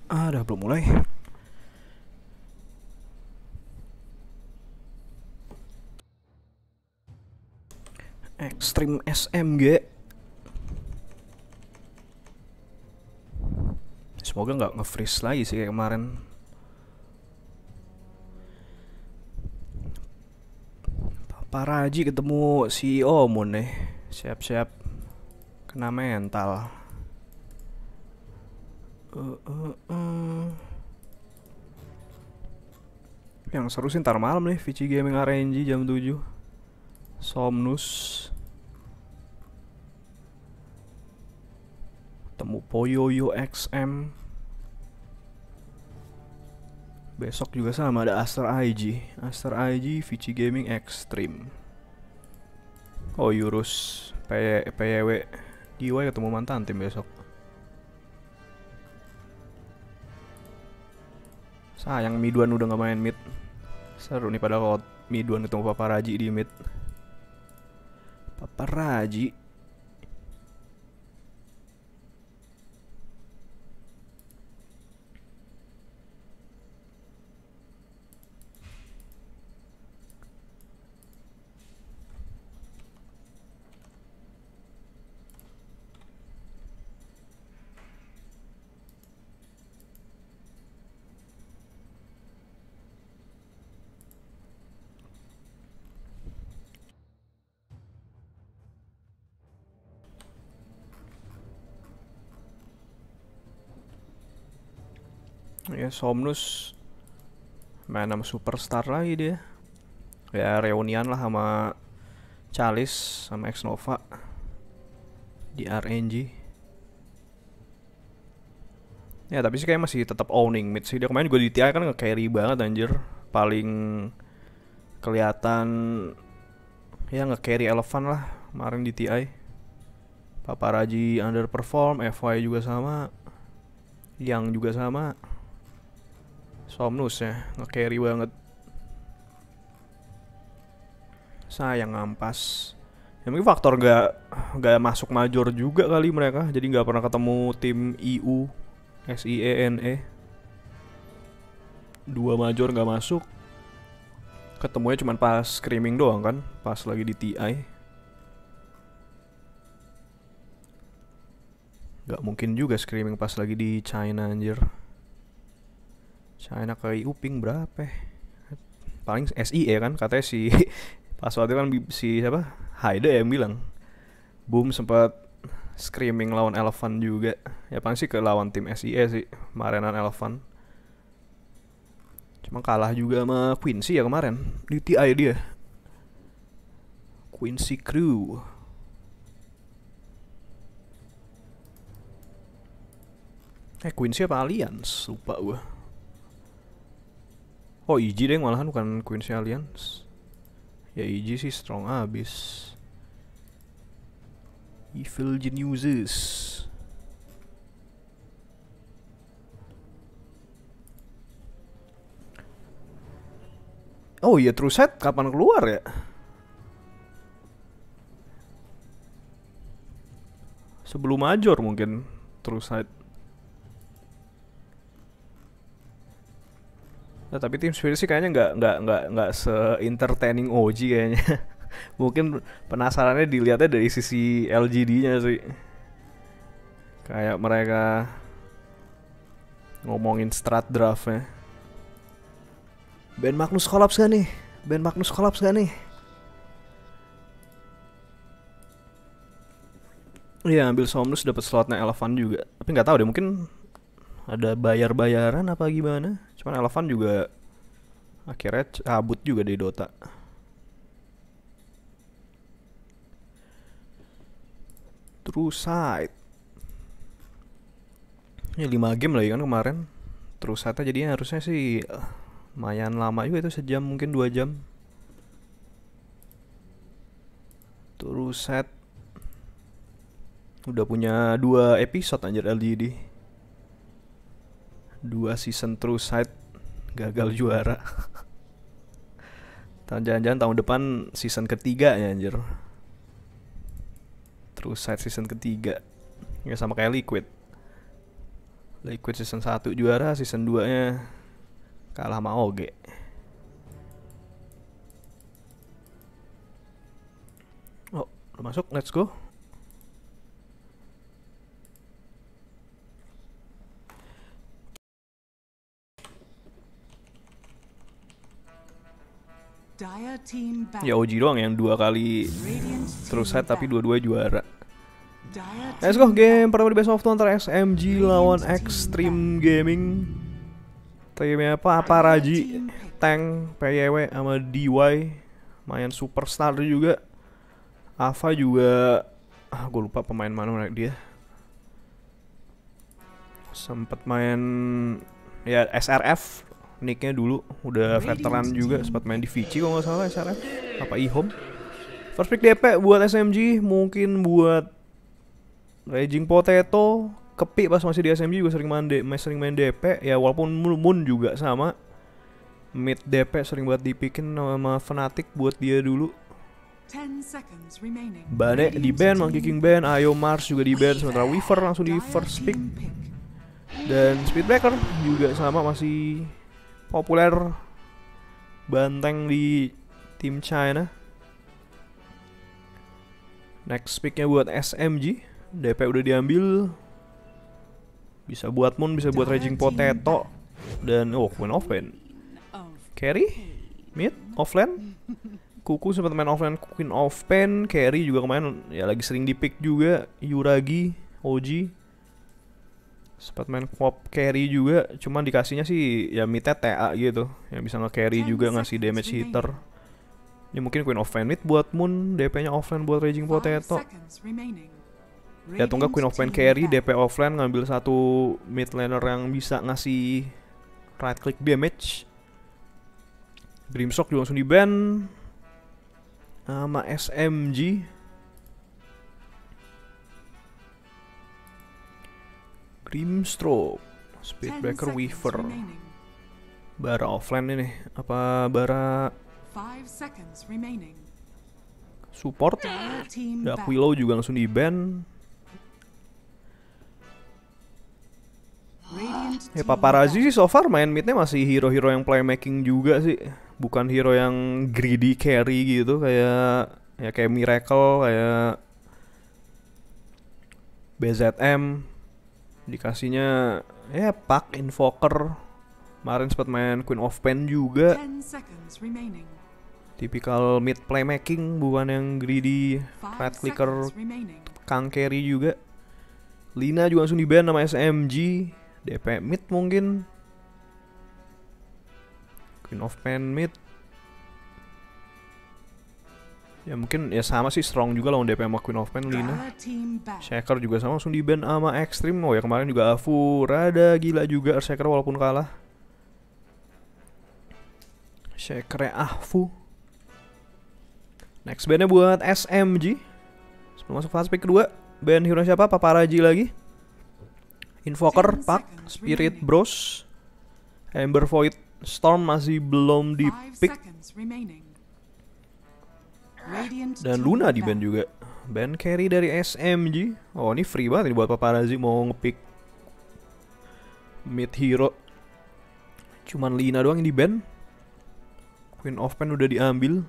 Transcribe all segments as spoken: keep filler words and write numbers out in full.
Ah, udah belum mulai. Extreme S M G. Semoga nggak nge-freeze lagi sih kayak kemarin. Paraji ketemu si Omun nih. Siap-siap kena mental. Uh, uh, uh. Yang seru sih ntar malam nih, Vici Gaming R N G jam tujuh. Somnus temu Poyoyo X M. Besok juga sama ada Aster I G. Aster I G Vici Gaming Extreme. Oh Yurus P W D Y ketemu mantan tim besok. Sayang Miduan udah gak main mid. Seru nih padahal kalau Miduan ketemu Paparaji di mid. Paparaji. Ya Somnus main sama superstar lagi dia. Ya reunian lah sama Chalice sama X-Nova di R N G. Ya tapi sih kayak masih tetap owning mid sih. Dia kemarin juga di T I kan nge-carry banget anjir. Paling kelihatan ya nge-carry elephant lah kemarin di T I. Paparaji underperform, F Y juga sama. Yang juga sama. Somnus ya nge-carry banget. Sayang ngampas. Ya mungkin faktor gak, gak masuk major juga kali mereka. Jadi gak pernah ketemu tim I U S I E N E. Dua major gak masuk. Ketemunya cuma pas screaming doang kan. Pas lagi di T I. Gak mungkin juga screaming pas lagi di China anjir. China ke I U ping berapa? Paling S I E kan katanya si pas waktu itu kan si siapa? Haide yang bilang. Boom sempat screaming lawan Elephant juga. Ya paling sih ke lawan tim S I E sih, kemarinan Elephant. Cuma kalah juga sama Quincy ya kemarin di T I dia. Quincy Crew. Eh Quincy apa Alliance? Lupa gua. Oh I G deh malahan bukan Quincy Alliance. Ya I G sih strong abis. Evil Geniuses. Oh iya True Set kapan keluar ya? Sebelum major mungkin True Set. Nah, tapi Team Spirit sih kayaknya nggak nggak nggak nggak se-entertaining O G kayaknya. Mungkin penasarannya dilihatnya dari sisi L G D-nya sih. Kayak mereka ngomongin strat draftnya. Ben Magnus collapse gak nih? Ben Magnus collapse gak nih? Iya ambil Somnus dapat slotnya Elephant juga. Tapi nggak tahu deh mungkin ada bayar-bayaran apa gimana. Cuman Elephant juga akhirnya cabut juga dari Dota. True Sight. Ini lima game lagi kan kemarin. True Sight jadinya harusnya sih uh, lumayan lama juga itu, sejam mungkin dua jam. True Sight udah punya dua episode anjir L G D. Dua season True Sight gagal juara. Jangan-jangan tahun depan season ketiga ya anjir. True Sight season ketiga. Ya sama kayak Liquid. Liquid season satu juara, season dua nya kalah sama O G. Oh, udah masuk, let's go. Ya O G doang yang dua kali terus set tapi dua-dua juara. Let's go, game pertama di best of two antara S M G lawan Extreme Gaming. Timnya apa? Paparazi, Tank, P Y W sama D Y. Main superstar juga. Ava juga, ah gue lupa pemain mana mereka dia. Sempet main ya S R F. Nicknya dulu udah veteran juga, sempat main di Vici kalau nggak salah S R F apa e-home. First pick D P buat S M G, mungkin buat Raging Potato. Kepi pas masih di S M G juga sering main D, sering main D P ya, walaupun Moon juga sama. Mid D P sering buat dipikin sama Fnatic buat dia dulu. Bane di ban, Monkey King ban, Ayo Mars juga di ban, sementara Weaver langsung di first pick. Dan Speedbreaker juga sama masih populer banteng di tim China. Next picknya buat S M G, D P udah diambil. Bisa buat Moon, bisa buat Raging Potato. Dan oh, Queen of Pain. Carry, mid, offlane. Kuku sempat main offlane Queen of Pain. Carry juga kemarin ya lagi sering di pick juga. Yuragi, O G sempat main pop carry juga, cuman dikasihnya sih ya midnya T A gitu, yang bisa nge-carry juga, ngasih damage hitter. Ini mungkin Queen of Pain mid buat Moon, D P-nya offline buat Raging Potato. Ya atau enggak Queen of Pain carry, D P offline ngambil satu mid laner yang bisa ngasih right click damage. Grimstroke juga langsung di ban sama S M G. Grimstroke, Speedbreaker, Weaver. Bara offline ini, apa Bara support? Dark Willow juga langsung di ban. Ya Paparazi sih so far main midnya masih hero-hero yang playmaking juga sih, bukan hero yang greedy carry gitu kayak ya kayak Miracle, kayak B Z M. Dikasihnya ya Pak Invoker. Kemarin sempat main Queen of Pain juga. Tipikal mid playmaking, bukan yang greedy right clicker, kang carry juga. Lina juga langsung di ban sama S M G. D P mid mungkin. Queen of Pain mid. Ya mungkin ya sama sih, strong juga lawan D P sama Queen of Pain, Lina. Shaker juga sama langsung di ban sama Extreme. Oh ya kemarin juga Afu rada gila juga Shaker walaupun kalah. Shakernya Afu. Next bandnya buat S M G. Sebelum masuk fast pick kedua, band hero siapa? Paparazi lagi. Invoker, Pak, Spirit Bros, Ember Void Storm masih belum di pick. Dan Luna di ban juga. Ban carry dari S M G. Oh ini free banget ini buat Paparazi mau ngepick mid hero. Cuman Lina doang yang di ban. Queen of Pain udah diambil.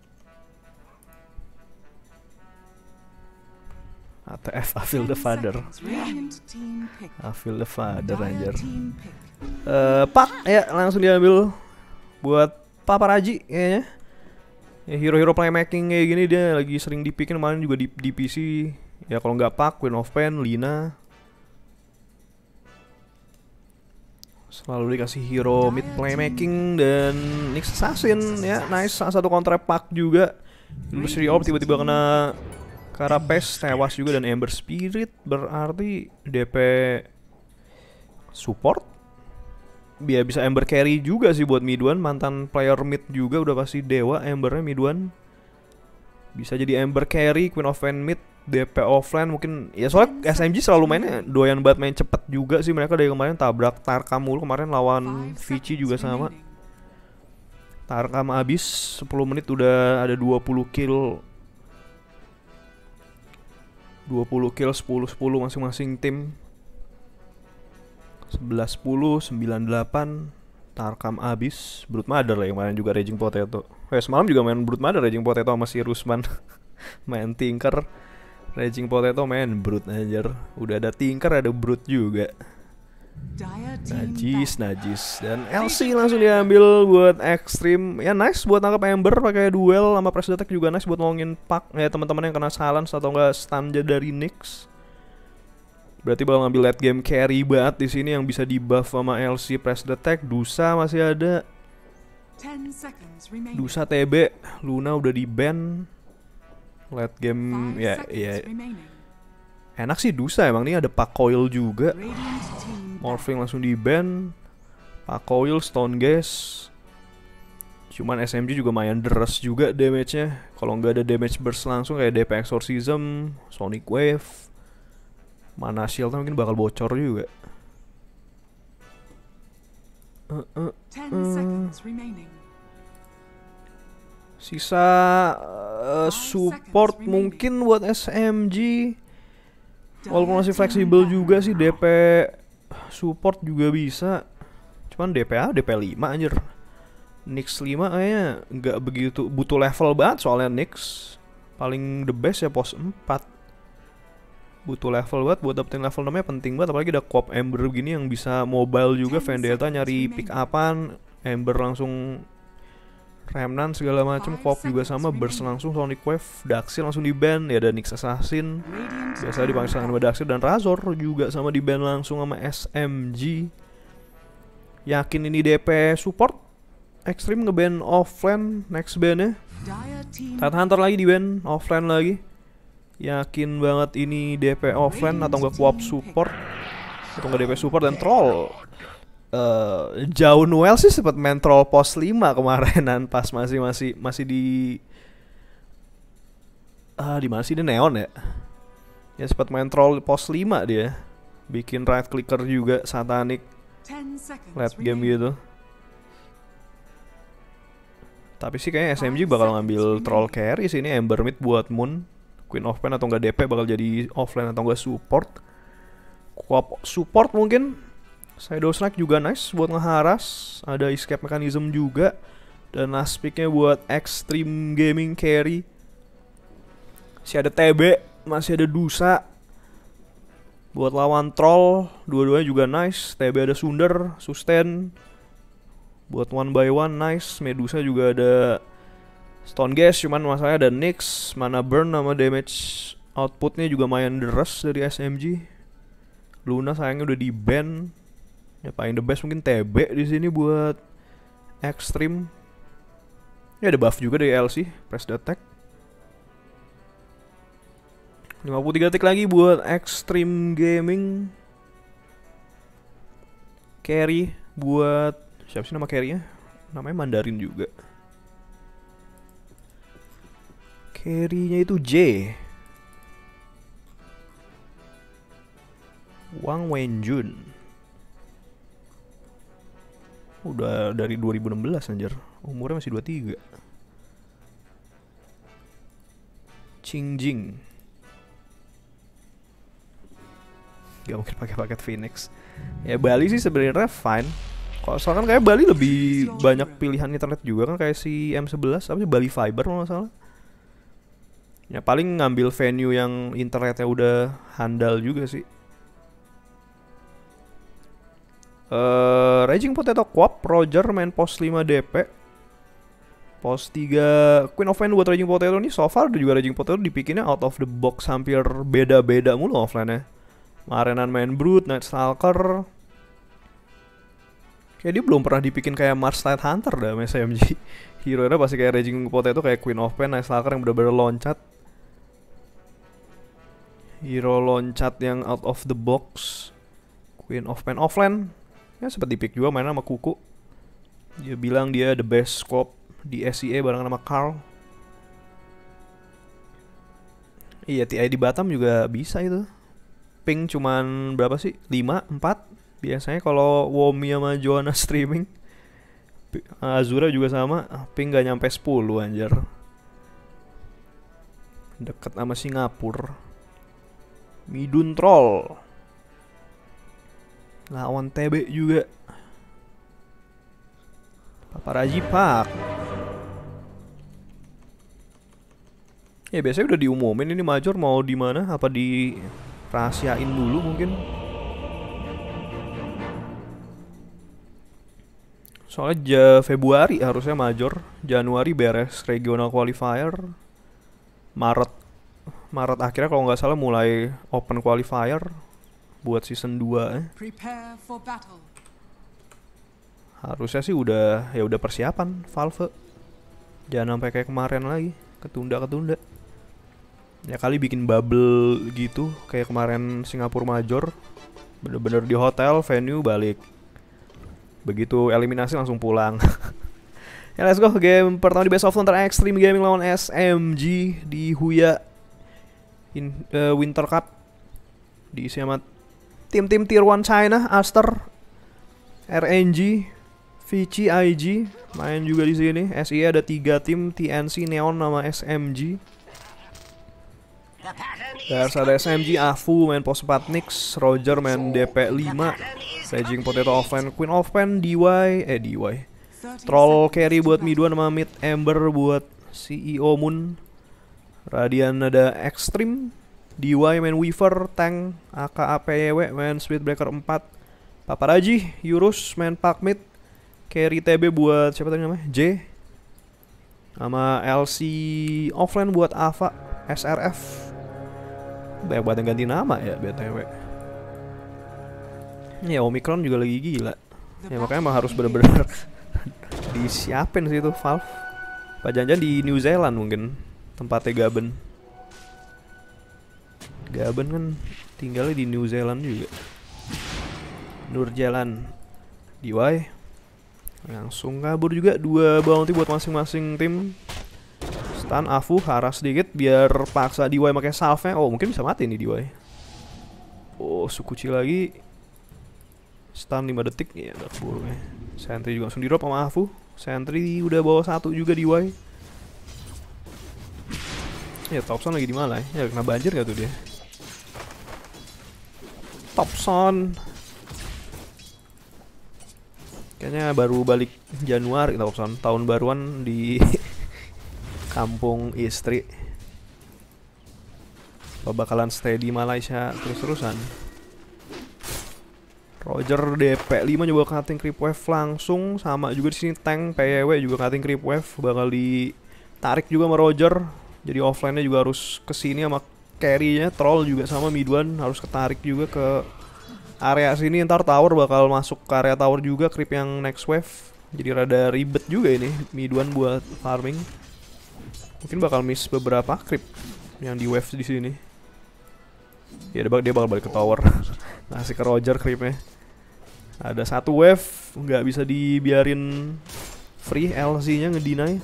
A T F, I feel the father. I feel the father anjir. uh, Pak ya langsung diambil buat Paparazi kayaknya. Ya hero-hero playmaking kayak gini dia lagi sering dipikin, kemarin juga di, di P C. Ya kalau nggak Pak, Queen of Pain, Lina. Selalu dikasih hero mid playmaking. Dan Nyx Assassin ya, nice, satu counter Pak juga. Illusory Orb tiba-tiba kena Carapace, tewas juga. Dan Ember Spirit berarti D P support. Biar bisa Ember carry juga sih buat mid one. Mantan player mid juga udah pasti dewa Embernya mid one. Bisa jadi Ember carry, Queen of Pain mid, D P offline mungkin. Ya soalnya S M G selalu mainnya doyan banget main cepet juga sih. Mereka dari kemarin tabrak Tarkam mulu. Kemarin lawan Vici juga sama. Tarkam abis sepuluh menit udah ada dua puluh kill. dua puluh kill, sepuluh sepuluh masing-masing tim. sebelas sepuluh, sembilan delapan. Tarkam abis. Broodmother lah yang main juga Raging Potato. Eh semalam juga main Broodmother Raging Potato sama si Rusman. Main Tinker Raging Potato main Brood anjir. Udah ada Tinker ada Brood juga. Najis, najis. Dan L C langsung diambil buat Extreme. Ya nice buat nangkap Ember pakai duel sama Press Attack juga nice buat nolongin Pak. Ya teman-teman yang kena silence atau enggak stun dari Nyx. Berarti bakal ngambil late game carry banget di sini yang bisa di buff sama L C Press Attack. Dusa masih ada. Dusa T B, Luna udah di ban. Late game ya ya. Enak sih Dusa emang nih ada Pak Coil juga. Morphing langsung di ban. Pak Coil, Stone Gas. Cuman S M G juga lumayan deres juga damage-nya. Kalau nggak ada damage burst langsung kayak D P Exorcism, Sonic Wave, mana shield mungkin bakal bocor juga. Uh, uh, uh. Sisa uh, support mungkin buat S M G. Walaupun masih fleksibel juga sih D P support juga bisa. Cuman D P A D P lima anjir. Nyx lima kayaknya nggak begitu butuh level banget soalnya Nyx. Paling the best ya pos empat. Butuh level banget buat dapetin level enam nya penting banget. Apalagi ada Coop Ember begini yang bisa mobile juga. Vendetta nyari pick upan, Ember langsung Remnant segala macam. Coop juga sama, burst langsung Sonic Wave, Daxil langsung di ban. Ya ada Nyx Assassin. Biasa dipanggil serangan sama Daxil dan Razor juga sama di ban langsung sama S M G. Yakin ini D P support? Extreme ngeban offline next ban-nya. Tidehunter lagi di ban offline lagi. Yakin banget ini D P offline atau enggak Coop support atau enggak D P support dan troll. Uh, jauh Noel sih sempat main troll pos lima kemarinan pas masih masih masih di ah uh, di mana sih dia Neon ya? Ya sempat main troll pos lima dia. Bikin right clicker juga Satanic late game gitu. Tapi sih kayaknya S M G bakal ngambil troll carry sini. Ember mid buat Moon, Queen of Pen atau enggak D P bakal jadi offline atau enggak support. Coop support mungkin. Shadow Strike juga nice buat ngeharas. Ada escape mechanism juga. Dan last picknya buat Extreme Gaming carry. Masih ada T B, masih ada Dusa. Buat lawan troll, dua-duanya juga nice. T B ada Sunder, Sustain. Buat one by one nice. Medusa juga ada Stone Gas, cuman masalahnya ada Nyx, mana burn sama damage outputnya juga lumayan deres dari S M G. Luna sayangnya udah di ban. Ya paling the best mungkin T B di sini buat Extreme. Ya ada buff juga dari L C, Press Attack. lima puluh tiga tick lagi buat Extreme Gaming. Carry buat siapa sih nama carry-nya? Namanya Mandarin juga. Carry-nya itu J. Wang Wenjun. Udah dari dua ribu enam belas anjir. Umurnya masih dua puluh tiga. Qingjing. Gak mungkin pakai paket Phoenix. Ya Bali sih sebenarnya fine. Kalau soalnya kan kayak Bali lebih banyak pilihan internet juga kan kayak si M sebelas apa sih Bali Fiber kalau nggak salah. Ya paling ngambil venue yang internetnya udah handal juga sih. Uh, Raging Potato Coop, Roger main pos lima D P. Pos tiga Queen of Pen buat Raging Potato nih. So far juga Raging Potato dipikinnya out of the box. Hampir beda-beda mulu offline-nya. Marinan main Brood, Night Stalker. Kayak dia belum pernah dibikin kayak Mars Night Hunter dah S M G. Hero-nya pasti kayak Raging Potato, kayak Queen of Pen, Night Stalker yang bener-bener loncat. Hero loncat yang out of the box. Queen of Pen offline. Ya sempat dipick juga mainan sama Kuku. Dia bilang dia the best scope di S E A barengan sama Carl. Iya T I di Batam juga bisa itu. Ping cuman berapa sih? lima, empat. Biasanya kalau Womi sama Joanna streaming. Azura juga sama. Ping gak nyampe sepuluh anjir. Deket sama Singapura. Midun Troll. Lawan T B juga. Paparazi Pak. Ya biasanya udah diumumin ini Major mau di mana? Apa di rahasiain dulu mungkin? Soalnya ja Februari harusnya Major, Januari beres regional qualifier, Maret Maret akhirnya kalau nggak salah mulai open qualifier buat season dua. Eh. Harusnya sih udah ya udah persiapan Valve. Jangan sampai kayak kemarin lagi, ketunda-ketunda. Ya kali bikin bubble gitu kayak kemarin Singapura Major. Bener-bener di hotel, venue, balik. Begitu eliminasi langsung pulang. Ya let's go, game pertama di Best of Thunder Extreme Gaming lawan S M G di Huya in, uh, Winter Cup. Diisi sama tim-tim Tier one China, Aster, R N G, Vici, I G main juga di sini. S I E ada tiga tim, T N C, Neon sama S M G. Terus ada S M G, Afu main pos empat Nix, Roger main D P lima, Raging Potato offline, Queen of Pen, D Y, eh D Y, Troll carry buat mid one sama mid Ember buat C E O Moon. Radian ada Extreme, D Y main Weaver, Tank, A K A P Y W main Speedbreaker empat, Paparazi, Yurus main Pack mid, carry T B buat siapa tadi namanya? J, sama L C offline buat Ava, S R F. Banyak banget yang ganti nama ya B T W. Ya Omicron juga lagi gila. Ya makanya emang harus bener-bener disiapin sih itu Valve. Pak jangan di New Zealand mungkin tempatnya Gaben. Gaben kan tinggalnya di New Zealand juga. Nur Jalan D Y langsung kabur juga dua bounty buat masing-masing tim. Stun Afu haras sedikit biar paksa D Y pakai salve-nya. Oh mungkin bisa mati nih D Y. Oh Sukuchi lagi. Stun lima detik ya udah keburu ya. Sentry juga langsung di drop sama Afu. Sentry udah bawa satu juga D Y. Ya Thompson lagi di mana ya? Ya kena banjir gak tuh dia? Thompson kayaknya baru balik Januari Thompson. Tahun baruan di kampung istri. Apa bakalan stay di Malaysia terus-terusan? Roger D P lima nyoba cutting creep wave langsung, sama juga di sini Tank P Y W juga cutting creep wave, bakal ditarik juga sama Roger. Jadi offline-nya juga harus kesini sama carry-nya. Troll juga sama mid one harus ketarik juga ke area sini. Ntar tower bakal masuk ke area tower juga, creep yang next wave. Jadi rada ribet juga ini mid one buat farming. Mungkin bakal miss beberapa creep yang di wave di sini. Ya dia bakal, dia bakal balik ke tower. Ngasih ke Roger creepnya. Ada satu wave, nggak bisa dibiarin free. L C-nya ngedeny.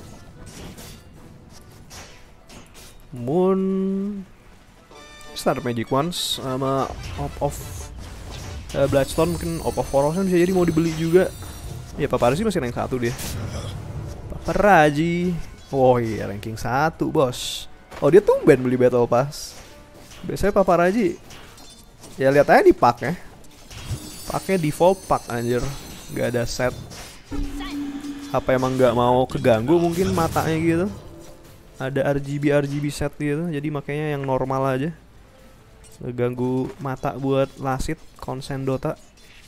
Moon Start Magic Ones sama Op of uh, Bloodstone, mungkin Op of Corrosion bisa jadi mau dibeli juga. Ya Paparazi masih rank satu dia. Paparazi. Oh iya ranking satu bos. Oh dia tumben beli Battle Pass. Biasanya Paparazi ya lihat aja di pack ya. Packnya default pack anjir. Gak ada set. Apa emang gak mau keganggu mungkin matanya gitu. Ada R G B R G B set gitu. Jadi makanya yang normal aja. Ngeganggu mata buat lasit konsen Dota.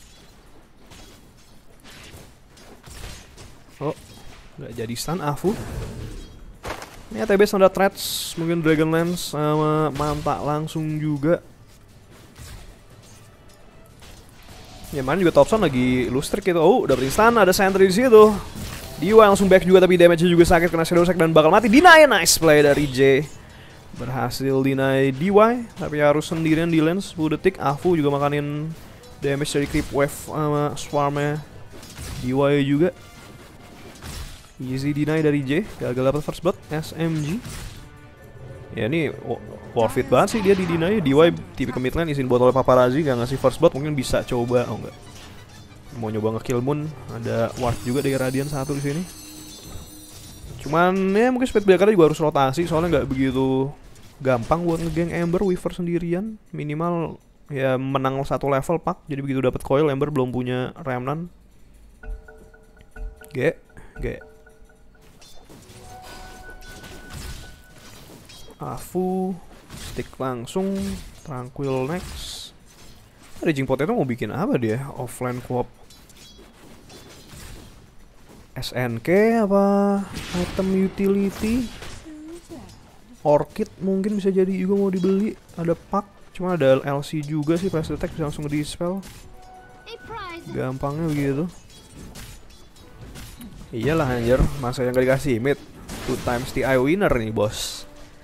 Oh gak jadi stun Afu. Ini A T B standar threats, mungkin Dragonlance sama Manta langsung juga. Ya mana juga Thompson lagi lustrik gitu. Oh udah instan, ada sentry di situ. D Y langsung back juga tapi damage-nya juga sakit kena Shadow Sack dan bakal mati. Deny, nice play dari J. Berhasil deny D Y tapi harus sendirian di lane sepuluh detik. Afu juga makanin damage dari creep wave sama swarm-nya D Y juga. Easy deny dari J, gagal dapat first blood. S M G ya ini worth it banget sih dia di deny. D Y tipe ke mid lane izin botol Paparazi, gak ngasih first blood, mungkin bisa coba. Oh enggak, mau nyoba nge-kill Moon. Ada ward juga dari Radiant satu di sini. Cuman ya mungkin speed breaker juga harus rotasi soalnya nggak begitu gampang buat ngegeng Ember Weaver sendirian. Minimal ya menang satu level pak. Jadi begitu dapat coil Ember belum punya Remnant. G, G. Afu, stick langsung, Tranquil next. Raging Potato mau bikin apa dia? Offline co-op S N K apa? Item utility? Orchid mungkin bisa jadi juga mau dibeli. Ada pack, cuma ada L C juga sih, Flash Attack bisa langsung di-dispel. Gampangnya begitu. Iyalah anjir, masa yang gak dikasih mid. Two times T I winner nih bos.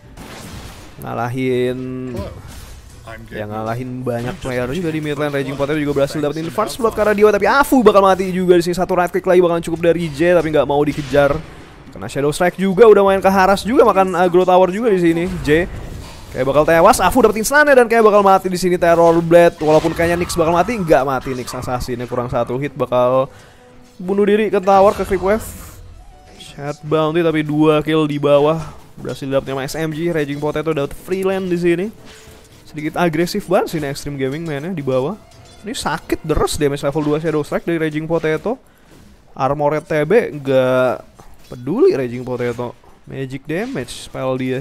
Ngalahin yang ngalahin banyak player juga di mid lane. Raging Potato juga berhasil dapetin first blood karena dia, tapi Afu bakal mati juga di sini. Satu right click lagi bakalan cukup dari J, tapi nggak mau dikejar. Kena Shadow Strike juga, udah main ke Haras juga, makan aggro tower juga di sini. J kayak bakal tewas, Afu dapetin stun dan kayak bakal mati di sini. Terror Blade, walaupun kayaknya Nyx bakal mati, nggak mati. Nyx assassinnya kurang satu hit, bakal bunuh diri ke tower, ke creep wave. Shad bounty tapi dua kill di bawah. Berhasil dapetnya sama S M G. Raging Potato dapat free land di sini. Sedikit agresif banget sini Extreme Gaming mainnya di bawah. Ini sakit deres damage level dua Shadow Strike dari Raging Potato. Armored T B nggak peduli Raging Potato. Magic damage spell dia.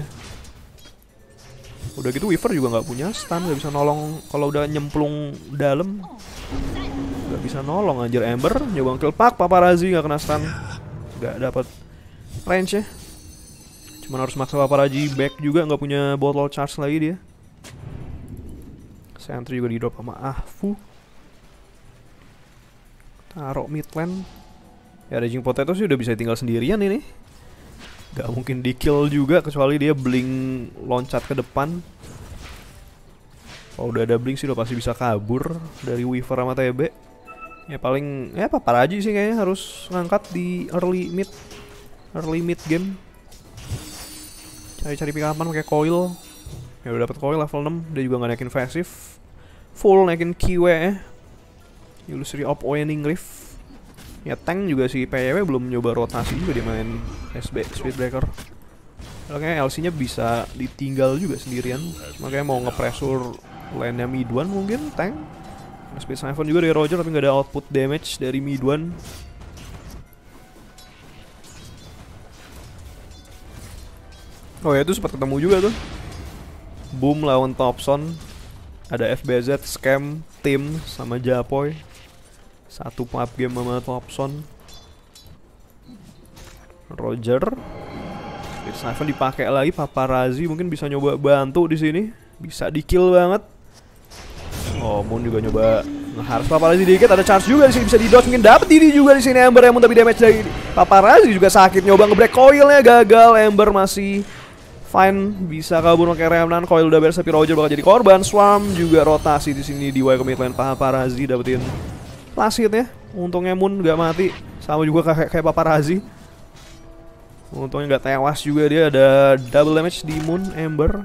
Udah gitu Weaver juga nggak punya stun, nggak bisa nolong kalau udah nyemplung dalam. Nggak bisa nolong anjir. Ember nyoba kill pack, Paparazzi nggak kena stun, nggak dapat range ya. Cuman harus maksa Paparazzi back juga, nggak punya bottle charge lagi dia. Sentry juga di drop sama Afu. Taruh mid lane. Ya Raging Potato sih udah bisa tinggal sendirian ini. Gak mungkin di kill juga kecuali dia blink loncat ke depan. Kalau udah ada blink sih udah pasti bisa kabur dari Weaver sama T B. Ya paling ya Paparazzi sih kayaknya harus ngangkat di early mid early mid game. Cari-cari pick upan pakai coil. Ya udah dapat coil level enam, dia juga gak naikin passive. Full naikin Q W ya. Illusory of Waning Rift. Ya tank juga si P W belum nyoba rotasi juga dia main S B Speedbreaker. Kayaknya L C-nya bisa ditinggal juga sendirian. Makanya mau ngepressure lane-nya mid one mungkin tank. Speed Siphon juga dari Roger tapi gak ada output damage dari mid one. Oh ya itu sempat ketemu juga tuh. Boom lawan Thompson. Ada F B Z, Scam, Tim sama Japoy. Satu pub game sama Thompson. Roger. Speed Siphon dipakai lagi, Paparazzi mungkin bisa nyoba bantu di sini. Bisa di kill banget. Oh, Moon juga nyoba ngeharus Paparazzi dikit, ada charge juga di sini bisa di dodge, mungkin dapat diri juga di sini Ember yang tapi damage dari Paparazzi juga sakit, nyoba ngebreak coilnya gagal. Ember masih fine, bisa kabur pakai Remnant. Coil udah beres tapi Roger bakal jadi korban. Swarm juga rotasi di sini di Y ke mid lane. Paparazzi dapetin last hit ya. Untungnya Moon gak mati, sama juga kayak kayak Paparazzi. Untungnya gak tewas juga dia, ada double damage di Moon Ember.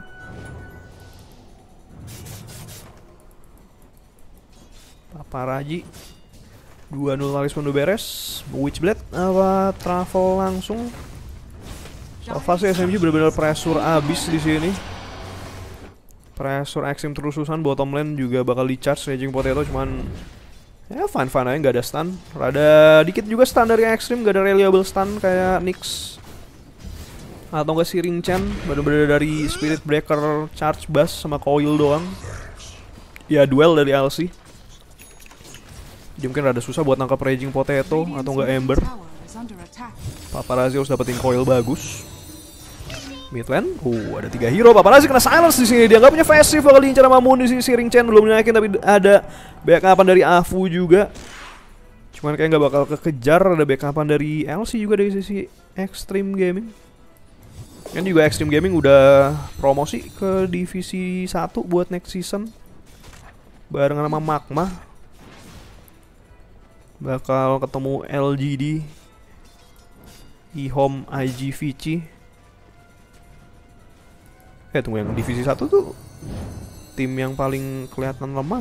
Paparazzi dua nol talisman udah beres. Witchblade apa travel langsung. So far sih S M G benar-benar pressure abis di sini. Pressure extreme terususan, bottom lane juga bakal di-charge Raging Potato, cuman ya fine-fine aja, nggak ada stun. Rada dikit juga stun dari extreme, nggak ada reliable stun kayak Nyx atau nggak si Ring Chen. Bener-bener dari Spirit Breaker, charge bass sama coil doang. Ya duel dari L C. Jadi mungkin rada susah buat nangkap Raging Potato atau nggak Ember. Paparazzi harus dapetin coil bagus. Mid lane, uh ada tiga hero. Paparazzi kena silence di sini, dia nggak punya passive, bakal diincar sama Moon di sini. Si Ring Chen belum naikin tapi ada backupan dari Afu juga. Cuman kayak nggak bakal kekejar. Ada backupan dari L C juga dari sisi Extreme Gaming. Kan juga Extreme Gaming udah promosi ke divisi satu buat next season barengan sama Magma. Bakal ketemu L G D, E-Home, I G V C. Eh tunggu, yang divisi satu tuh tim yang paling kelihatan lemah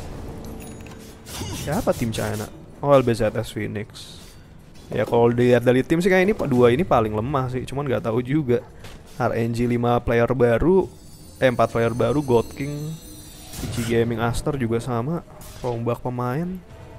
siapa tim China? Oh L B Z S Phoenix. Ya kalau dilihat dari tim sih kayak ini dua ini paling lemah sih, cuman nggak tahu juga. R N G lima player baru, eh empat player baru, God King I G Gaming Aster juga sama, rombak pemain.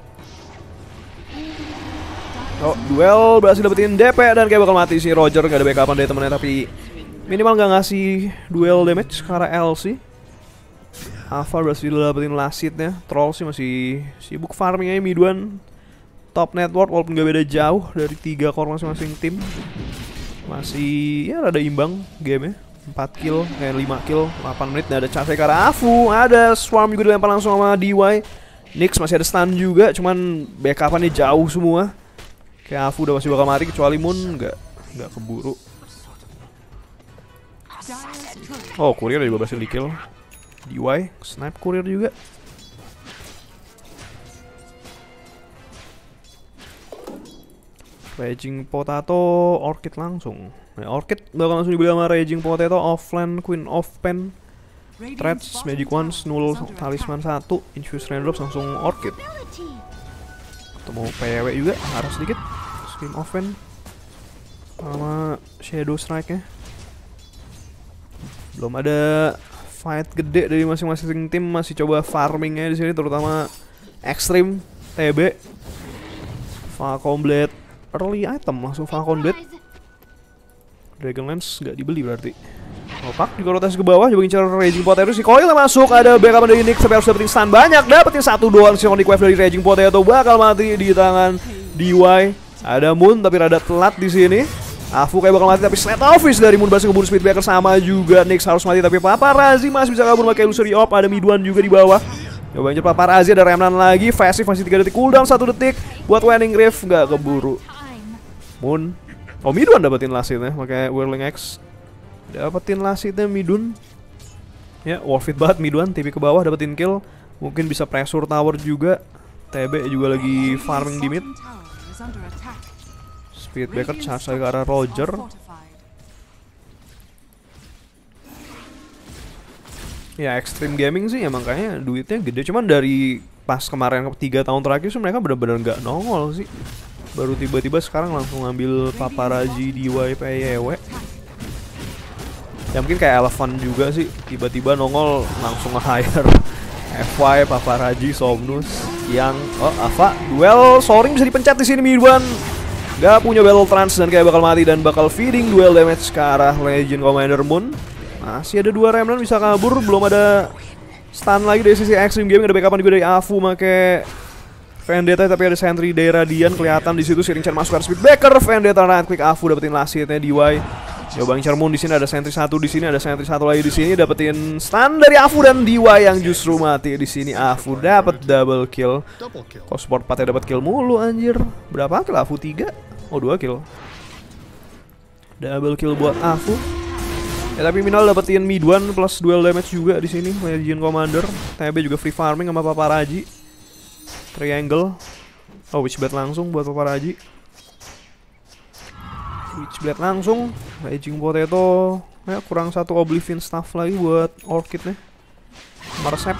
Oh, duel berhasil dapetin D P dan kayak bakal mati sih Roger, gak ada backupan dari temennya tapi minimal gak ngasih duel damage karena L C. Alpha berhasil dapetin last hit-nya. Troll sih masih sibuk farming aja mid one. Top network walaupun gak beda jauh dari tiga core masing-masing tim. Masih ya rada imbang game-nya. empat kill, eh lima kill, delapan menit. Dan ada charge ke arah Afu, ada Swarm juga dilempar langsung sama D Y. Nyx masih ada stun juga, cuman backupannya jauh semua. Kayak Afu udah masih bakal mati kecuali Moon nggak nggak keburu. Oh, Courier juga berhasil di kill. D Y, snipe Courier juga. Raging Potato, Orchid langsung. Nah, Orchid bakal langsung dibeli sama Raging Potato, Offline, Queen of Pen, Threads, Magic Wands, Null, Talisman satu, Infuse Raindrops langsung Orchid. Atau mau P W juga, harus sedikit. Scream of Pen sama Shadow Strike-nya. Belum ada fight gede dari masing-masing tim, masih coba farmingnya di sini, terutama Extreme, T B, Falcon Blade, early item langsung Falcon Blade. Dragonlance nggak dibeli berarti. Opak juga rotasi ke bawah, coba ngincar Raging Potato. Si Coil masuk, ada backup dari Nick tapi harus dapetin stun banyak. Dapetin satu doang si Sonic Wave dari Raging Potato, bakal mati di tangan D Y. Ada Moon tapi rada telat di sini. Afu kayak bakal mati tapi Slate Office dari Moon berhasil keburu Speedbreaker sama juga. Nyx harus mati tapi Paparazzi masih bisa kabur pakai Illusory Orb. Ada mid one juga di bawah. Coba ngincar Paparazzi, ada Remnant lagi. Passive masih tiga detik, cooldown satu detik. Buat Waning Grave nggak keburu. Moon, oh Midun dapetin last hit-nya pakai Whirling Axe. Dapetin last hit-nya Midun. Ya, worth it banget Midun, T P ke bawah dapetin kill. Mungkin bisa pressure tower juga. T B juga lagi farming di mid. Speedbreaker charge lagi ke arah Roger. Ya, Extreme Gaming sih emang kayaknya duitnya gede. Cuman dari pas kemarin tiga tahun terakhir sih mereka benar-benar nggak nongol sih. Baru tiba-tiba sekarang langsung ngambil Paparazzi D Y P Y W. Ya mungkin kayak Elephant juga sih, tiba-tiba nongol langsung nge-hire F Y, Paparazzi, Somnus, yang oh Ava duel soaring bisa dipencet di sini mid one. Gak punya battle trance dan kayak bakal mati dan bakal feeding duel damage ke arah Legend Commander Moon. Masih ada dua Remnant bisa kabur, belum ada stun lagi dari sisi Extreme Gaming. Ada backupan juga dari Afu make Vendetta tapi ada Sentry dari Radiant kelihatan di situ. Siring masuk ke Speedbreaker, Vendetta right click Afu dapetin last hit-nya D Y. Coba ngincar Moon di sini, ada Sentry satu di sini, ada Sentry satu lagi di sini, dapetin stun dari Afu dan D Y yang justru mati di sini. Afu dapat double kill. Kok support empat dapat kill mulu anjir. Berapa kill Afu? tiga? Oh, dua kill. Double kill buat Afu. Ya tapi minimal dapetin mid one plus duel damage juga di sini. Legion Commander, T B juga free farming sama Paparazzi. Triangle. Oh, Witchblade langsung buat Paparazzi. Witchblade langsung. Raging Potato. Ya, kurang satu Oblivion Staff lagi buat Orchid nih. Meresep.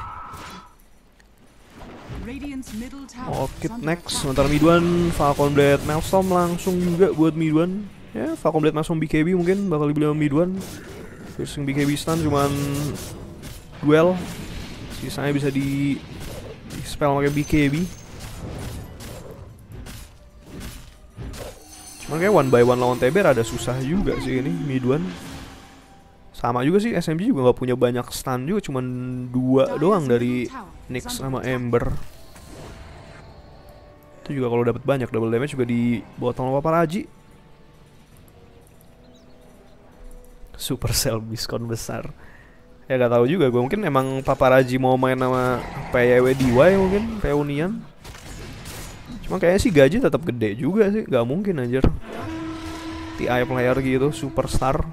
Orchid next. Sementara mid one Falcon Blade Maelstrom langsung juga buat mid one. Ya, Falcon Blade langsung B K B mungkin bakal dibeli sama mid one. Piercing B K B stun cuman duel. Sisanya bisa di spell pakai B K B. Cuman kayak one by one lawan T B rada susah juga sih ini mid one. Sama juga sih S M G juga nggak punya banyak stun juga, cuman dua doang dari Nyx sama Ember. Itu juga kalau dapat banyak double damage juga dibawa sama Paparazzi. Supercell diskon besar. Ya gak tahu juga gue, mungkin emang Paparazzi mau main sama P Y W D Y mungkin, Reunion. Cuma kayaknya sih gaji tetap gede juga sih, gak mungkin anjir. T I player gitu, superstar.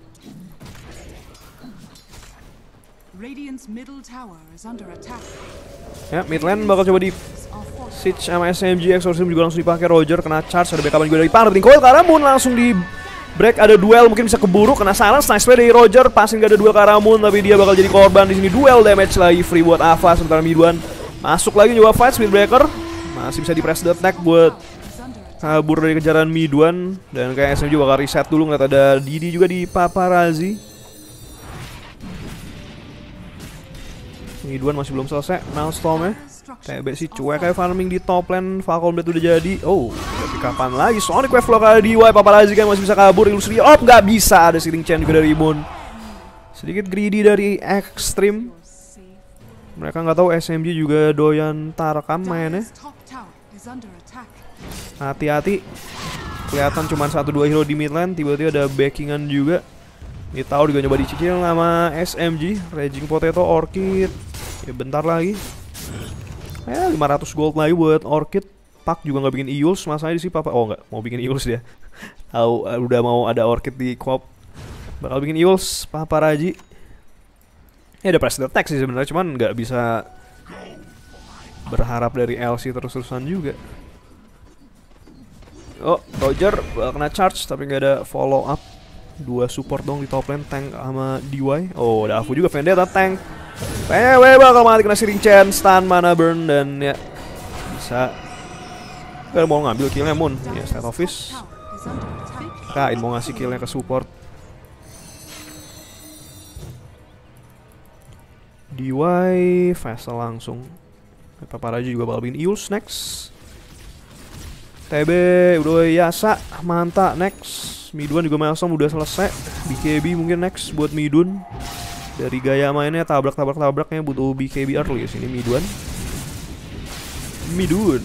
Ya, mid lane bakal coba di siege sama S M G. Exorcism juga langsung dipakai Roger, kena charge, ada backup juga dari Parting Coil karena Moon langsung di break, ada duel mungkin bisa keburu, kena silence, nice play dari Roger, passing gak ada dua ke arah Moon tapi dia bakal jadi korban di sini. Duel damage lagi free buat Ava, sementara mid one masuk lagi nyoba fight. Speedbreaker masih bisa di press the attack buat kabur dari kejaran mid one, dan kayak S M G bakal reset dulu ngeliat ada Didi juga di Paparazzi. Miduan masih belum selesai. Maelstrom ya. T B sih cuek kayak farming di top lane. Falcon Blade udah jadi. Oh, tapi kapan lagi? Sonic Wave lo kali D Y. Paparazzi kan masih bisa kabur. Illusory Orb nggak bisa. Ada Searing Chain juga dari Moon. Sedikit greedy dari Extreme. Mereka nggak tahu S M G juga doyan tarakam mainnya. Hati-hati. Kelihatan cuma satu dua hero di mid lane. Tiba-tiba ada backingan juga. Ini tahu juga coba dicicil sama S M G. Raging Potato, Orchid. Ya bentar lagi. Eh lima ratus gold lagi buat Orchid. Pak juga nggak bikin Eul's. Masanya di sini Papa. Oh nggak mau bikin Eul's dia. Tahu udah mau ada Orchid di co-op. Bakal bikin Eul's. Paparazzi. Ya ada press attack sih sebenarnya, cuman nggak bisa berharap dari L C terus-terusan juga. Oh, Roger bakal kena charge tapi nggak ada follow up. Dua support dong di top lane, tank sama D Y. Oh, ada Afu juga, Vendetta tank. P W bakal mati kena Searing Chain, stun, mana burn, dan ya bisa. Gak mau ngambil killnya Moon. Ya, State Office. Kain mau ngasih killnya ke support. D Y, Vessel langsung. Paparazzi juga bakal bikin Eul's next. T B udah Yasa, mantap next. Miduan juga Maelstrom udah selesai. B K B mungkin next buat Midun. Dari gaya mainnya tabrak-tabrak-tabraknya butuh B K B early sini Miduan. Midun.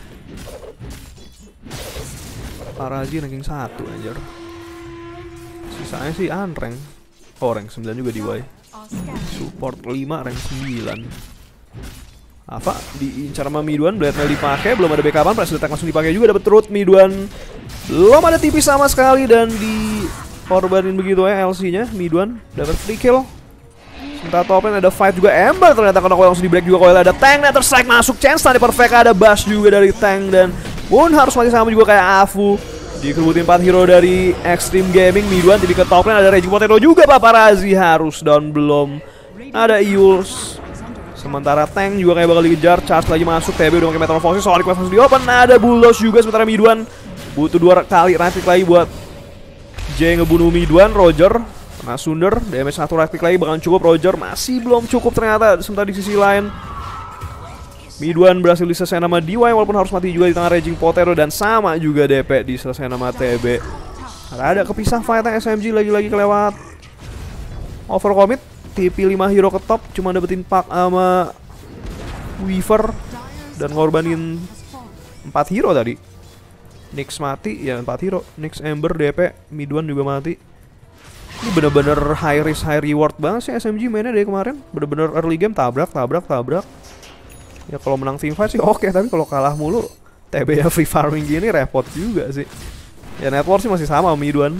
Paparazzi ranking satu anjir. Sisanya sih unrank. Oh rank sembilan juga D Y. Support lima rank sembilan. Apa diincar sama Miduan, Blade-nya dipakai, belum ada backupan, press attack langsung dipakai juga, dapat root. Miduan belum ada T P sama sekali dan dikorbanin begitu ya L C-nya. Miduan dapat free kill. Sementara top lane ada fight juga, Ember ternyata kena coil langsung di break juga, coil ada tank, Nether Strike masuk, chance tadi perfect, ada bash juga dari tank dan Moon harus mati sama juga kayak Afu. Dikerubutin empat hero dari Extreme Gaming. Miduan jadi ke top lane, ada Raging Potato juga, Paparazzi harus down belum. Ada Eul's. Sementara tank juga kayak bakal dikejar, charge lagi masuk, T B udah pakai Metamorphosis, Sonic Wave langsung di open, ada Bulldoze juga. Sementara Miduan butuh dua kali right click lagi buat J ngebunuh Miduan. Roger kena Sunder, damage satu right click lagi bakalan cukup. Roger masih belum cukup ternyata. Sementara di sisi lain Miduan berhasil diselesaikan sama D Y walaupun harus mati juga di tengah Raging Potato, dan sama juga D P diselesaikan sama T B. Ada kepisah fightnya S M G lagi-lagi kelewat overcommit. T P lima hero ke top, cuma dapetin Pak sama Weaver dan ngorbanin empat hero tadi. Nyx mati, ya empat hero. Nyx, Ember, D P, Miduan juga mati. Ini bener-bener high risk high reward banget sih S M G mainnya dari kemarin. Bener-bener early game tabrak, tabrak, tabrak. Ya kalau menang team fight sih oke, tapi kalau kalah mulu T B ya free farming gini repot juga sih. Ya network sih masih sama Miduan.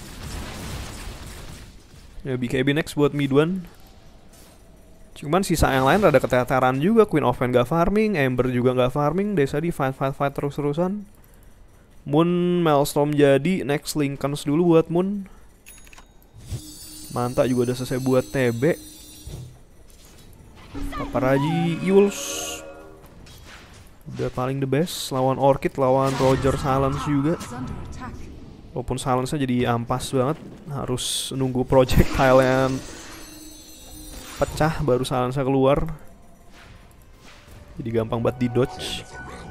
Ya B K B next buat Miduan. Cuman sisa yang lain rada keteteran juga. Queen of Pain gak farming, Ember juga gak farming. Desa di fight fight fight terus-terusan. Moon Maelstrom jadi, next Lincolns dulu buat Moon. Mantap juga udah selesai buat T B. Paparazzi Eul's udah paling the best. Lawan Orchid, lawan Roger Silence juga. Walaupun silence-nya jadi ampas banget, harus nunggu projectile yang pecah baru silence-nya keluar. Jadi gampang banget di dodge.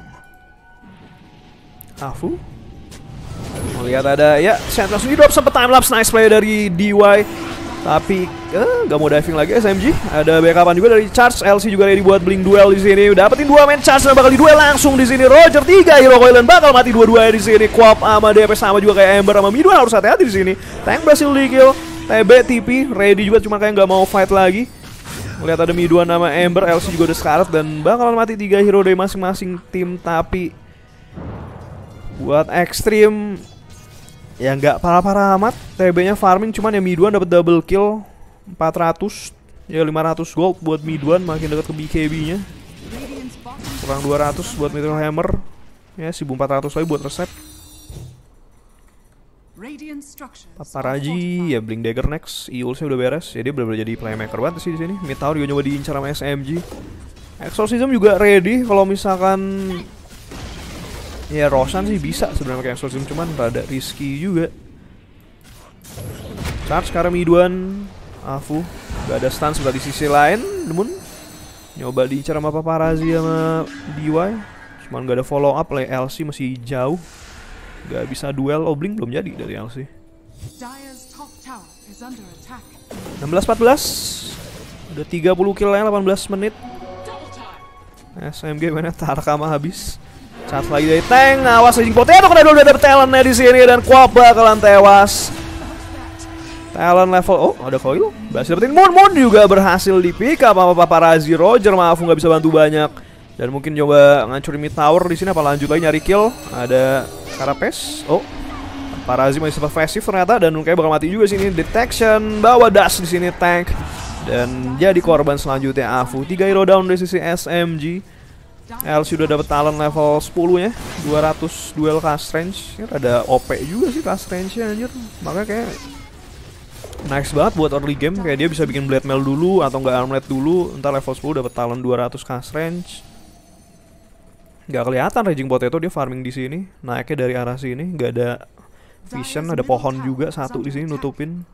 Afu melihat ada ya, Sand langsung di drop, sempet timelapse, nice play dari D Y. Tapi eh, gak mau diving lagi S M G. Ada backupan juga dari charge, L C juga ready buat blink duel di sini. Dapetin dua main charge dan bakal di duel langsung di sini. Roger tiga hero coilan bakal mati dua-duanya di sini. Quap sama D P sama juga kayak Ember sama Miduan harus hati-hati di sini. Tank berhasil di kill. T B T P ready juga cuma kayak nggak mau fight lagi. Lihat ada Miduan sama Ember, L C juga udah sekarat dan bakalan mati tiga hero dari masing-masing tim. Tapi buat Extreme ya nggak parah-parah amat. T B-nya farming, cuman ya Miduan dapat double kill empat ratus. Ya lima ratus gold buat Miduan, makin dekat ke B K B-nya. Kurang dua ratus buat Mithril Hammer. Ya seribu empat ratus lagi buat resep. Paparazzi ya blink dagger next. Eul's-nya udah beres. Ya dia benar-benar jadi playmaker banget sih di sini. Mid tower juga nyoba diincar sama S M G. Exorcism juga ready kalau misalkan ya Roshan sih bisa sebenarnya pakai Exorcism, cuman rada risky juga. Charge sekarang Miduan, Afu gak ada stun. Sebelah di sisi lain Moon Nyoba diincar sama Paparazzi sama D Y. Cuman gak ada follow up lah, L C masih jauh. Gak bisa duel, oh Blink belum jadi dari L C. enam belas empat belas. Udah tiga puluh kill nya, delapan belas menit. S M G mana Tarkama habis. Charge lagi dari tank. Awas Raging Potato kena dulu, ada talentnya di sini dan Quap bakalan tewas. Talent level, oh ada coil, berhasil dapetin Moon. Moon juga berhasil di pick up sama Paparazzi. Roger maaf nggak bisa bantu banyak. Dan mungkin coba ngancurin mid tower di sini, apa lanjut lagi nyari kill. Ada Carapace, oh Paparazzi masih super passive ternyata, dan kayak bakal mati juga sini. Detection, bawa dash di sini tank. Dan jadi korban selanjutnya Afu. Tiga hero down dari sisi S M G. L sudah dapat talent level sepuluh nya, dua ratus duel cast range. Ya, ada O P juga sih cast range-nya anjir. Makanya kayak nice banget buat early game, kayak dia bisa bikin Blade Mail dulu atau enggak Armlet dulu, entar level sepuluh dapat talent dua ratus cast range. Nggak kelihatan Raging Potato, dia farming di sini, naiknya dari arah sini, nggak ada vision, ada pohon juga satu di sini nutupin.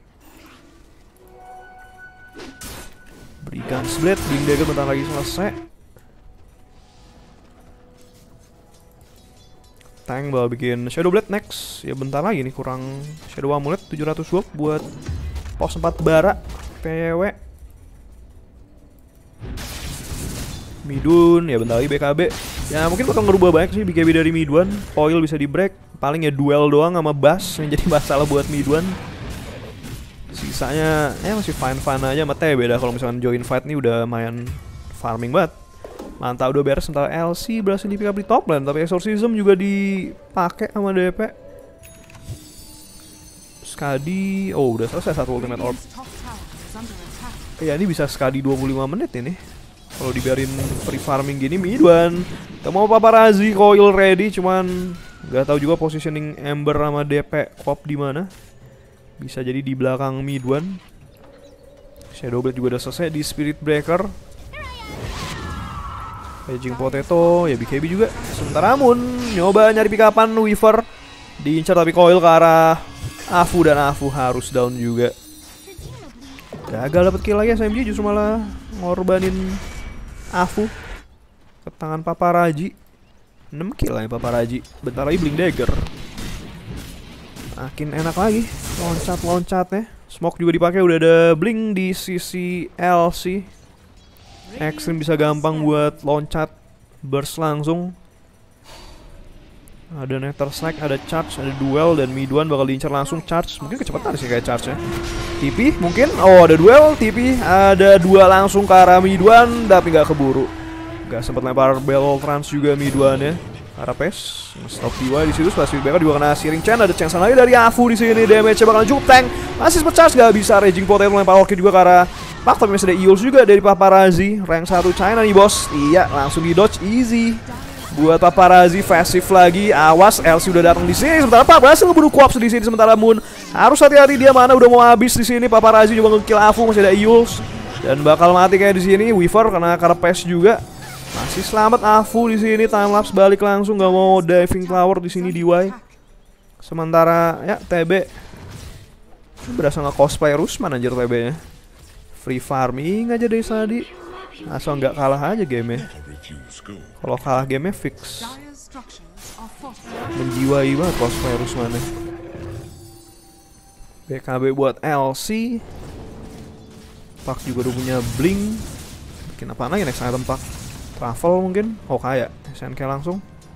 Berikan Blade, Blink Dagger bentar lagi selesai. Tank bakal bikin Shadow Blade next. Ya bentar lagi nih, kurang Shadow Amulet tujuh ratus work buat pos empat bara P W. Midun ya bentar lagi B K B. Ya mungkin bakal ngerubah banyak sih B K B dari Midwan. Coil bisa di break, paling ya duel doang sama Bass yang jadi masalah buat Midwan. Sisanya ya masih fine-fine aja sama T B dah. Kalau misalkan join fight nih udah main farming banget. Mantap, udah beres. Sementara L C berhasil di pick up di top lane, tapi Exorcism juga dipakai sama D P. Skadi, oh udah selesai satu ultimate orb. Ya ini bisa Skadi dua puluh lima menit ini. Kalau dibiarin free farming gini Midwan. Kita mau Paparazzi coil ready, cuman nggak tahu juga positioning Ember sama D P Quap di mana. Bisa jadi di belakang Midwan. Shadow Blade juga udah selesai di Spirit Breaker. Raging Potato, ya B K B juga. Sementara Moon nyoba nyari pick upan Weaver, diincar tapi coil ke arah Afu dan Afu harus down juga. Gagal dapet kill lagi S M G, justru malah ngorbanin Afu ke tangan Paparazzi. enam kill lah ya Paparazzi. Bentar lagi Blink Dagger. Makin enak lagi loncat-loncatnya. Smoke juga dipakai, udah ada Blink di sisi L C. Extreme bisa gampang buat loncat, burst langsung. Ada Nether Snack, ada charge, ada duel, dan Midwan bakal diincar langsung charge. Mungkin kecepatan sih kayak charge-nya. T P mungkin, oh ada duel, T P, ada dua langsung ke arah Midwan, tapi nggak keburu. Nggak sempat lempar bell trans juga Midwan ya. Carapace, stop D Y di situ. Spasific Baker juga kena Searing Chain, ada chance lagi dari Afu di sini. Damage-nya bakalan cukup tank. Masih sempat charge, nggak bisa. Raging Potato lempar orchid juga ke arah Pak, tapi masih ada Eul's juga dari Paparazzi. Rank satu China nih bos. Iya, langsung di dodge easy. Buat Paparazzi, passive lagi. Awas, L C udah datang di sini. Sementara Pak berhasil ngebunuh Quap di sini. Sementara Moon harus hati-hati, dia mana udah mau habis di sini. Paparazzi juga nge-kill Afu, masih ada Eul's dan bakal mati kayak di sini. Weaver kena Carapace juga. Masih selamat Afu di sini. Time lapse balik langsung, nggak mau diving tower di sini D Y. Sementara ya T B berasa nge-cosplay Rusman anjir T B-nya. Free farming aja dari tadi. Asal nggak kalah aja gamenya. Kalau kalah gamenya fix. Menjiwai banget cosplay Rusmannya. B K B buat L C. Pak juga udah punya Blink. Bikin apa lagi next item Pak? Travel mungkin? Oh kayak S N K langsung.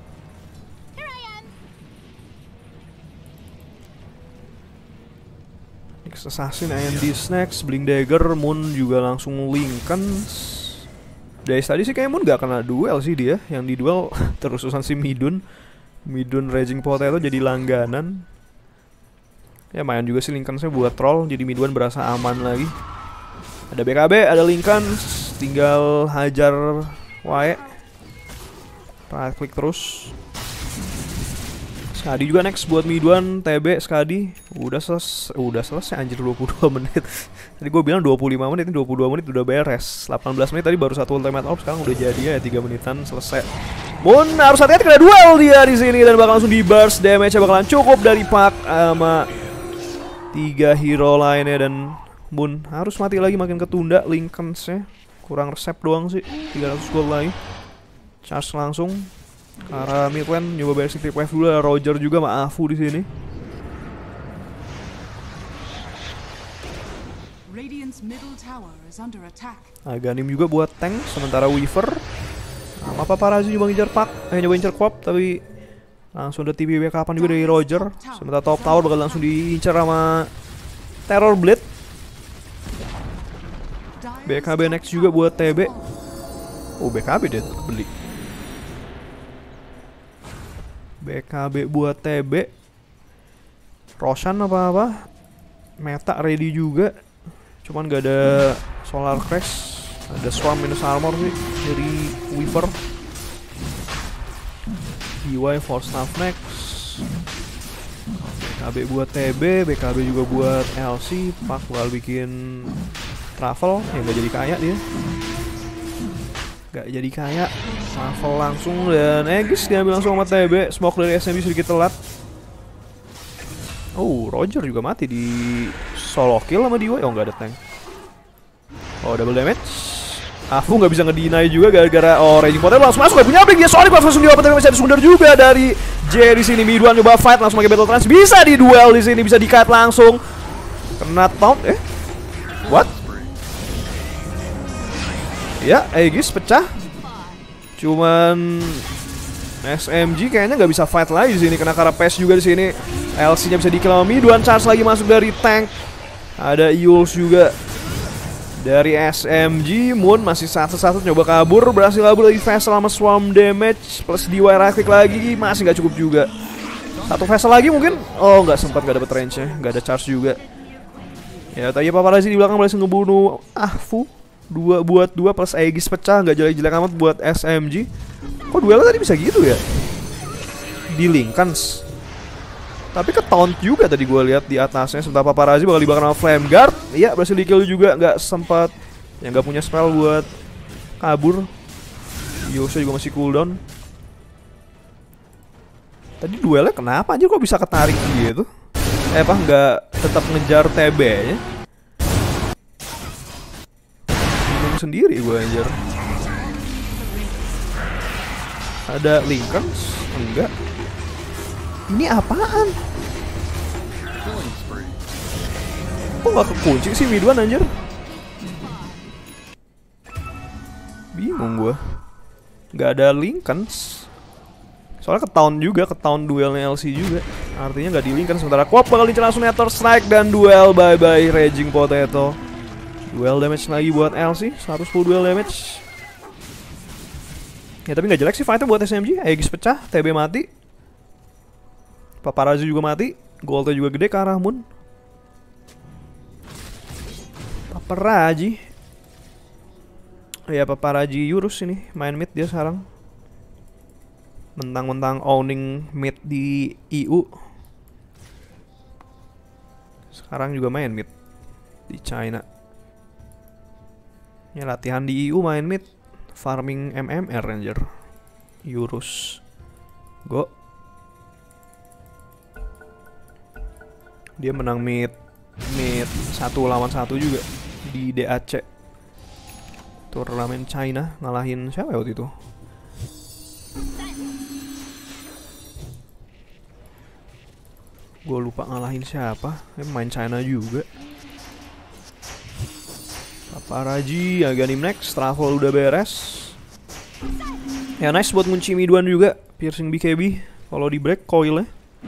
Assassin, A M D Snacks, Blink Dagger, Moon juga langsung Lincoln. Dari tadi sih kayak Moon gak kena duel sih dia. Yang di duel terusan si Midun. Midun Raging Potato jadi langganan. Ya main juga sih Lincoln saya buat troll, jadi Midwan berasa aman lagi. Ada B K B, ada Lincoln, tinggal hajar wae. Right click terus. Skadi juga next buat Midwan, T B Skadi. Udah selesai, udah selesai anjir dua puluh dua menit. Tadi gue bilang dua puluh lima menit, ini dua puluh dua menit udah beres. delapan belas menit tadi baru satu ultimate orb, sekarang udah jadi ya tiga menitan selesai. Moon harus hati-hati kena duel dia di sini dan bakal langsung di burst. Damage-nya bakalan cukup dari Pak sama tiga hero lainnya dan Moon harus mati lagi, makin ketunda Lincolns-nya. Kurang resep doang sih. tiga ratus gold lagi. Charge langsung ke arah mid lane, nyoba basic trip wave dulu. Roger juga sama Afu di sini. Aghanim juga buat tank, sementara Weaver sama Paparazzi nyoba ngejar Pak, eh nyoba ngejar Quap, tapi langsung ada T P backupan juga dari Roger. Sementara top tower bakal langsung diincar sama Terror Blade. B K B next juga buat T B. Oh, B K B dia beli. B K B buat T B. Roshan apa-apa. Meta ready juga. Cuman gak ada Solar Crash. Ada Swarm minus armor sih dari Weaver. D Y Force Staff next. B K B buat T B, B K B juga buat L C. Pak bakal bikin travel, ya gak jadi kaya dia. Gak jadi kaya. Travel langsung dan Aegis diambil langsung sama T B. Smoke dari S M B sedikit telat. Oh, Roger juga mati di solo kill sama D Y. Oh, gak ada tank. Oh, double damage. Afu nggak bisa ngedinai juga gara-gara oh raging portal langsung masuk. Punya break dia Sonic langsung di tapi masih ada sekunder juga dari J di sini. Miduan coba fight langsung pakai battle trance, bisa di duel di sini, bisa di-cut langsung. Kena taunt eh. What? Ya, Aegis pecah. Cuman S M G kayaknya nggak bisa fight lagi di sini, kena Carapace juga di sini. L C-nya bisa di-kill sama Miduan, charge lagi masuk dari tank. Ada Yules juga dari S M G. Moon masih satu-satu coba kabur, berhasil kabur lagi. Vessel sama Swarm damage plus D Y right click lagi, masih nggak cukup juga. Satu Vessel lagi mungkin. Oh, nggak sempat, nggak dapet range-nya, nggak ada charge juga. Ya tadi Paparazzi di belakang berhasil ngebunuh Afu. Dua buat dua plus Aegis pecah, nggak jelek-jelek amat buat S M G. Kok duelnya tadi bisa gitu ya? Di Lincolns. Tapi ke taunt juga tadi gue lihat di atasnya. Sementara Paparazzi bakal dibakar sama Flame Guard. Iya, berhasil di-kill juga, nggak sempat. Yang nggak punya spell buat kabur. Yosha juga masih cooldown. Tadi duelnya kenapa aja kok bisa ketarik gitu? Eh apa nggak tetap ngejar T B-nya? Bingung sendiri gue anjir. Ada Lincolns? Enggak. Ini apaan? Kok gak kekunci sih Miduan anjir? Bingung gue. Gak ada Lincolns. Soalnya ke-taunt juga, ke-taunt duelnya L C juga. Artinya gak di Lincoln. Sementara Quap bakal dicelah langsung Nether Strike dan duel. Bye bye Raging Potato. Duel damage lagi buat L C, seratus sepuluh duel damage. Ya tapi gak jelek sih fightnya buat S M G. Aegis pecah, T B mati, Paparazzi juga mati, goldnya juga gede ke arah Moon. Paparazzi, ya Paparazzi Yurus ini main mid dia sekarang. Mentang-mentang owning mid di E U, sekarang juga main mid di China. Ya latihan di E U main mid, farming M M R Ranger. Yurus, go. Dia menang mid mid satu lawan satu juga di D A C turnamen China, ngalahin siapa ya waktu itu? Gue lupa ngalahin siapa. Dia main China juga. Paparazzi, Aghanim next, travel udah beres. Ya nice buat ngunci Miduan juga, piercing B K B kalau di break coilnya.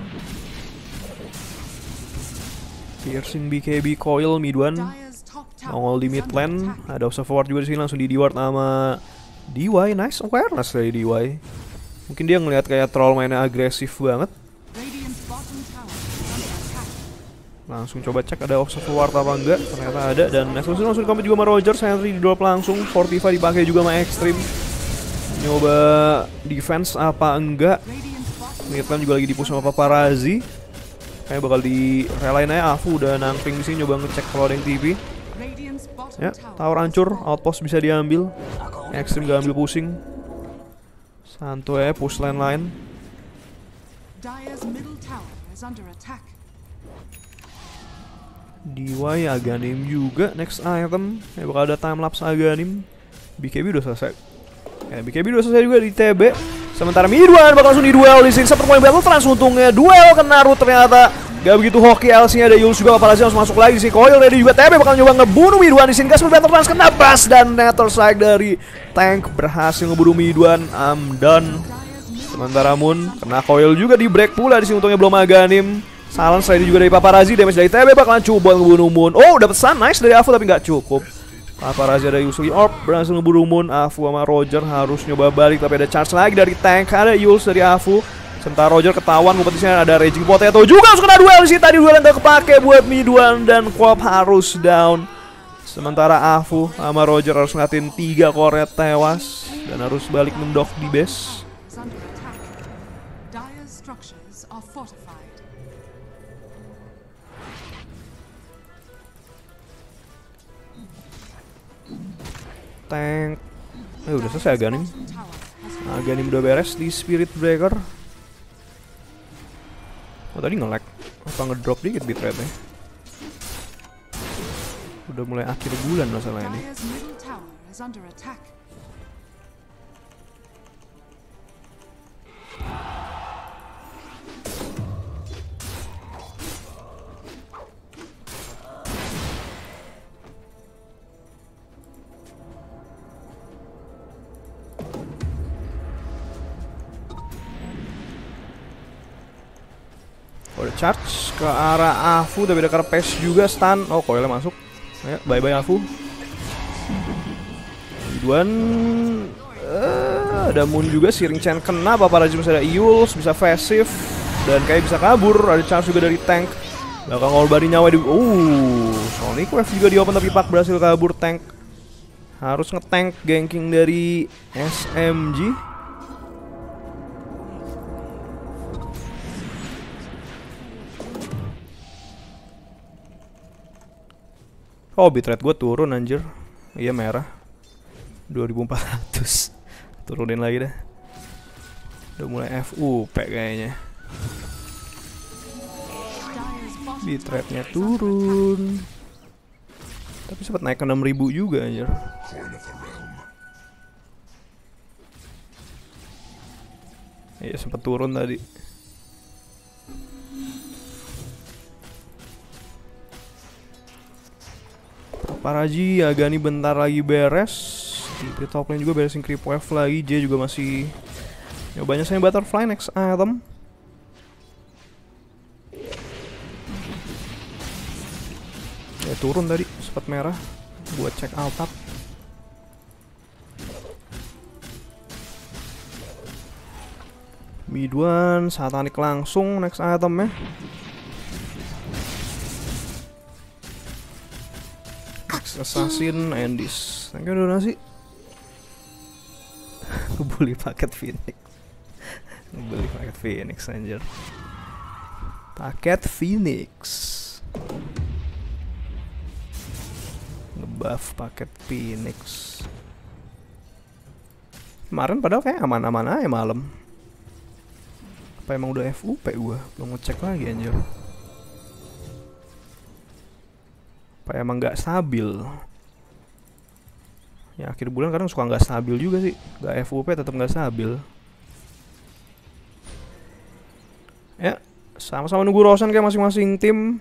Piercing B K B coil Miduan nongol di mid lane. Ada Observer juga di sini, langsung di D-ward sama D Y. Nice awareness dari D Y. Mungkin dia ngelihat kayak troll mainnya agresif banget. Langsung coba cek ada Observer apa enggak. Ternyata ada, dan langsung langsung di juga sama Roger. Sentry di drop langsung. Fortify dipakai juga sama Extreme. Nyoba defense apa enggak. Mid lane juga lagi dipush sama Paparazzi. Kayaknya bakal direlain aja. Afu udah nangkring di sini, nyoba ngecek kalau ada yang T V. Ya, tower hancur, outpost bisa diambil. Extreme gak ambil pusing. Santuy push lane line. D Y Aghanim juga next item. Ya bakal ada time lapse Aghanim. B K B udah selesai. Ya, B K B udah selesai juga di T B. Sementara Midwan bakal langsung di duel di sini. Seperti poin battle trans untungnya duel kena root ternyata. Gak begitu hoki L C-nya, ada Yules juga, apalagi harus masuk lagi sih. Coil ready juga, T B bakal nyoba ngebunuh Midwan di sini. Gas battle trans kena bass dan Nether Strike dari tank berhasil ngebunuh Midwan. I'm done. Sementara Moon kena Coil juga di break pula di sini, untungnya belum Aghanim. Silence ready juga dari Paparazzi, damage dari T B bakalan coba ngebunuh Moon. Oh, dapat stun nice dari Afu tapi nggak cukup. Paparazzi ada Yules Orb berhasil ngebunuh Moon. Afu sama Roger harus nyoba balik tapi ada charge lagi dari tank. Ada Yules dari Afu. Sementara Roger ketahuan kompetisinya, ada Raging Potato juga harus kena duel di sini. Tadi duel yang gak kepake buat Midwan dan Quap harus down. Sementara Afu sama Roger harus ngeliatin tiga core tewas dan harus balik mendok di base. Tank, eh udah selesai Aghanim. Aghanim udah beres di Spirit Breaker. Oh tadi nge-lag, apa ngedrop dikit bitrate-nya. Udah mulai akhir bulan masalah ini. Udah charge ke arah Afu, tapi ada Karpes juga stun. Oh, Coilnya masuk. Ayo, bye bye Afu. Midwan, uh, ada Moon juga, Searing Chain kena, Paparazzi masih ada Yules, bisa passive dan kayak bisa kabur. Ada charge juga dari tank. Bakal ngorbanin nyawa di. Uh, Sonic Wave juga di open tapi Pak berhasil kabur tank. Harus nge-tank ganking dari S M G. Oh, bitrate gue turun anjir. Iya merah dua ribu empat ratus. Turunin lagi dah. Udah mulai F U P kayaknya. Bitrate-nya turun. Tapi sempat naik ke enam ribu juga anjir. Iya sempat turun tadi. Paparazzi, Aghanim bentar lagi beres. Di top lane juga beresin creep wave lagi. J juga masih nyobanya saya butterfly next item. Ya turun tadi sempat merah buat check out up. Midwan satanik langsung next itemnya. Assassin Endis. Thank you donasi. Ngebully paket Phoenix. Ngebully paket Phoenix anjir. Paket Phoenix. Ngebuff paket Phoenix. Kemarin padahal kayak aman-aman aja malam. Apa emang udah F U P gua? Belum ngecek lagi anjir. Apa emang nggak stabil? Ya akhir bulan kadang suka nggak stabil juga sih. Nggak F U P tetap nggak stabil. Ya sama-sama nunggu Roshan kayak masing-masing tim.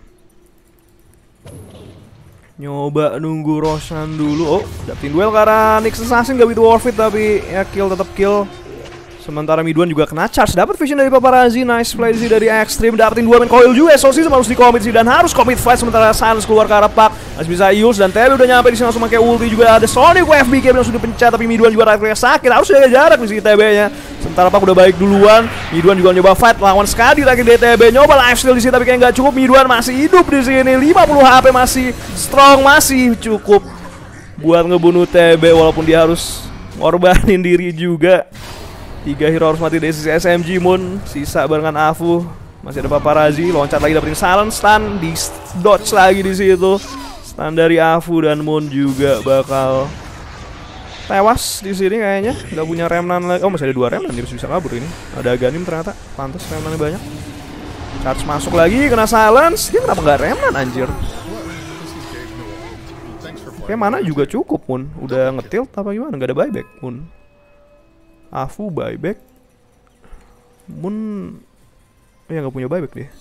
Nyoba nunggu Roshan dulu. Oh dapetin duel karena Nyx Assassin gak begitu worth it, tapi ya kill tetap kill. Sementara Midwan juga kena charge, dapat vision dari Paparazzi, nice play sih dari Extreme, dapetin dua main coil juga, S O C harus di-commit sih dan harus commit fight. Sementara Silence keluar ke arah Pak, masih bisa Yules dan T B udah nyampe di sini langsung pakai ulti juga. Ada Sonic Wave B K B langsung dipencet, tapi Midwan juga right sakit, harus jaga jarak di sini T B-nya. Sementara Pak udah baik duluan, Midwan juga nyoba fight lawan sekali lagi dari T B, nyoba lifesteal di sini tapi kayak nggak cukup. Midwan masih hidup di sini, lima puluh H P masih strong, masih cukup buat ngebunuh T B walaupun dia harus ngorbanin diri juga. Tiga hero harus mati dari sisi S M G. Moon sisa barengan Afu, masih ada Paparazzi, loncat lagi dapetin silence, stun, di dodge lagi di situ. Stun dari Afu dan Moon juga bakal tewas di sini kayaknya. Nggak punya remnant lagi. Oh masih ada dua remnant, dia bisa kabur ini. Ada Aghanim ternyata, pantas remnantnya banyak. Charge masuk lagi, kena silence. Dia kenapa nggak remnant anjir? Kayak mana juga cukup Mun. Udah ngetilt apa gimana? Gak ada buyback Mun. Afu buyback. Mun ya nggak punya buyback deh.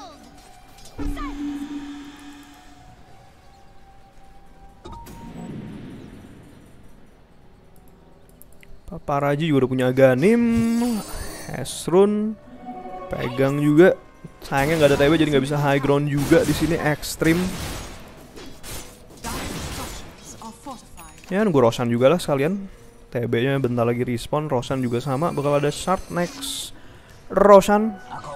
Paparaji juga udah punya Ganim, Hesrun, pegang juga. Sayangnya nggak ada T B jadi nggak bisa high ground juga di sini ekstrim. Ya nunggu Roshan juga lah sekalian. T B-nya bentar lagi respawn, Roshan juga sama, bakal ada shard next. Roshan.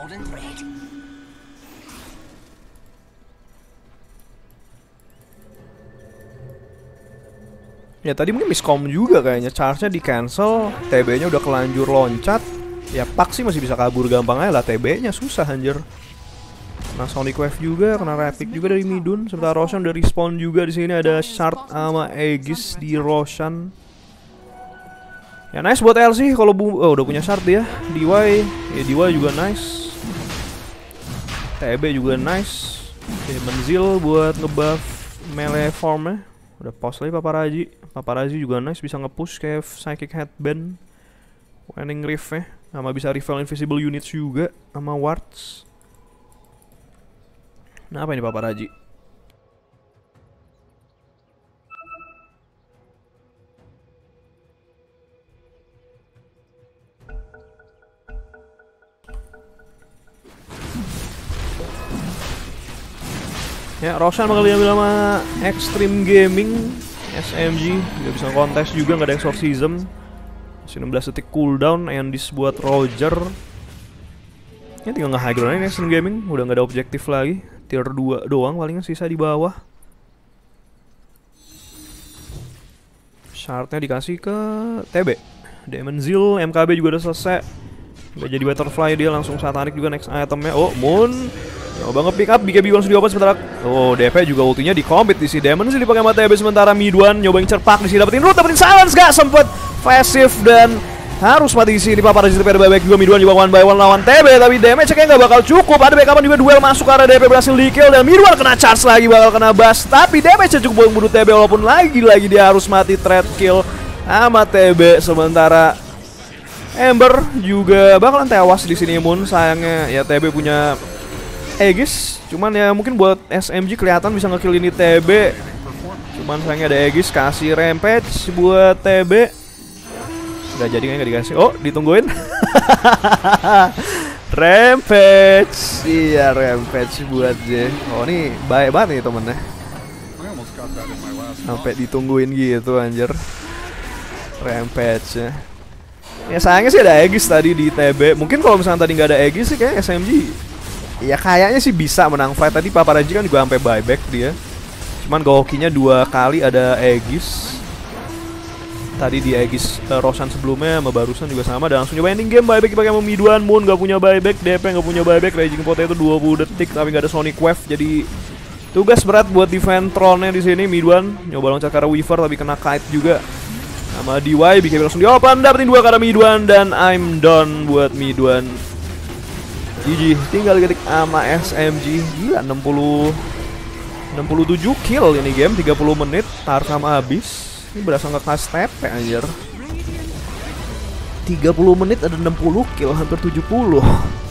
Ya tadi mungkin miscom juga kayaknya, charge-nya di cancel, T B-nya udah kelanjur loncat. Ya Pak sih masih bisa kabur gampang aja lah, T B-nya susah anjir. Kena Sonic Wave juga, kena Rapid juga dari Midun. Sementara Roshan udah respawn juga di sini, ada shard sama Aegis di Roshan. Ya nice buat L C kalau oh, udah punya shard dia. D Y, ya D Y juga nice. T B juga nice. Demon Zeal buat ngebuff melee formnya. Udah pause lagi Paparaji. Paparazi juga nice, bisa nge-push kayak Psychic Headband, Waning Rift ya, sama bisa refill invisible units juga sama wards. Nah apa ini Paparazi? Ya Roshan bakal diambil sama Extreme Gaming. S M G nggak bisa kontes juga, nggak ada exorcism. Masih enam belas detik cooldown. Endis buat Roger. Ya tinggal nge-high ground aja Extreme Gaming. Udah nggak ada objektif lagi. Tier dua doang palingan sisa di bawah. Shardnya dikasih ke T B. Demon Zeal, M K B juga udah selesai. Udah jadi butterfly dia, langsung satanik juga next itemnya. Oh Moon coba nge-pick up, B K B langsung dioper sementara. Oh, D P juga ultinya di commit di si Demon sih dipakai sama T B sementara Midwan nyobain cerpak di sini, dapetin root, dapetin silence, gak sempet passive dan harus mati di sini. Paparazi T P ada buyback juga, Midwan juga one by one lawan T B tapi damage kayaknya gak bakal cukup. Ada backupan juga, duel masuk karena D P berhasil di kill dan Midwan kena charge lagi, bakal kena bust tapi damage-nya cukup buat membunuh T B walaupun lagi-lagi dia harus mati threat kill sama T B. Sementara Ember juga bakalan tewas di sini Moon. Sayangnya ya T B punya Aegis, cuman ya mungkin buat S M G kelihatan bisa ngekill ini T B. Cuman sayangnya ada Aegis, kasih Rampage buat T B. Gak jadi kan, gak dikasih. Oh, ditungguin. Rampage. Iya, Rampage buat J. Oh, ini baik banget nih temennya. Sampai ditungguin gitu anjir. Rampage ya. Ya sayangnya sih ada Aegis tadi di T B. Mungkin kalau misalnya tadi nggak ada Aegis sih kayak S M G ya kayaknya sih bisa menang fight. Tadi Paparazi kan juga sampai buyback dia. Cuman gokinya dua kali ada Aegis. Tadi di Aegis uh, Roshan sebelumnya sama barusan juga sama. Dan langsung nyoba ending game buyback dipakai sama Midwan. Moon gak punya buyback, D P gak punya buyback. Raging Potato dua puluh detik tapi gak ada Sonic Wave. Jadi tugas berat buat defend throne-nya di sini. Midwan nyoba loncat ke arah Weaver tapi kena kite juga sama D Y. B K B langsung diopen, dapetin dua ke arah Midwan dan I'm done buat Midwan. G G, tinggal ketik sama S M G. Gila, enam puluh enam puluh tujuh kill ini game, tiga puluh menit, Tarkam habis. Ini berasa ngekas T P anjir. tiga puluh menit ada enam puluh kill, hampir tujuh puluh.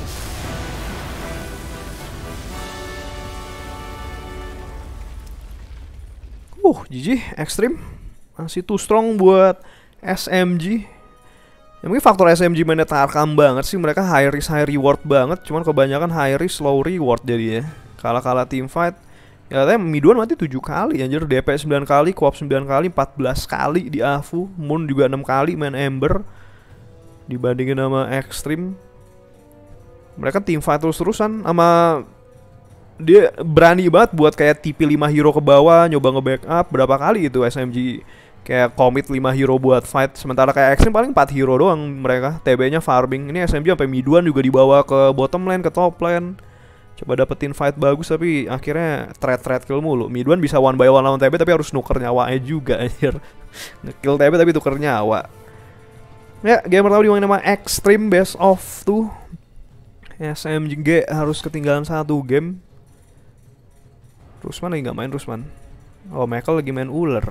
Uh, G G, Extreme masih too strong buat S M G. Ya mungkin faktor S M G mainnya Tarkam banget sih, mereka high risk high reward banget. Cuman kebanyakan high risk low reward jadinya. Kalah-kalah team fight. Ya katanya Midwan mati tujuh kali anjir, D P sembilan kali, Co-op sembilan kali, empat belas kali di Afu. Moon juga enam kali main Ember. Dibandingin sama Extreme, mereka team fight terus-terusan. Sama dia berani banget buat kayak T P lima hero ke bawah, nyoba nge-backup berapa kali itu S M G kayak commit lima hero buat fight. Sementara kayak Extreme paling empat hero doang mereka. T B-nya farming. Ini S M G sampai Midwan juga dibawa ke bottom lane, ke top lane. Coba dapetin fight bagus tapi akhirnya threat-threat kill mulu. Midwan bisa one by one lawan T B tapi harus nuker nyawanya juga anjir. Nge-kill T B tapi tuker nyawa. Ya, game pertama dimainin nama Extreme best of tuh. S M G harus ketinggalan satu game. Rusman lagi gak main Rusman. Oh, Michael lagi main ular.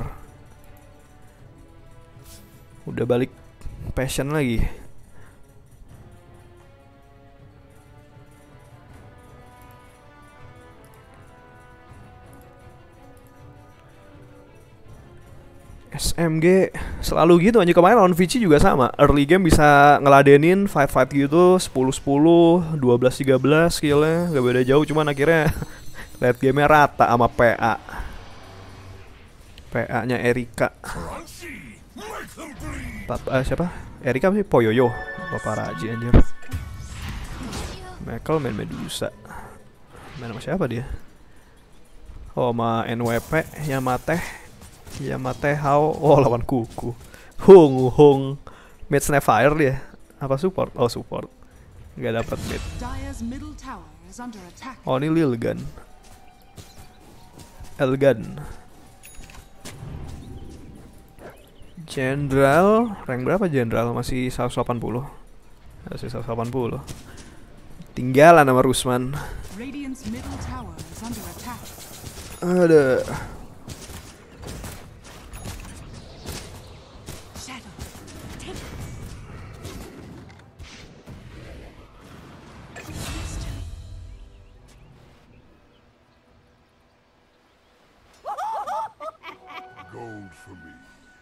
Udah balik passion lagi. S M G selalu gitu anjir. Kemarin lawan Vici juga sama. Early game bisa ngeladenin fight-fight gitu sepuluh sepuluh, dua belas tiga belas skillnya. Gak beda jauh, cuman akhirnya late game-nya rata sama P A. P A-nya Erika. Papa, eh, siapa? Erika sih Poyoyo. Bapak Raji anjir. Michael main Medusa. Main sama siapa dia? Oh, sama N W P Yamate. Yamate Hao. Oh, lawan Kuku. Hung Hung. Mid Snapfire dia. Apa support? Oh, support. Gak dapat mid. Oh, ini Lilgan. Elgan. Jenderal, rank berapa Jenderal? Masih seratus delapan puluh. Masih seratus delapan puluh. Tinggalan sama Rusman. Ada. Gold for me.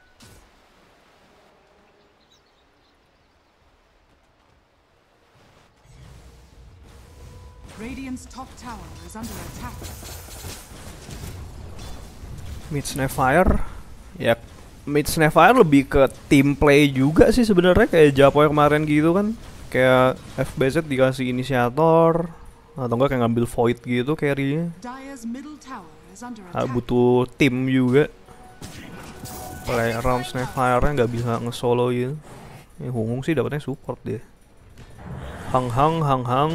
Radiant's top tower is under attack. Mid Snapfire. Ya, Mid Snapfire lebih ke team play juga sih sebenarnya, kayak Japoy kemarin gitu kan. Kayak F B Z dikasih inisiator atau enggak kayak ngambil void gitu carry-nya. Ah, butuh tim juga. Play around Snapfire-nya nggak bisa nge-solo gitu. Ya, Hungung sih dapatnya support dia. Hang hang hang hang.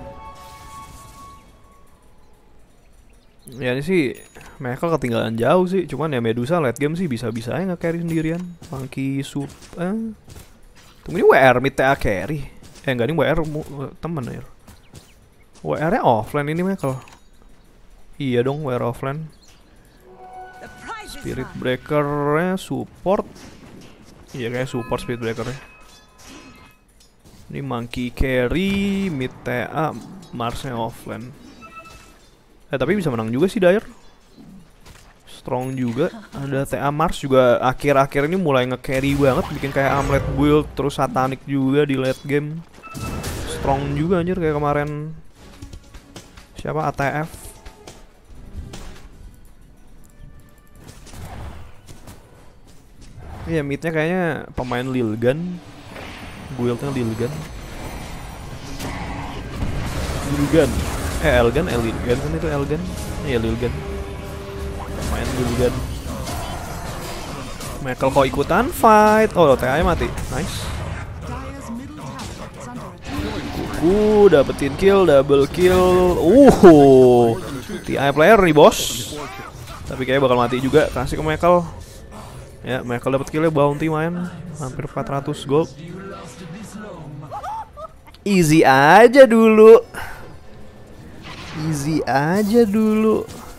Ya ini sih Michael ketinggalan jauh sih. Cuman ya Medusa late game sih bisa-bisa aja nge-carry sendirian. Monkey sup eh. Tunggu, ini W R mid T A carry. Eh enggak, ini W R temen ya. W R-nya offline ini Michael. Iya dong, W R offline. Spirit Breaker-nya support. Iya kayak support Spirit Breaker-nya. Ini Monkey carry, mid T A, Mars-nya offline. Eh tapi bisa menang juga sih Dire. Strong juga. Ada T A Mars juga akhir-akhir ini mulai nge-carry banget, bikin kayak Amulet build, terus Satanic juga di late game. Strong juga anjir kayak kemarin. Siapa? A T F. Iya, midnya kayaknya pemain Lilgan. Buildnya Lilgan. Lilgan. Eh Elgan, Elgan kan itu Elgan. Iya Lilgan. Main Lilgan. Michael kok ikutan fight. Oh, T A-nya mati. Nice. Kuku dapetin kill, double kill. Uh. T I player nih, bos. Tapi kayaknya bakal mati juga. Kasih ke Michael. Ya, Michael dapet killnya, bounty main hampir empat ratus gold. Easy aja dulu. Easy aja dulu.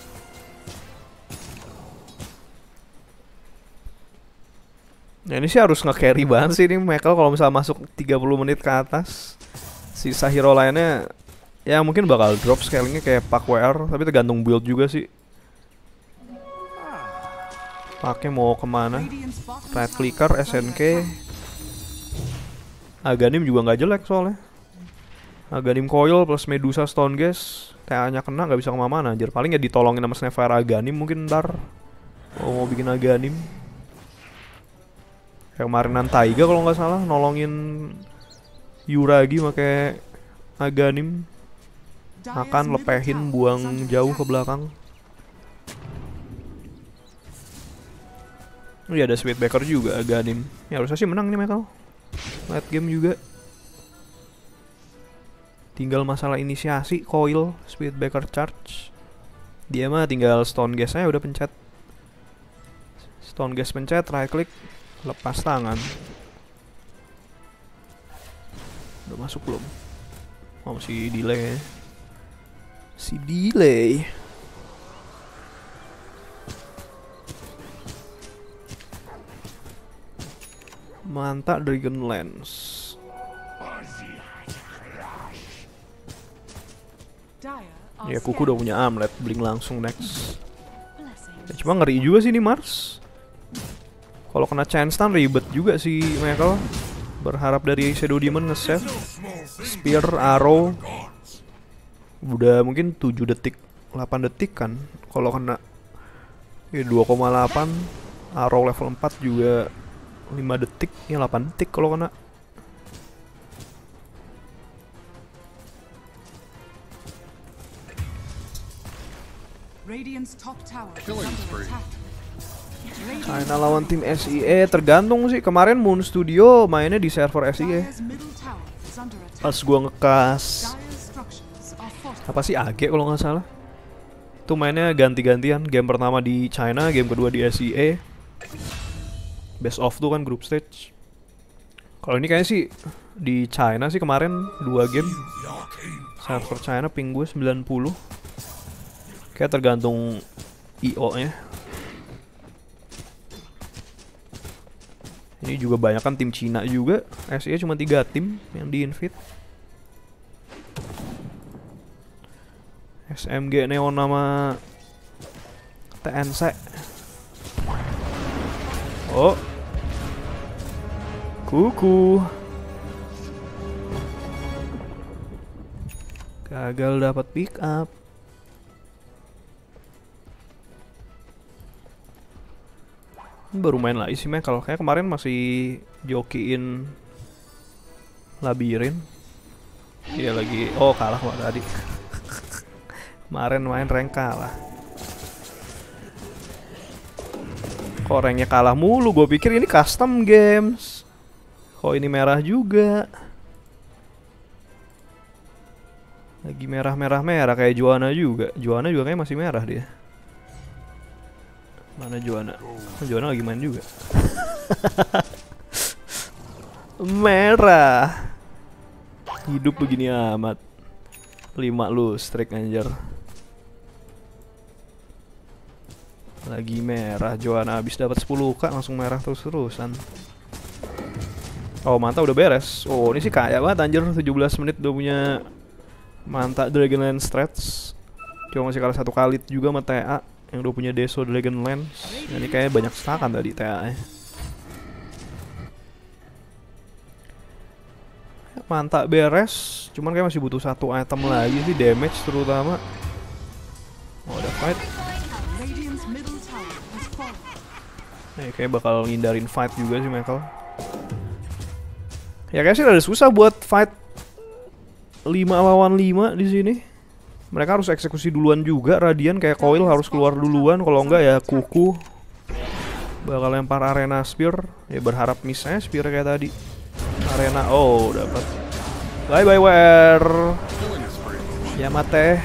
Nah ini sih harus nge-carry banget sih nih Michael kalau misalnya masuk tiga puluh menit ke atas. Sisa hero lainnya ya mungkin bakal drop scalingnya kayak Pak W R. Tapi tergantung build juga sih. Paknya mau kemana? Right clicker, S N K. Aghanim juga nggak jelek soalnya. Aghanim coil plus Medusa stone gas. T A-nya kena nggak bisa kemana-mana anjir. Paling ya ditolongin sama Snapfire Aghanim mungkin ntar. Oh, mau bikin Aghanim. Kayak kemarinan Taiga kalau nggak salah nolongin Yuragi pakai Aghanim. Akan lepehin buang jauh ke belakang. Oh iya ada Sweetbaker juga Aghanim. Ya harusnya sih menang nih Michael. Late game juga. Tinggal masalah inisiasi, coil, Sweetbaker charge. Dia mah tinggal stone gas-nya udah pencet. Stone gas pencet, right click, lepas tangan. Udah masuk belum? Oh masih delay ya. Si delay. Manta Dragonlance. Dire are Ya Kuku udah punya Amulet, Blink langsung next. blessing. Ya, cuma ngeri juga sih ini Mars. Kalau kena chance stun ribet juga sih Michael. Berharap dari Shadow Demon nge-save Spear, Arrow. Udah mungkin tujuh detik, delapan detik kan. Kalau kena ya dua koma delapan. Arrow level empat juga lima detik, ya delapan detik kalau kena. Radiant's top tower is Killing under spree. attack. China lawan tim S I E tergantung sih. Kemarin Moon Studio mainnya di server S I E. Dire's middle tower is under attack. Pas gua ngekas Dire's structures are fortified. apa sih A G kalau nggak salah. Itu mainnya ganti-gantian. Game pertama di China, game kedua di S I E. Best of tuh kan group stage. Kalau ini kayaknya sih di China sih kemarin dua game. Server China ping gue sembilan puluh. Kayak tergantung I O-nya. Ini juga banyak kan tim Cina juga. S I E cuma tiga tim yang di invite. S M G Neon nama T N C. Oh, Kuku gagal dapat pick up. Baru main lagi sih Michael. Kayak kemarin masih jokiin labirin. Iya lagi. Oh kalah wah tadi. Kemarin main rank kalah. Kok ranknya kalah mulu? Gue pikir ini custom games. Kok ini merah juga? Lagi merah-merah-merah kayak Juana juga. Juana juga kayak masih merah dia. Mana Juana? Oh, Juana lagi main juga. Merah. Hidup begini amat. Lima lu strike anjir. Lagi merah. Juana habis dapat sepuluh k langsung merah terus-terusan. Oh, Manta udah beres. Oh, ini sih kaya banget anjir. tujuh belas menit udah punya Manta Dragonlance Strats. Cuma masih kalah satu kali juga sama T A yang udah punya Deso Dragonlance. Nah, ini kayaknya banyak stakan tadi T A nya. Manta beres, cuman kayak masih butuh satu item lagi sih, damage terutama. Oh, ada fight. Radiant's middle tower has fallen. Nih kayak bakal ngindarin fight juga sih Michael. Ya kayaknya sih ada susah buat fight lima lawan lima di sini. Mereka harus eksekusi duluan juga. Radiant kayak Coil harus keluar duluan. Kalau enggak ya Kuku bakal lempar Arena Spear. Ya berharap miss aja Spear kayak tadi. Arena, oh dapat. Bye bye Wear. Killing spree. Yamate.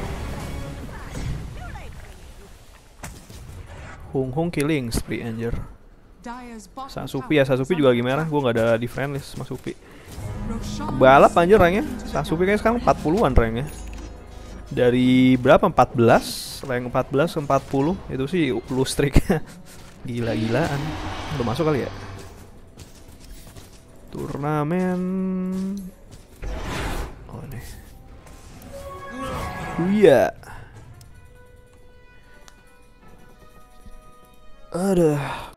Hung Hung killing spree anjir. Dire's bottom Sasupi ya, tower Sasupi is juga lagi under merah. attack. Gue gak ada di friendlist sama Supi. Roshan Balap is anjir ranknya. into the Sasupi dark. kayak sekarang empat puluhan ranknya. Dari berapa? empat belas, rank empat belas ke empat puluh. Itu sih lu streak. Gila-gilaan. Udah masuk kali ya? Turnamen. Oh nih. Iya. Aduh.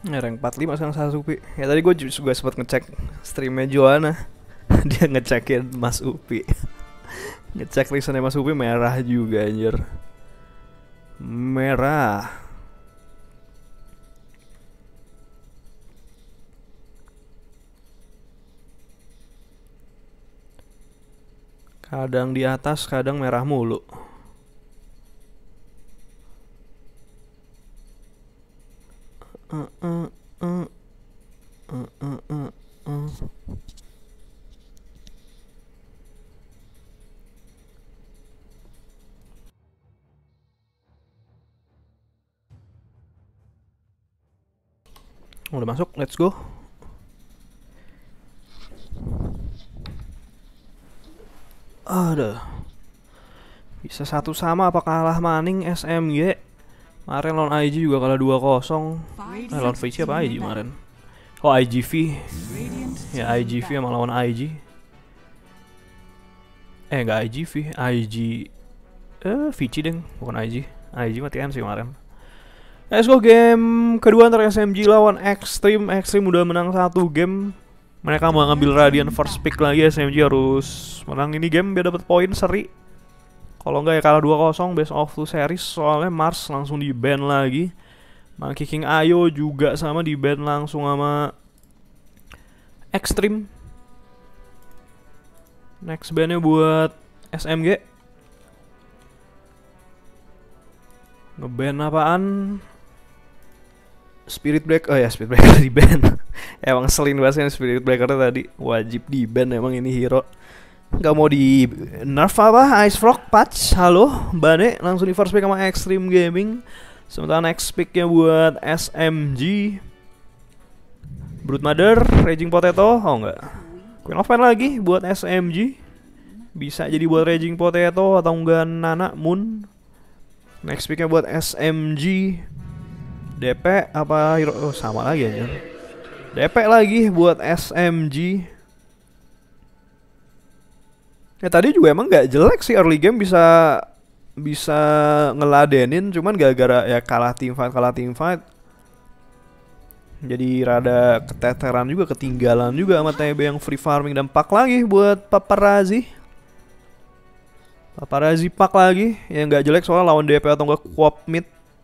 Ya, rank empat puluh lima sekarang Sasuke. Ya tadi gue juga sempat ngecek streamnya Joanna. Dia ngecekin Mas Upi. Ngecek listennya Mas Upi merah juga anjir. Merah. Kadang di atas, kadang merah mulu. Uh, uh, uh. Uh, uh, uh, uh. Udah masuk, let's go. Aduh. Bisa satu sama apa kalah maning S M G. Kemarin lawan I G juga kalah dua kosong. Eh, lawan V C apa I G kemarin? Oh, I G V. Ya, I G V sama lawan I G. Eh, enggak I G V, I G Eh, V C deng, bukan I G. I G mati T M sih kemarin. Let's go, game kedua antara S M G lawan Extreme. Extreme udah menang satu game. Mereka mau ngambil Radiant first pick lagi. S M G harus menang ini game biar dapat poin seri. Kalau enggak ya kalah dua kosong best of two series. Soalnya Mars langsung di ban lagi. Monkey King Ayo juga sama di ban langsung sama Extreme. Next bannya buat S M G. Ngeban apaan? Spirit Breaker. Oh ya, Spirit Breaker di ban. Emang selin banget Spirit Breaker tadi. Wajib di ban emang ini hero. Gak mau di nerf apa? Ice Frog patch. Halo, Bane langsung di first pick sama Extreme Gaming. Sementara next picknya buat S M G. Brood Mother, Raging Potato. Oh enggak, Queen of Pain lagi buat S M G. Bisa jadi buat Raging Potato atau enggak Nana Moon. Next picknya buat S M G. D P apa hero? Oh sama lagi aja. D P lagi buat S M G. Ya tadi juga emang gak jelek sih early game, bisa bisa ngeladenin, cuman gara-gara ya kalah team fight kalah team fight. Jadi rada keteteran juga, ketinggalan juga sama T B yang free farming. Dan pak lagi buat Paparazzi. Paparazzi pak lagi, yang gak jelek soalnya lawan D P atau enggak Quap mid.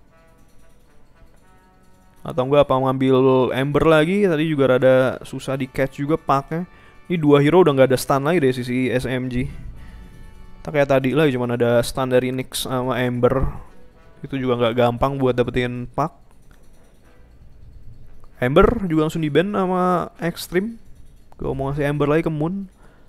Atau enggak apa ngambil Ember lagi, tadi juga rada susah di catch juga paknya. Ini dua hero udah gak ada stun lagi dari sisi S M G. Tak kayak tadi lagi cuman ada stun dari Nyx sama Ember. Itu juga gak gampang buat dapetin pak. Ember juga langsung di ban sama Extreme. Gue mau ngasih Ember lagi ke Moon.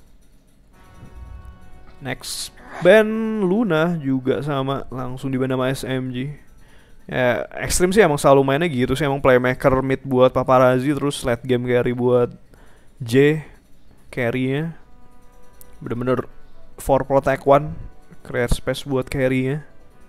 Next ban Luna juga sama, langsung di ban sama S M G. Ya Extreme sih emang selalu mainnya gitu sih, emang playmaker mid buat Paparazzi, terus late game carry buat J. Carry-nya bener-bener four protect one, create space buat carry-nya.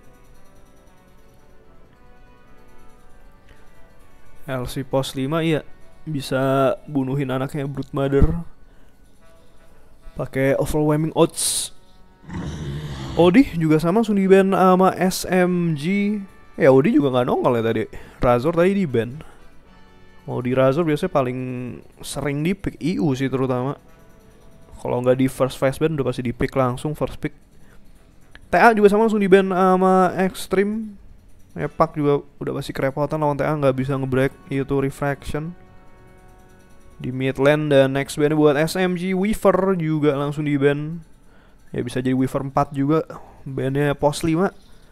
L C pos lima iya bisa bunuhin anaknya Brood Mother pakai overwhelming odds. Odi juga sama langsung di ban sama S M G. Ya Odi juga nggak nongol ya tadi. Razor tadi di ban. Odi Razor biasanya paling sering di pick I U sih terutama. Kalau nggak di first phase ban udah pasti di pick langsung first pick. T A juga sama langsung di ban sama Extreme. Epak juga udah pasti kerepotan lawan T A, nggak bisa ngebreak itu refraction di mid lane. Dan next ban buat S M G Weaver juga langsung di ban. Ya bisa jadi Weaver empat juga. Bannya pos lima.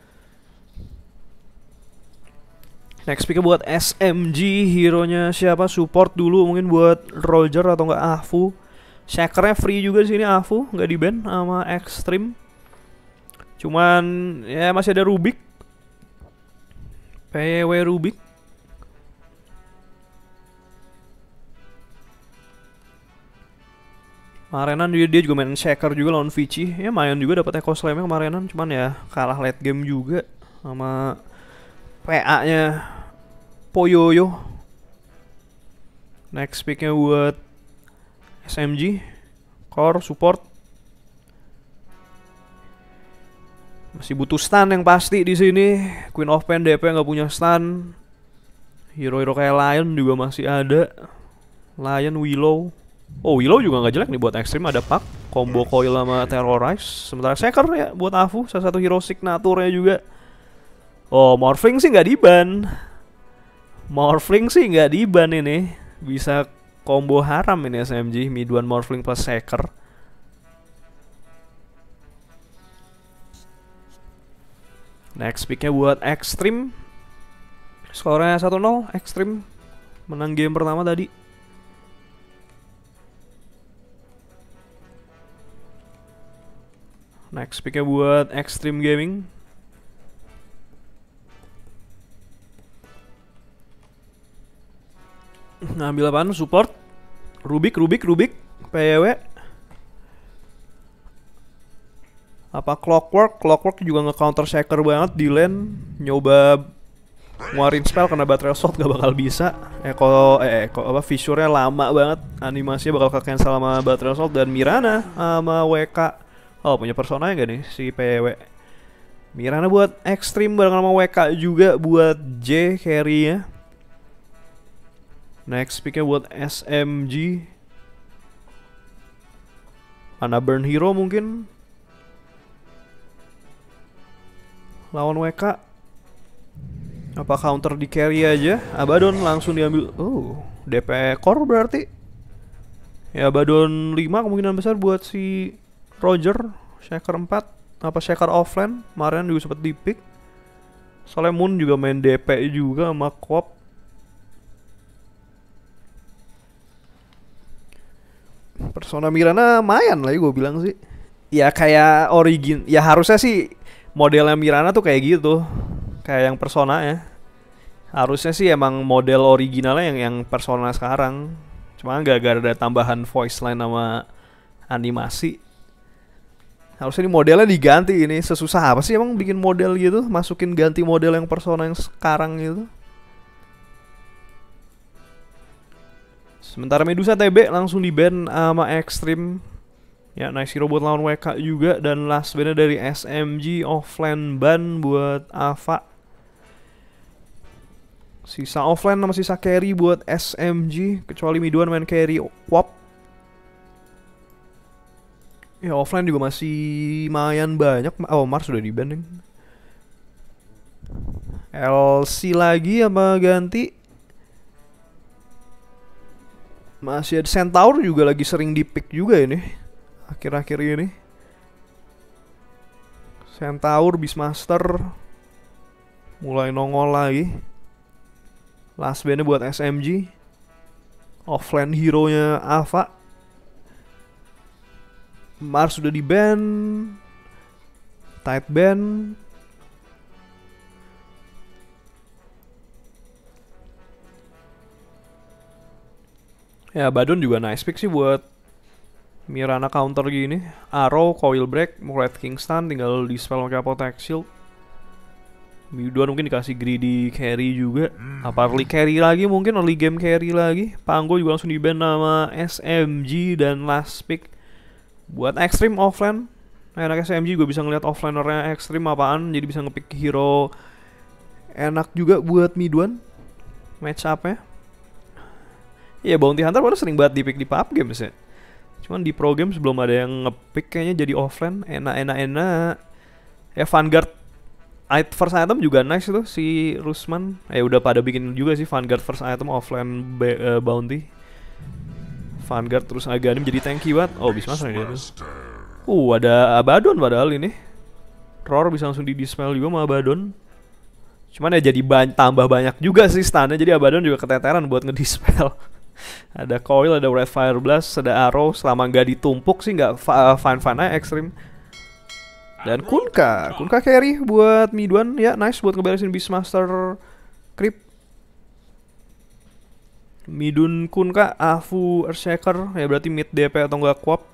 Next pick buat S M G, hero-nya siapa? Support dulu mungkin buat Roger atau enggak Afu. Shakernya free juga di sini Afu, nggak di ban sama Extreme. Cuman ya masih ada Rubik. P W Rubik. Kemarinan dia, dia juga main Shaker juga lawan Vici. Ya main juga dapat Echo Slam-nya kemarinan, cuman ya kalah late game juga sama P A-nya Poyoyo. Next pick-nya buat S M G, core support. Masih butuh stun yang pasti di sini. Queen of Pain D P nggak punya stun. Hero-hero kayak Lion juga masih ada. Lion, Willow. Oh, Willow juga nggak jelek nih buat ekstrim. Ada Puck, combo coil sama Terrorize. Sementara Shaker ya buat Afu, salah satu hero signaturnya juga. Oh, Morphling sih nggak diban. Morphling sih nggak diban ini. Bisa combo haram ini S M G, mid one Morphling plus Shaker. Next picknya buat ekstrim. Skornya satu nol, ekstrim menang game pertama tadi. Next picknya buat Extreme Gaming. Ngambil apaan? Support Rubik, Rubik, Rubik P W. Apa Clockwork? Clockwork juga nge-counter Shaker banget di lane. Nyoba ngeluarin spell karena Battle Assault gak bakal bisa. Eko eh Eko apa fisurnya lama banget. Animasinya bakal ke-cancel sama Battle Assault. Dan Mirana sama W K. Oh, punya personanya gak nih si P W? Mirana buat Extreme bareng sama W K juga buat J carry-nya. Next picknya buat S M G. Mana Burn Hero mungkin lawan W K. Apa counter di carry aja? Abaddon langsung diambil. Oh, D P core berarti. Ya Abaddon lima kemungkinan besar buat si Roger. Shaker empat. Apa Shaker offline? Kemarin juga sempet di pick. Soalnya Moon juga main D P juga sama Quap. Persona Mirana mayan lah ya gue bilang sih. Ya kayak origin. Ya harusnya sih modelnya Mirana tuh kayak gitu. Kayak yang Persona ya. Harusnya sih emang model originalnya yang yang Persona sekarang. Cuma gak ada tambahan voice line sama animasi. Harusnya ini modelnya diganti ini. Sesusah apa sih emang bikin model gitu? Masukin ganti model yang Persona yang sekarang gitu. Sementara Medusa T B langsung di ban sama Extreme. Ya, nice hero buat lawan W K juga. Dan last bandnya dari S M G, offline ban buat Ava. Sisa offline sama sisa carry buat S M G. Kecuali Miduan main carry Wap. Ya, offline juga masih lumayan banyak. Oh, Mars sudah di ban nih. L C lagi apa ganti? Masih ada Centaur juga lagi sering di pick juga ini akhir-akhir ini. Centaur, Beastmaster mulai nongol lagi. Last bandnya buat S M G. Offline hero-nya Ava. Mars sudah di ban. Tight ban. Ya, Abaddon juga nice pick sih buat Mirana counter gini. Arrow, Coil Break, Red King Stun, tinggal di spell pakai Apothex Shield. Miduan mungkin dikasih greedy carry juga. Apa early carry lagi mungkin, early game carry lagi. Panggo juga langsung di ban sama S M G. Dan last pick buat Extreme offline. Enak S M G juga bisa ngeliat offlinernya Extreme apaan. Jadi bisa ngepick hero enak juga buat Miduan match up-nya. Iya, Bounty Hunter baru sering banget di-pick di pub games ya. Cuman di pro games belum ada yang nge-pick kayaknya jadi offline. Enak-enak-enak. Ya Vanguard first item juga nice tuh si Rusman. Eh udah pada bikin juga sih Vanguard first item offline uh, bounty. Vanguard terus Aghanim jadi tanky banget. Oh, bisa masuk dia tuh. Uh, ada Abaddon padahal ini. Roar bisa langsung di-dispel juga sama Abaddon. Cuman ya jadi ba tambah banyak juga sih stunnya. Jadi Abaddon juga keteteran buat ngedispel. Ada Coil, ada Red Fire Blast, ada Arrow. Selama nggak ditumpuk sih nggak fine-fine aja Extreme. Dan Kunkka, Kunkka carry buat Miduan. Ya nice buat ngeberesin Beastmaster Creep. Midun Kunkka, Afu, Earthshaker. Ya berarti mid D P atau nggak Quap.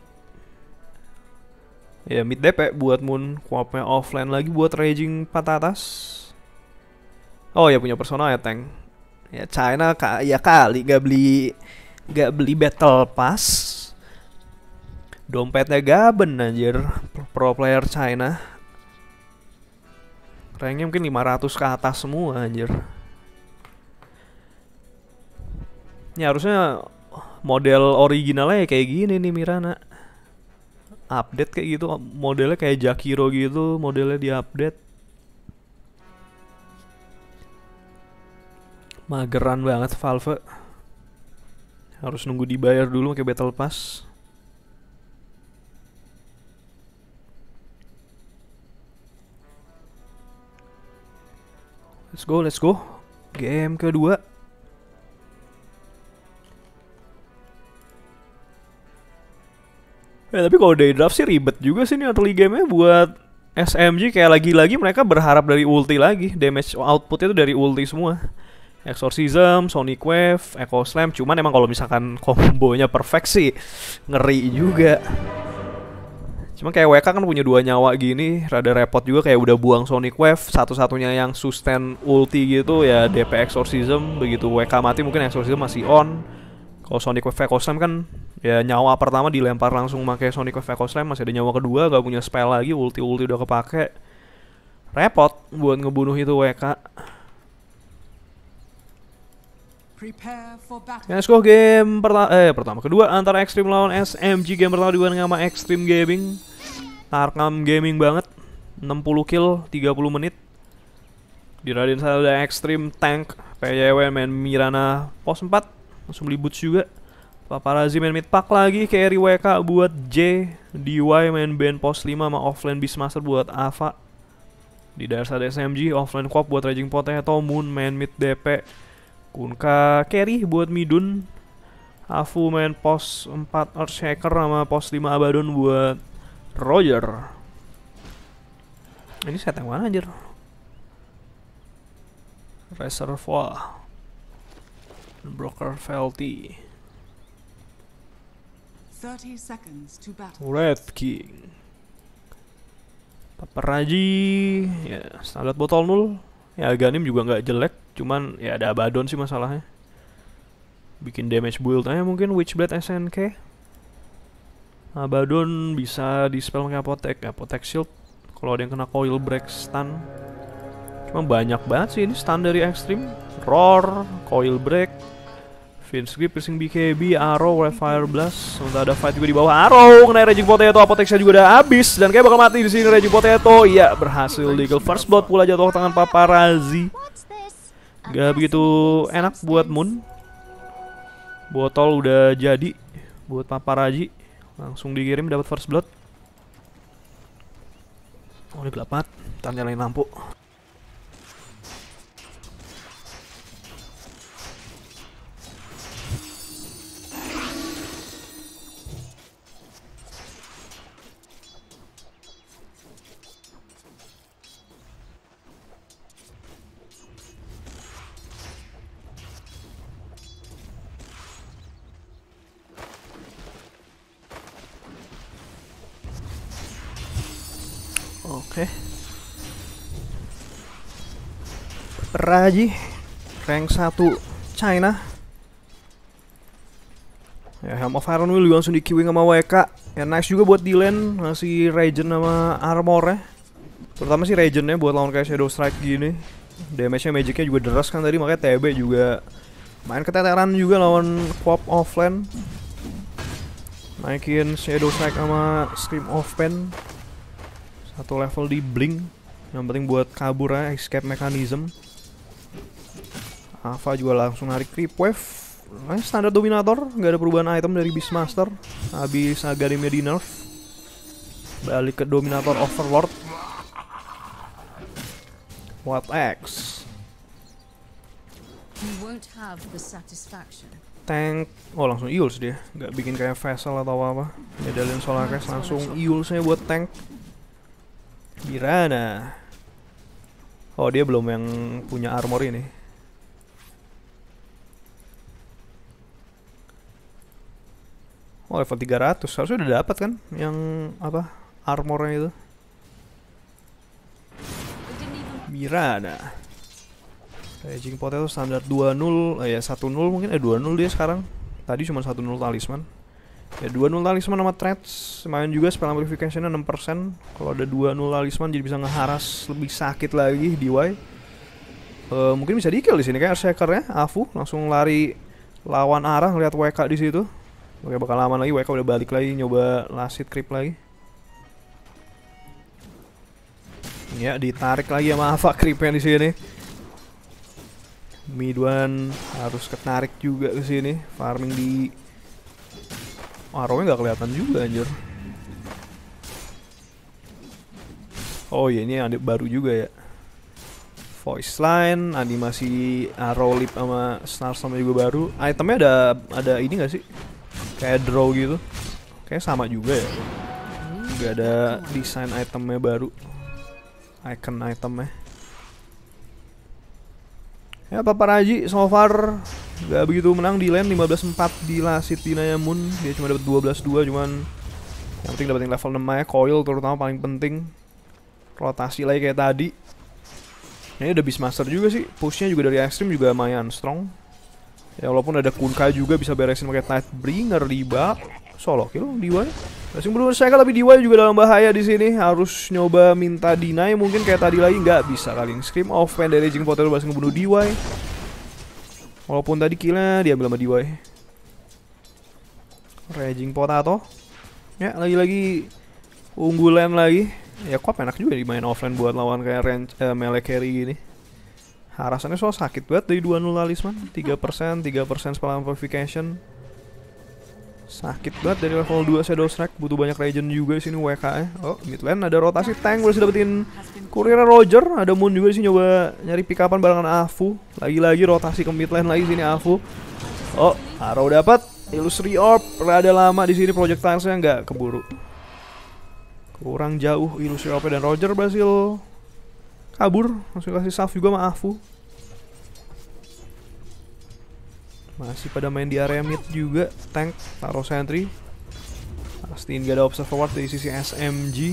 Ya mid D P buat Moon. Quapnya offline lagi buat Raging Patatas. Oh ya punya persona ya tank. Ya China ka ya kali gak beli gak beli battle pass. Dompetnya gaben anjir. Pro player China. Ranknya mungkin lima ratus ke atas semua anjir. Ya harusnya model originalnya kayak gini nih Mirana. Update kayak gitu, modelnya kayak Jakiro gitu, modelnya di update. Mageran banget Valve. Harus nunggu dibayar dulu pakai Battle Pass. Let's go, let's go. Game kedua. Ya tapi kalau dari draft sih ribet juga sih nih early game-nya buat S M G. Kayak lagi-lagi mereka berharap dari ulti lagi. Damage outputnya itu dari ulti semua. Exorcism, Sonic Wave, Echo Slam. Cuman emang kalau misalkan kombonya perfect sih ngeri juga. Cuma kayak W K kan punya dua nyawa gini, rada repot juga kayak udah buang Sonic Wave, satu-satunya yang sustain ulti gitu ya D P Exorcism. Begitu W K mati mungkin Exorcism masih on. Kalau Sonic Wave Echo Slam kan ya nyawa pertama dilempar langsung pakai Sonic Wave Echo Slam, masih ada nyawa kedua, gak punya spell lagi, ulti-ulti udah kepake. Repot buat ngebunuh itu W K. Prepare for battle. Let's go game pertama eh pertama kedua antara Extreme lawan S M G. Game pertama dibuat sama Extreme Gaming. Tarkam Gaming banget. enam puluh kill tiga puluh menit. Di Raden saya ada Extreme Tank, P Y W main Mirana pos empat, langsung beli boots juga. Paparazzi main mid pack lagi, carry W K buat J, D Y main band pos lima sama offline Beastmaster buat Ava. Di daerah ada S M G, offline Coop buat Raging Potato, Moon main mid D P, Kunka carry buat Midun, Afu main pos empat Earthshaker sama pos lima Abaddon buat Roger. Ini set yang mana anjir? Reservoir Broker Felty, thirty seconds to battle. Red King, Paparaji, ya standar botol nol. Ya Ganim juga nggak jelek, cuman ya ada Abaddon sih masalahnya. Bikin damage build aja mungkin Witchblade S N K. Abaddon bisa dispel pakai apotek, apotek shield. Kalau ada yang kena coil break stun. Cuma banyak banget sih ini stun dari Extreme. Roar, coil break, Vince Grip, Piercing B K B, Arrow, Red Fire Blast. Sementara ada fight juga di bawah. Arrow kena Raging Potato, apoteknya juga udah habis dan kayak bakal mati di sini Raging Potato. Iya, berhasil di kill. First blood pula jatuh ke tangan Paparazzi. Gak begitu enak buat Moon. Botol udah jadi buat Paparazzi. Langsung dikirim dapat first blood. Oh, ini gelap banget. Ntar nyalain lampu. Oke. Peraji rank satu China. Ya, Helm of Iron Will juga langsung di queuing sama W K. Ya nice juga buat Dylan ngasih regen sama armor ya. Terutama sih regennya buat lawan kayak Shadow Strike gini. Damage-nya magicnya juga deras kan tadi, makanya T B juga main keteteran juga lawan Pop offline. Naikin Shadow Strike sama Scream of Pain. Satu level di Blink, yang penting buat kabur ya, escape mechanism. Ava juga langsung narik Creep Wave. Nah, standar Dominator, nggak ada perubahan item dari Beastmaster. Habis Agadimnya di nerf, balik ke Dominator Overlord. What X? You won't have the satisfaction. Tank, oh langsung Eul's dia, nggak bikin kayak Vessel atau apa. Medallion Solaris langsung Eul's-nya buat tank. Mirana. Oh dia belum yang punya armor ini. Oh level tiga ratus, harusnya udah dapat kan yang apa armornya itu. Mirana. Raging Potato standar dua nol, eh ya satu nol mungkin, eh dua nol dia sekarang. Tadi cuma satu nol talisman. Ya dua nol talisman sama threats. Main juga spell amplification-nya enam persen. Kalau ada dua nol talisman jadi bisa ngeharas lebih sakit lagi D Y. Uh, mungkin bisa di-kill di sini kayak Earthshaker ya. Afu langsung lari lawan arah ngeliat W K di situ. Oke, bakal lama lagi W K udah balik lagi nyoba last hit creep lagi. Ya, ditarik lagi sama Ava creepnya di sini. Mid one harus ketarik juga ke sini. Farming di Arrownya nggak kelihatan juga anjir. Oh iya, ini ada baru juga ya. Voice line, animasi arrow lip sama Starstorm juga baru. Itemnya ada ada ini nggak sih? Kayak draw gitu. Kayak sama juga ya. Gak ada desain itemnya baru. Icon itemnya. Ya, Paparazi so far gak begitu menang di lane. Lima belas empat di last hit di Nayamun. Dia cuma dapat dua belas dua, cuman yang penting dapetin level enam aja. Coil terutama paling penting. Rotasi lagi kayak tadi. Ini udah Beastmaster juga sih. Pushnya juga dari Extreme juga lumayan strong. Ya walaupun ada Kunkka juga bisa beresin pakai Tidebringer di bak. Solo kill D Y. Masih belum selesai, tapi D Y juga dalam bahaya di sini. Harus nyoba minta deny mungkin kayak tadi lagi, nggak bisa kali ini. Scream of Pain dari Raging Potato berhasil ngebunuh D Y. Walaupun tadi killnya diambil sama D Y. Raging Potato. Ya lagi-lagi unggulan lagi. Ya kok enak juga dimain offline buat lawan kayak range eh, melee carry gini. Harasannya soal sakit banget dari dua nol talisman. tiga persen, tiga persen spell amplification. Sakit banget dari level dua Shadow Strike, butuh banyak regen juga di sini W K nya. Oh, mid lane ada rotasi tank, udah dapetin Courier Roger, ada Moon juga sih nyoba nyari pick upan barengan Afu. Lagi-lagi rotasi ke mid lane lagi sini Afu. Oh, Arrow dapat Illusory Orb, rada lama di sini projectilesnya nggak keburu. Kurang jauh Illusory Orb dan Roger berhasil kabur, langsung kasih save juga sama Afu. Masih pada main di area mid juga. Tank, taruh sentry. Pastiin gak ada observe forward dari sisi S M G.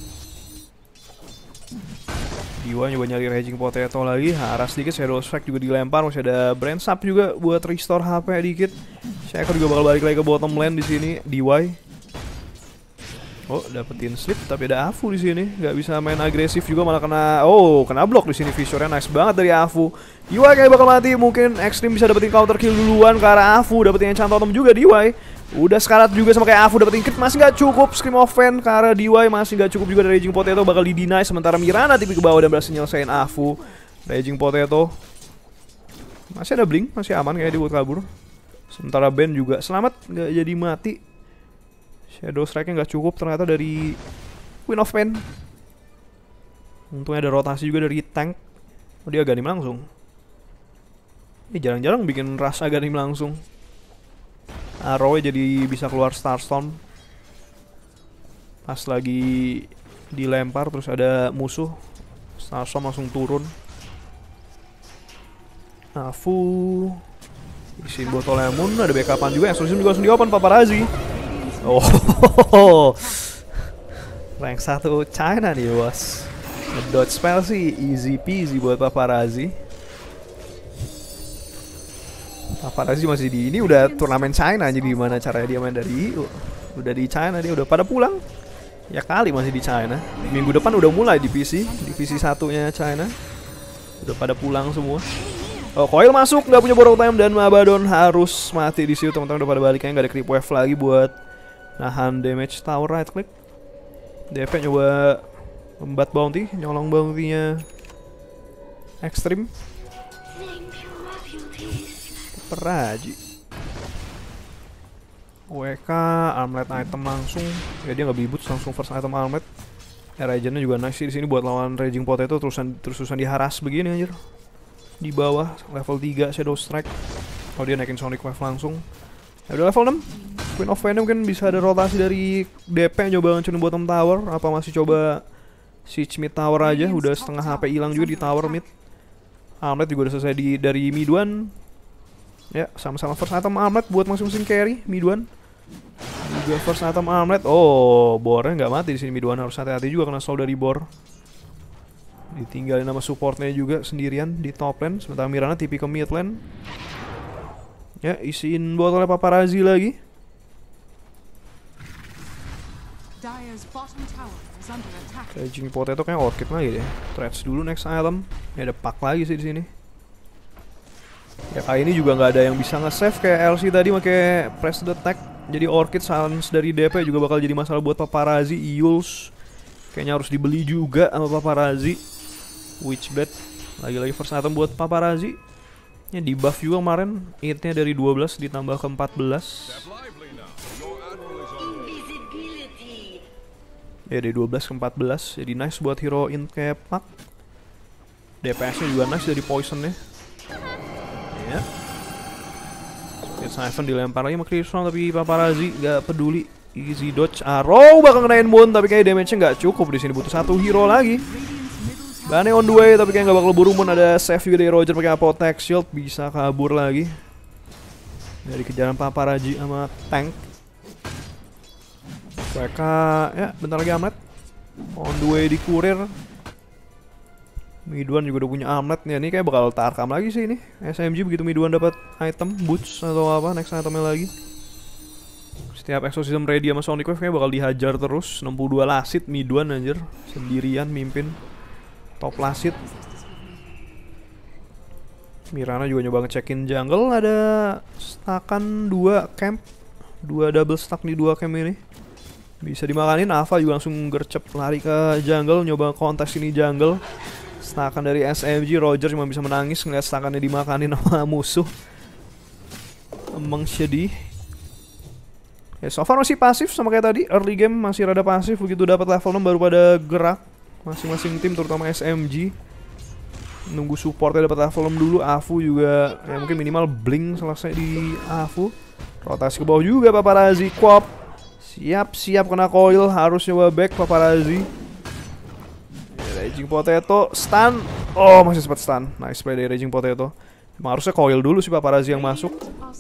Diwa nyoba nyari Raging Potato lagi. Haras dikit, Shadow Strike juga dilempar. Masih ada Brand Sap juga buat restore H P dikit. Shaker juga bakal balik lagi ke bottom lane di sini. D Y. Oh, dapetin slip tapi ada Afu di sini. Nggak bisa main agresif juga, malah kena oh, kena block di sini. Visornya nice banget dari Afu. D Y kayak bakal mati. Mungkin Extreme bisa dapetin counter kill duluan ke arah Afu. Dapetin enchant totem juga D Y. Udah sekarat juga sama kayak Afu, dapetin crit masih nggak cukup. Scream of Pain ke arah D Y masih nggak cukup juga dari Raging Potato, bakal di-deny sementara Mirana tipe ke bawah dan berhasil nyelesain Afu. Raging Potato masih ada blink, masih aman kayak dia buat kabur. Sementara Ben juga selamat, nggak jadi mati. Shadow Strike-nya nggak cukup ternyata dari Queen of Pain. Untungnya ada rotasi juga dari tank. Oh, dia Aghanim langsung. Ini jarang-jarang bikin rush Aghanim langsung. Arrow-nya jadi bisa keluar Starstorm. Pas lagi dilempar terus ada musuh, Starstorm langsung turun. Afu isi botol lemon, ada backupan juga. Exorcism juga langsung di-open Paparazi. Oh, rank satu China nih bos. Dodge spell sih easy peasy buat Paparazi. Paparazi masih di ini udah turnamen China, jadi gimana caranya dia main dari udah di China, dia udah pada pulang. Ya kali masih di China. Minggu depan udah mulai di P C, divisi satunya China. Udah pada pulang semua. Oh, Coil masuk, nggak punya borrow time dan Mabadon harus mati di situ. Teman-teman udah pada baliknya, nggak ada creep wave lagi buat nahan damage tower. Right click. D P nyoba membat bounty, nyolong bounty-nya Extreme. Peraji. W K armlet item langsung. Ya dia nggak bibut, langsung first item armlet. Ya, Regennya juga nice sih di sini buat lawan Raging Potato, terusan terusan diharas begini anjir. Di bawah level tiga Shadow Strike. Oh, dia naikin Sonic Wave langsung. Ya udah level enam. Queen of Pain mungkin bisa ada rotasi dari D P nyoba ngancurin bottom tower. Apa masih coba siege mid tower aja? Udah setengah H P hilang juga di tower mid. Armlet juga udah selesai di dari mid one. Ya sama-sama first item armlet buat masing-masing carry mid one. Juga first item armlet. Oh, bornya nggak mati di sini mid one, harus hati-hati juga kena slow dari bor. Ditinggalin sama supportnya juga sendirian di top lane. Sementara Mirana tipi ke mid lane. Ya, isiin botolnya Paparazi lagi. Raging Potato kayak orchid lagi deh. Threads dulu next item. Ya ada pack lagi sih di sini. Ya kali ini juga nggak ada yang bisa nge-save kayak L C tadi pakai press the tag. Jadi Orchid silence dari D P juga bakal jadi masalah buat Paparazzi. Eul's kayaknya harus dibeli juga sama Paparazzi. Witchblade lagi-lagi first item buat Paparazzi. Ya di buff juga kemarin, hit-nya dari dua belas ditambah ke empat belas. Ya dari dua belas ke empat belas, jadi nice buat hero in kayak Pak. D P S-nya juga nice dari poison-nya. Ya. Siphon dilempar lagi sama Crimson tapi Paparazzi gak peduli. Easy dodge arrow bakal ngenain Moon tapi kayak damage-nya gak cukup di sini, butuh satu hero lagi. Bane on the way tapi kayak gak bakal buru. Moon ada save juga dari Roger pakai apotek shield, bisa kabur lagi dari kejaran Paparazzi sama tank. Mereka ya bentar lagi Amlet on the way di kurir. Midwan juga udah punya Amlet ya, ini kayak bakal tarkam lagi sih ini S M G begitu Midwan dapat item boots atau apa next itemnya lagi. Setiap exorcism ready sama Sonic Wave kayak bakal dihajar terus. Enam puluh dua lasit Midwan anjir, sendirian mimpin top lasit. Mirana juga nyoba ngecekin jungle, ada stakan dua camp, dua double stack di dua camp ini. Bisa dimakanin. Alpha juga langsung gercep lari ke jungle, nyoba kontes ini jungle. Stakan dari S M G, Roger cuma bisa menangis ngeliat stakannya dimakanin sama musuh. Emang sedih. Ya so far masih pasif sama kayak tadi, early game masih rada pasif, begitu dapat level enam baru pada gerak. Masing-masing tim terutama S M G nunggu supportnya dapat level enam dulu. Afu juga ya mungkin minimal blink selesai di Afu. Rotasi ke bawah juga Paparazzi. Quap siap-siap kena coil, harus nyoba back Paparazzi. Ya, Raging Potato stun. Oh masih sempat stun. Nice play dari Raging Potato. Emang harusnya coil dulu sih Paparazzi yang masuk.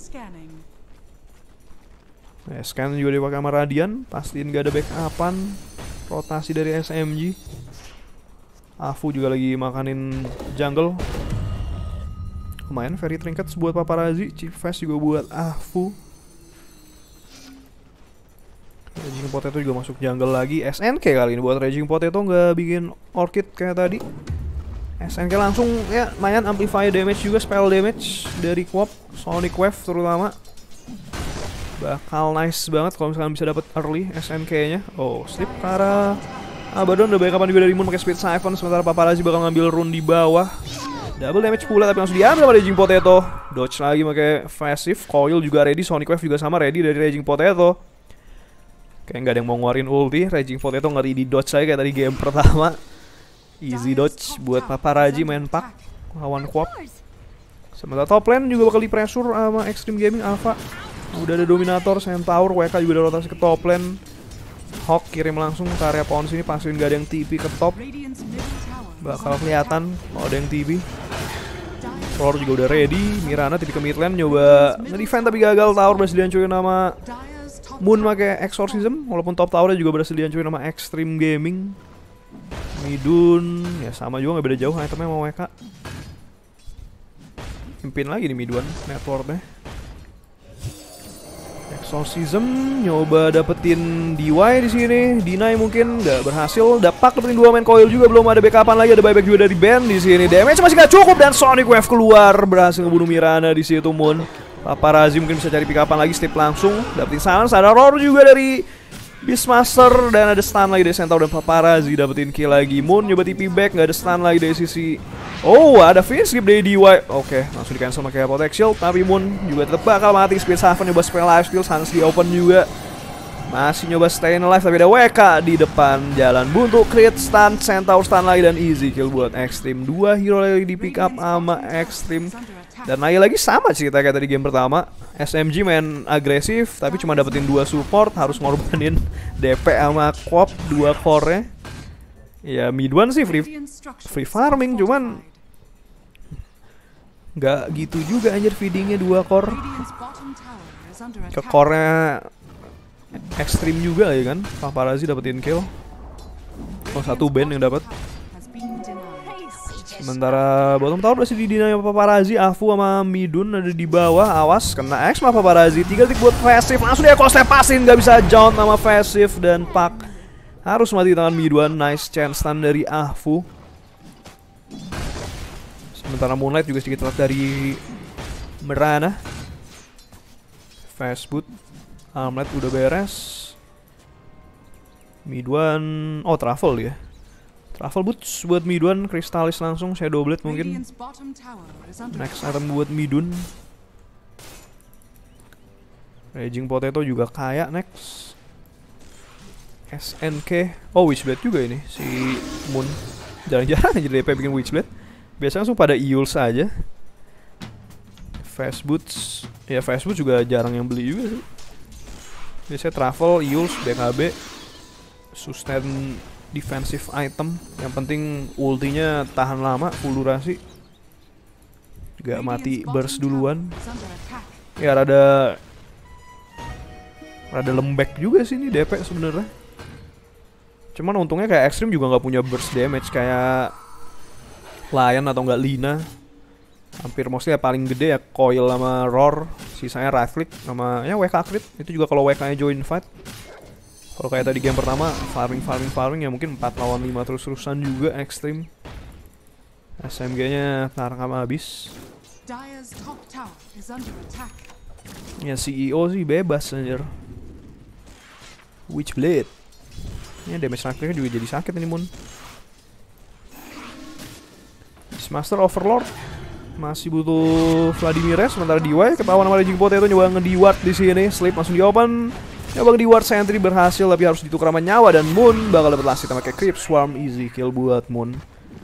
Ya, scan juga dipakai sama Radiant. Pastiin gak ada backupan. Rotasi dari S M G. Afu juga lagi makanin jungle. Lumayan very trinkets buat Paparazzi. Chief Fast juga buat Afu. Raging Potato juga masuk jungle lagi. S N K kali ini buat Raging Potato nggak bikin Orchid kayak tadi. S N K langsung ya lumayan amplify damage juga, spell damage dari Quap, Sonic Wave terutama. Bakal nice banget kalau misalkan bisa dapat early S N K-nya. Oh, slip ke arah Abaddon, udah banyak kapan juga dari Moon pakai Speed Siphon, sementara Paparazzi bakal ngambil rune di bawah. Double damage pula tapi langsung diambil sama Raging Potato. Dodge lagi pakai passive, coil juga ready, Sonic Wave juga sama ready dari Raging Potato. Kayak nggak ada yang mau ngeluarin ulti, Raging Potato ngeri di dodge aja kayak tadi game pertama. Easy dodge buat Paparazzi main pak lawan Quap. Sementara top lane juga bakal di pressure sama Extreme Gaming Alpha. Udah ada Dominator, Centaur, W K juga ada rotasi ke top lane. Hawk kirim langsung ke area pohon sini, pastiin gak ada yang T P ke top. Bakal kelihatan kalau ada yang T P. Floor juga udah ready, Mirana T P ke mid lane, nyoba nge-defend tapi gagal. Tower berhasil dihancurin sama Moon pakai Exorcism, walaupun top towernya juga berhasil dihancurin sama Extreme Gaming. Midun ya sama juga, nggak beda jauh itemnya sama W K. Pimpin lagi nih Midun networknya. Exorcism nyoba dapetin D Y di sini, deny mungkin nggak berhasil. Dapat dapetin dua main coil juga, belum ada backupan lagi, ada buyback juga dari Ben di sini. Damage masih nggak cukup dan Sonic Wave keluar, berhasil ngebunuh Mirana di situ. Moon Paparazzi mungkin bisa cari pick-upan lagi, step langsung dapetin silence, ada roar juga dari Beastmaster dan ada stun lagi dari Centaur dan Paparazzi dapetin kill lagi. Moon nyoba T P back, nggak ada stun lagi dari sisi. Oh, ada finish skip dari D Y. Oke, langsung di cancel pakai Apotek Shield, tapi Moon juga tetap bakal mati. Speed Siphon nyoba spell lifesteal, Sans di open juga. Masih nyoba stay alive tapi ada W K di depan jalan buntu, crit stun, Centaur stun lagi dan easy kill buat Extreme. Dua hero lagi di pick up sama Extreme. Dan lagi-lagi sama cerita kayak tadi game pertama. S M G main agresif tapi cuma dapetin dua support, harus ngorbanin D P sama Quap dua core-nya. Ya Midwan sih free free farming, cuman nggak gitu juga anjir feedingnya dua core. Ke core-nya Extreme juga ya kan. Paparazzi dapetin kill. Oh, satu band yang dapat. Sementara bottom tower masih didinai Paparazzi. Afu sama Midun ada di bawah. Awas kena X sama Paparazzi. Tiga tik buat passive, langsung dia cross lepasin, nggak bisa jaunt sama passive dan Pak harus mati tangan Midwan. Nice chance stun dari Afu. Sementara Moonlight juga sedikit telat dari Merana. Fast boot. Armlet udah beres. Mid one. Oh, travel ya. Travel boots buat mid one. Crystallis langsung. Shadow Blade mungkin. Radiant's bottom tower is under Next item buat midun. Raging Potato juga kaya next. S N K. Oh, Witchblade juga ini si Moon. Jarang-jarang aja D P bikin Witchblade. Biasanya langsung pada Eul's aja. Fast Boots. Ya Fast Boots juga jarang yang beli juga sih. Biasanya Travel, Eul's, B K B. Sustain defensive item. Yang penting ultinya tahan lama, full durasi. Gak mati burst duluan. Ya rada rada lembek juga sih ini D P sebenarnya. Cuman untungnya kayak Extreme juga nggak punya burst damage kayak Lion atau enggak Lina. Hampir mostly ya paling gede ya Coil sama Roar. Sisanya right click sama ya W K crit. Itu juga kalau W K nya join fight. Kalau kayak tadi game pertama farming farming farming ya mungkin empat lawan lima terus-terusan juga Extreme. S M G nya tarang sama habis. Dire's top tower is under attack. Ya C E O sih bebas anjir. Witchblade. Ya damage ranknya juga jadi sakit ini Moon. Master Overlord masih butuh Vladimires, sementara D Y ketahuan sama Raging Potato nyoba nge-deward di sini. Sleep langsung di open. Nyoba nge-deward sentry berhasil tapi harus ditukar sama nyawa dan Moon bakal dapat last hit sama kayak Creep Swarm. Easy kill buat Moon.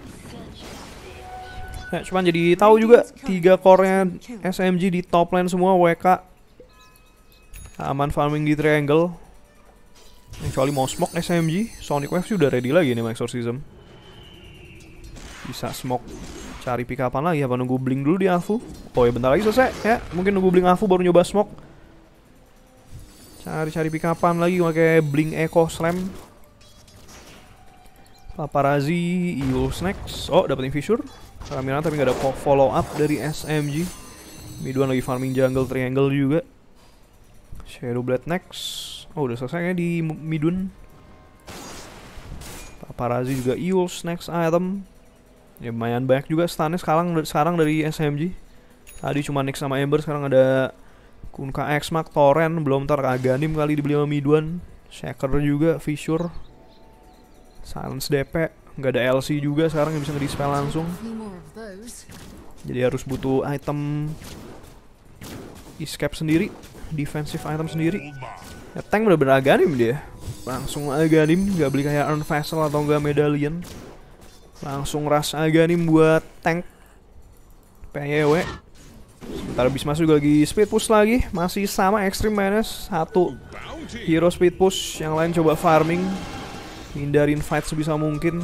Ya, cuman jadi tahu juga tiga core-nya S M G di top lane semua W K. Aman farming di triangle. Kecuali mau smoke S M G, Sonic Wave sih udah ready lagi nih sama Exorcism. Bisa smoke, cari pick upan lagi apa nunggu blink dulu di Afu. Oh ya bentar lagi selesai ya, mungkin nunggu blink Afu baru nyoba smoke. Cari-cari pick upan lagi pakai blink Echo Slam. Paparazzi, Eul's next. Oh dapetin Fissure. Kamiran tapi gak ada follow up dari S M G. Midwan lagi farming jungle triangle juga. Shadow Blade next. Oh udah selesai kayaknya di midun. Paparazzi juga Eul's next item. Ya lumayan banyak juga stunnya sekarang, sekarang dari S M G. Tadi cuma Nyx sama Ember, sekarang ada Kunkka X-Mark, Torrent, belum ntar Aghanim kali dibeli sama midun. Shaker juga, Fissure. Silence D P, nggak ada L C juga sekarang yang bisa nge-dispel langsung. Jadi harus butuh item escape sendiri, defensive item sendiri. Ya tank bener-bener Aghanim dia. Langsung Aghanim, gak beli kayak Earn Vessel atau enggak Medallion. Langsung rush Aghanim buat tank P Y W. Sebentar habis masuk juga lagi speed push lagi. Masih sama Extreme minus satu hero speed push, yang lain coba farming, hindarin fight sebisa mungkin.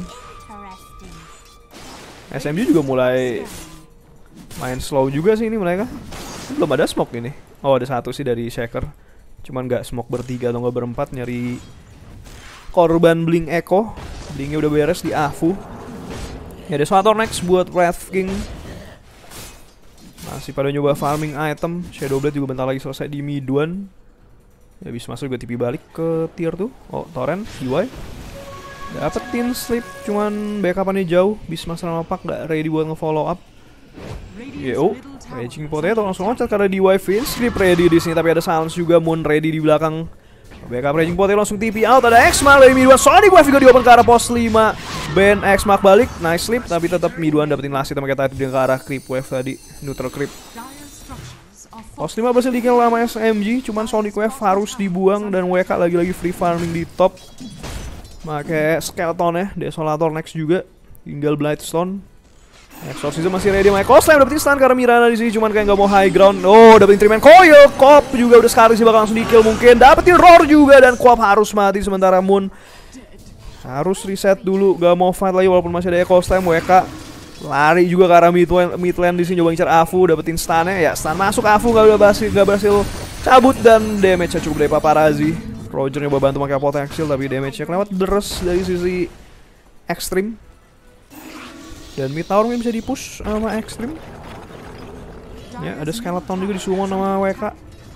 S M G juga mulai main slow juga sih ini mereka. Belum ada smoke ini. Oh ada satu sih dari Shaker. Cuman gak smoke bertiga atau gak berempat, nyari korban blink Echo. Blinknya udah beres di Afu. Ya ada Sword next buat Wrath King. Masih pada nyoba farming item. Shadow Blade juga bentar lagi selesai di mid one. Ya bisa masuk juga T P balik ke tier tuh. Oh Torrent, D Y dapetin Sleep, cuman backupannya jauh. Beastmaster sama Pak gak ready buat nge-follow up. Yo, Raging Potato langsung loncat karena D Y Fin. Sleep ready di sini tapi ada Silence juga. Moon ready di belakang. Backup Raging Potato langsung T P out. Ada X-Mark dari mid one. Sonic Wave juga di open ke arah pos lima. Ben X-Mark balik. Nice Sleep tapi tetap mid one dapetin last hit sama kayak tadi ke arah Creep Wave tadi. Neutral Creep. Pos lima berhasil di-kill sama S M G. Cuman Sonic Wave harus dibuang dan W K lagi-lagi free farming di top. Pakai Skeleton ya. Desolator next juga. Tinggal Blightstone. Exorcism masih ready, sama Echo Slam dapetin stun karena Mirana di sini cuman kayak nggak mau high ground. Oh, dapetin Triman Coil, Kop juga udah sekali sih bakal langsung di kill mungkin. Dapetin Roar juga dan Kop harus mati sementara Moon harus reset dulu, gak mau fight lagi walaupun masih ada Echo Slam. W K lari juga ke arah mid lane, mid lane di sini coba ngincar Afu, dapetin stunnya ya, stun masuk Afu gak udah berhasil, gak berhasil cabut dan damage-nya cukup dari Paparazzi. Roger nyoba bantu pakai potential tapi damage-nya kelewat deres dari sisi Extreme. Dan mid tower bisa dipush sama Extreme. Ya, ada Skeleton juga disummon sama W K.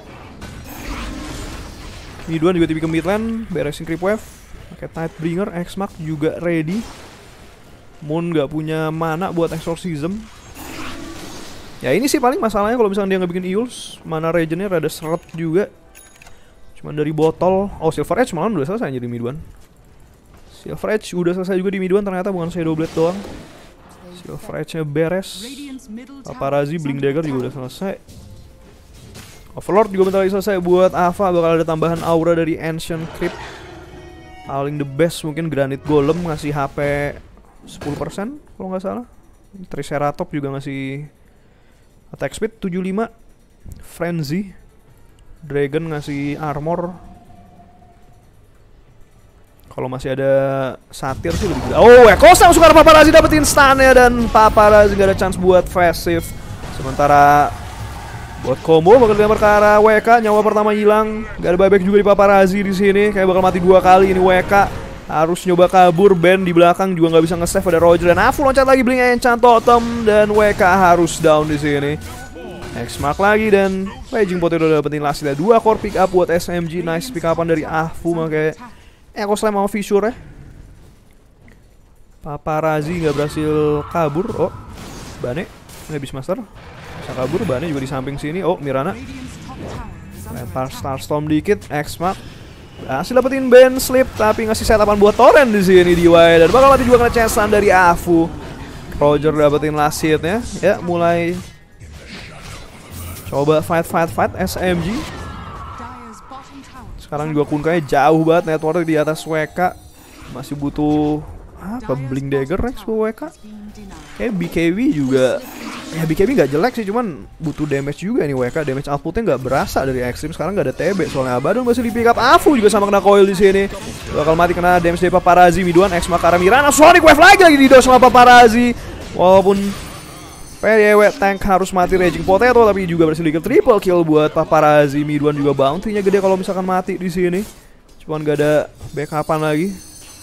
Mid one juga tipe ke mid lane, beresin Creep Wave. Pakai Tidebringer, X-Mark juga ready. Moon gak punya mana buat Exorcism. Ya ini sih paling masalahnya kalau misalnya dia nggak bikin Eul's, mana regennya rada seret juga. Cuman dari botol. Oh, Silver Edge malah udah selesai jadi mid one. Silver Edge udah selesai juga di mid one, ternyata bukan Shadow Blade doang. Silver Edge-nya beres. Paparazzi, Blink Dagger juga udah selesai. Overlord juga bentar lagi selesai. Buat Ava bakal ada tambahan aura dari Ancient Crypt. Paling the best mungkin Granite Golem ngasih H P sepuluh persen kalau nggak salah. Triceratops juga ngasih attack speed tujuh puluh lima. Frenzy Dragon ngasih armor. Kalau masih ada satir sih lebih gila. Oh, ya Kosa langsung karena Paparazzi dapetin stun-nya dan Paparazzi gak ada chance buat passive. Sementara buat combo bakal dilempar ke arah W K, nyawa pertama hilang. Gak ada buyback juga di Paparazzi di sini. Kayak bakal mati dua kali ini W K. Harus nyoba kabur, Ben di belakang juga nggak bisa nge-save. Ada Roger dan Afu loncat lagi, Blink Enchant Totem dan W K harus down di sini. X-Mark lagi dan Raging Potato udah dapetin last ya. Dua core pick up buat S M G. Nice pick upan dari Afu makanya Echo Slam sama Fissure ya. Paparazzi nggak berhasil kabur. Oh, Bane, ini Beastmaster bisa kabur. Bane juga di samping sini. Oh, Mirana lempar Starstorm dikit. X-Mark berhasil dapetin Ben Slip tapi ngasih setapan buat Torrent di sini di W dan bakal mati juga kena chance dari Afu. Roger dapetin last hit-nya. Ya, mulai coba fight fight fight S M G. Sekarang juga Kunkanya jauh banget, network di atas W K. Masih butuh apa? Blink Dagger next buat W K. Kayak B K B juga. Ya B K B nggak jelek sih, cuman butuh damage juga nih W K. Damage outputnya nggak berasa dari Extreme. Sekarang nggak ada T B soalnya Abaddon masih di pick up. Afu juga sama kena coil di sini. Bakal mati kena damage dari Paparazzi. Miduan X Makara Mirana Sonic Wave lagi lagi di dodge sama Paparazzi. Walaupun P D W tank harus mati Raging Potato tapi juga berhasil di triple kill buat Paparazzi. Miduan juga bounty-nya gede kalau misalkan mati di sini. Cuman gak ada backupan lagi.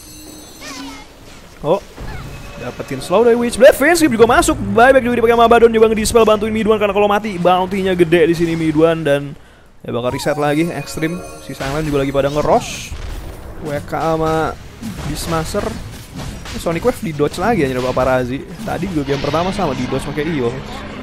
Oh, dapetin slow dari Witchblade. Fancy juga masuk. Buyback juga dipakai sama Abaddon, coba nge-dispel bantuin Miduan karena kalau mati bounty-nya gede di sini Miduan dan ya bakal reset lagi Extreme. Si Silent juga lagi pada nge-rush. W K sama Beastmaster. Sonic Wave di dodge lagi aja Paparazzi. Tadi juga game pertama sama di dodge pakai Io.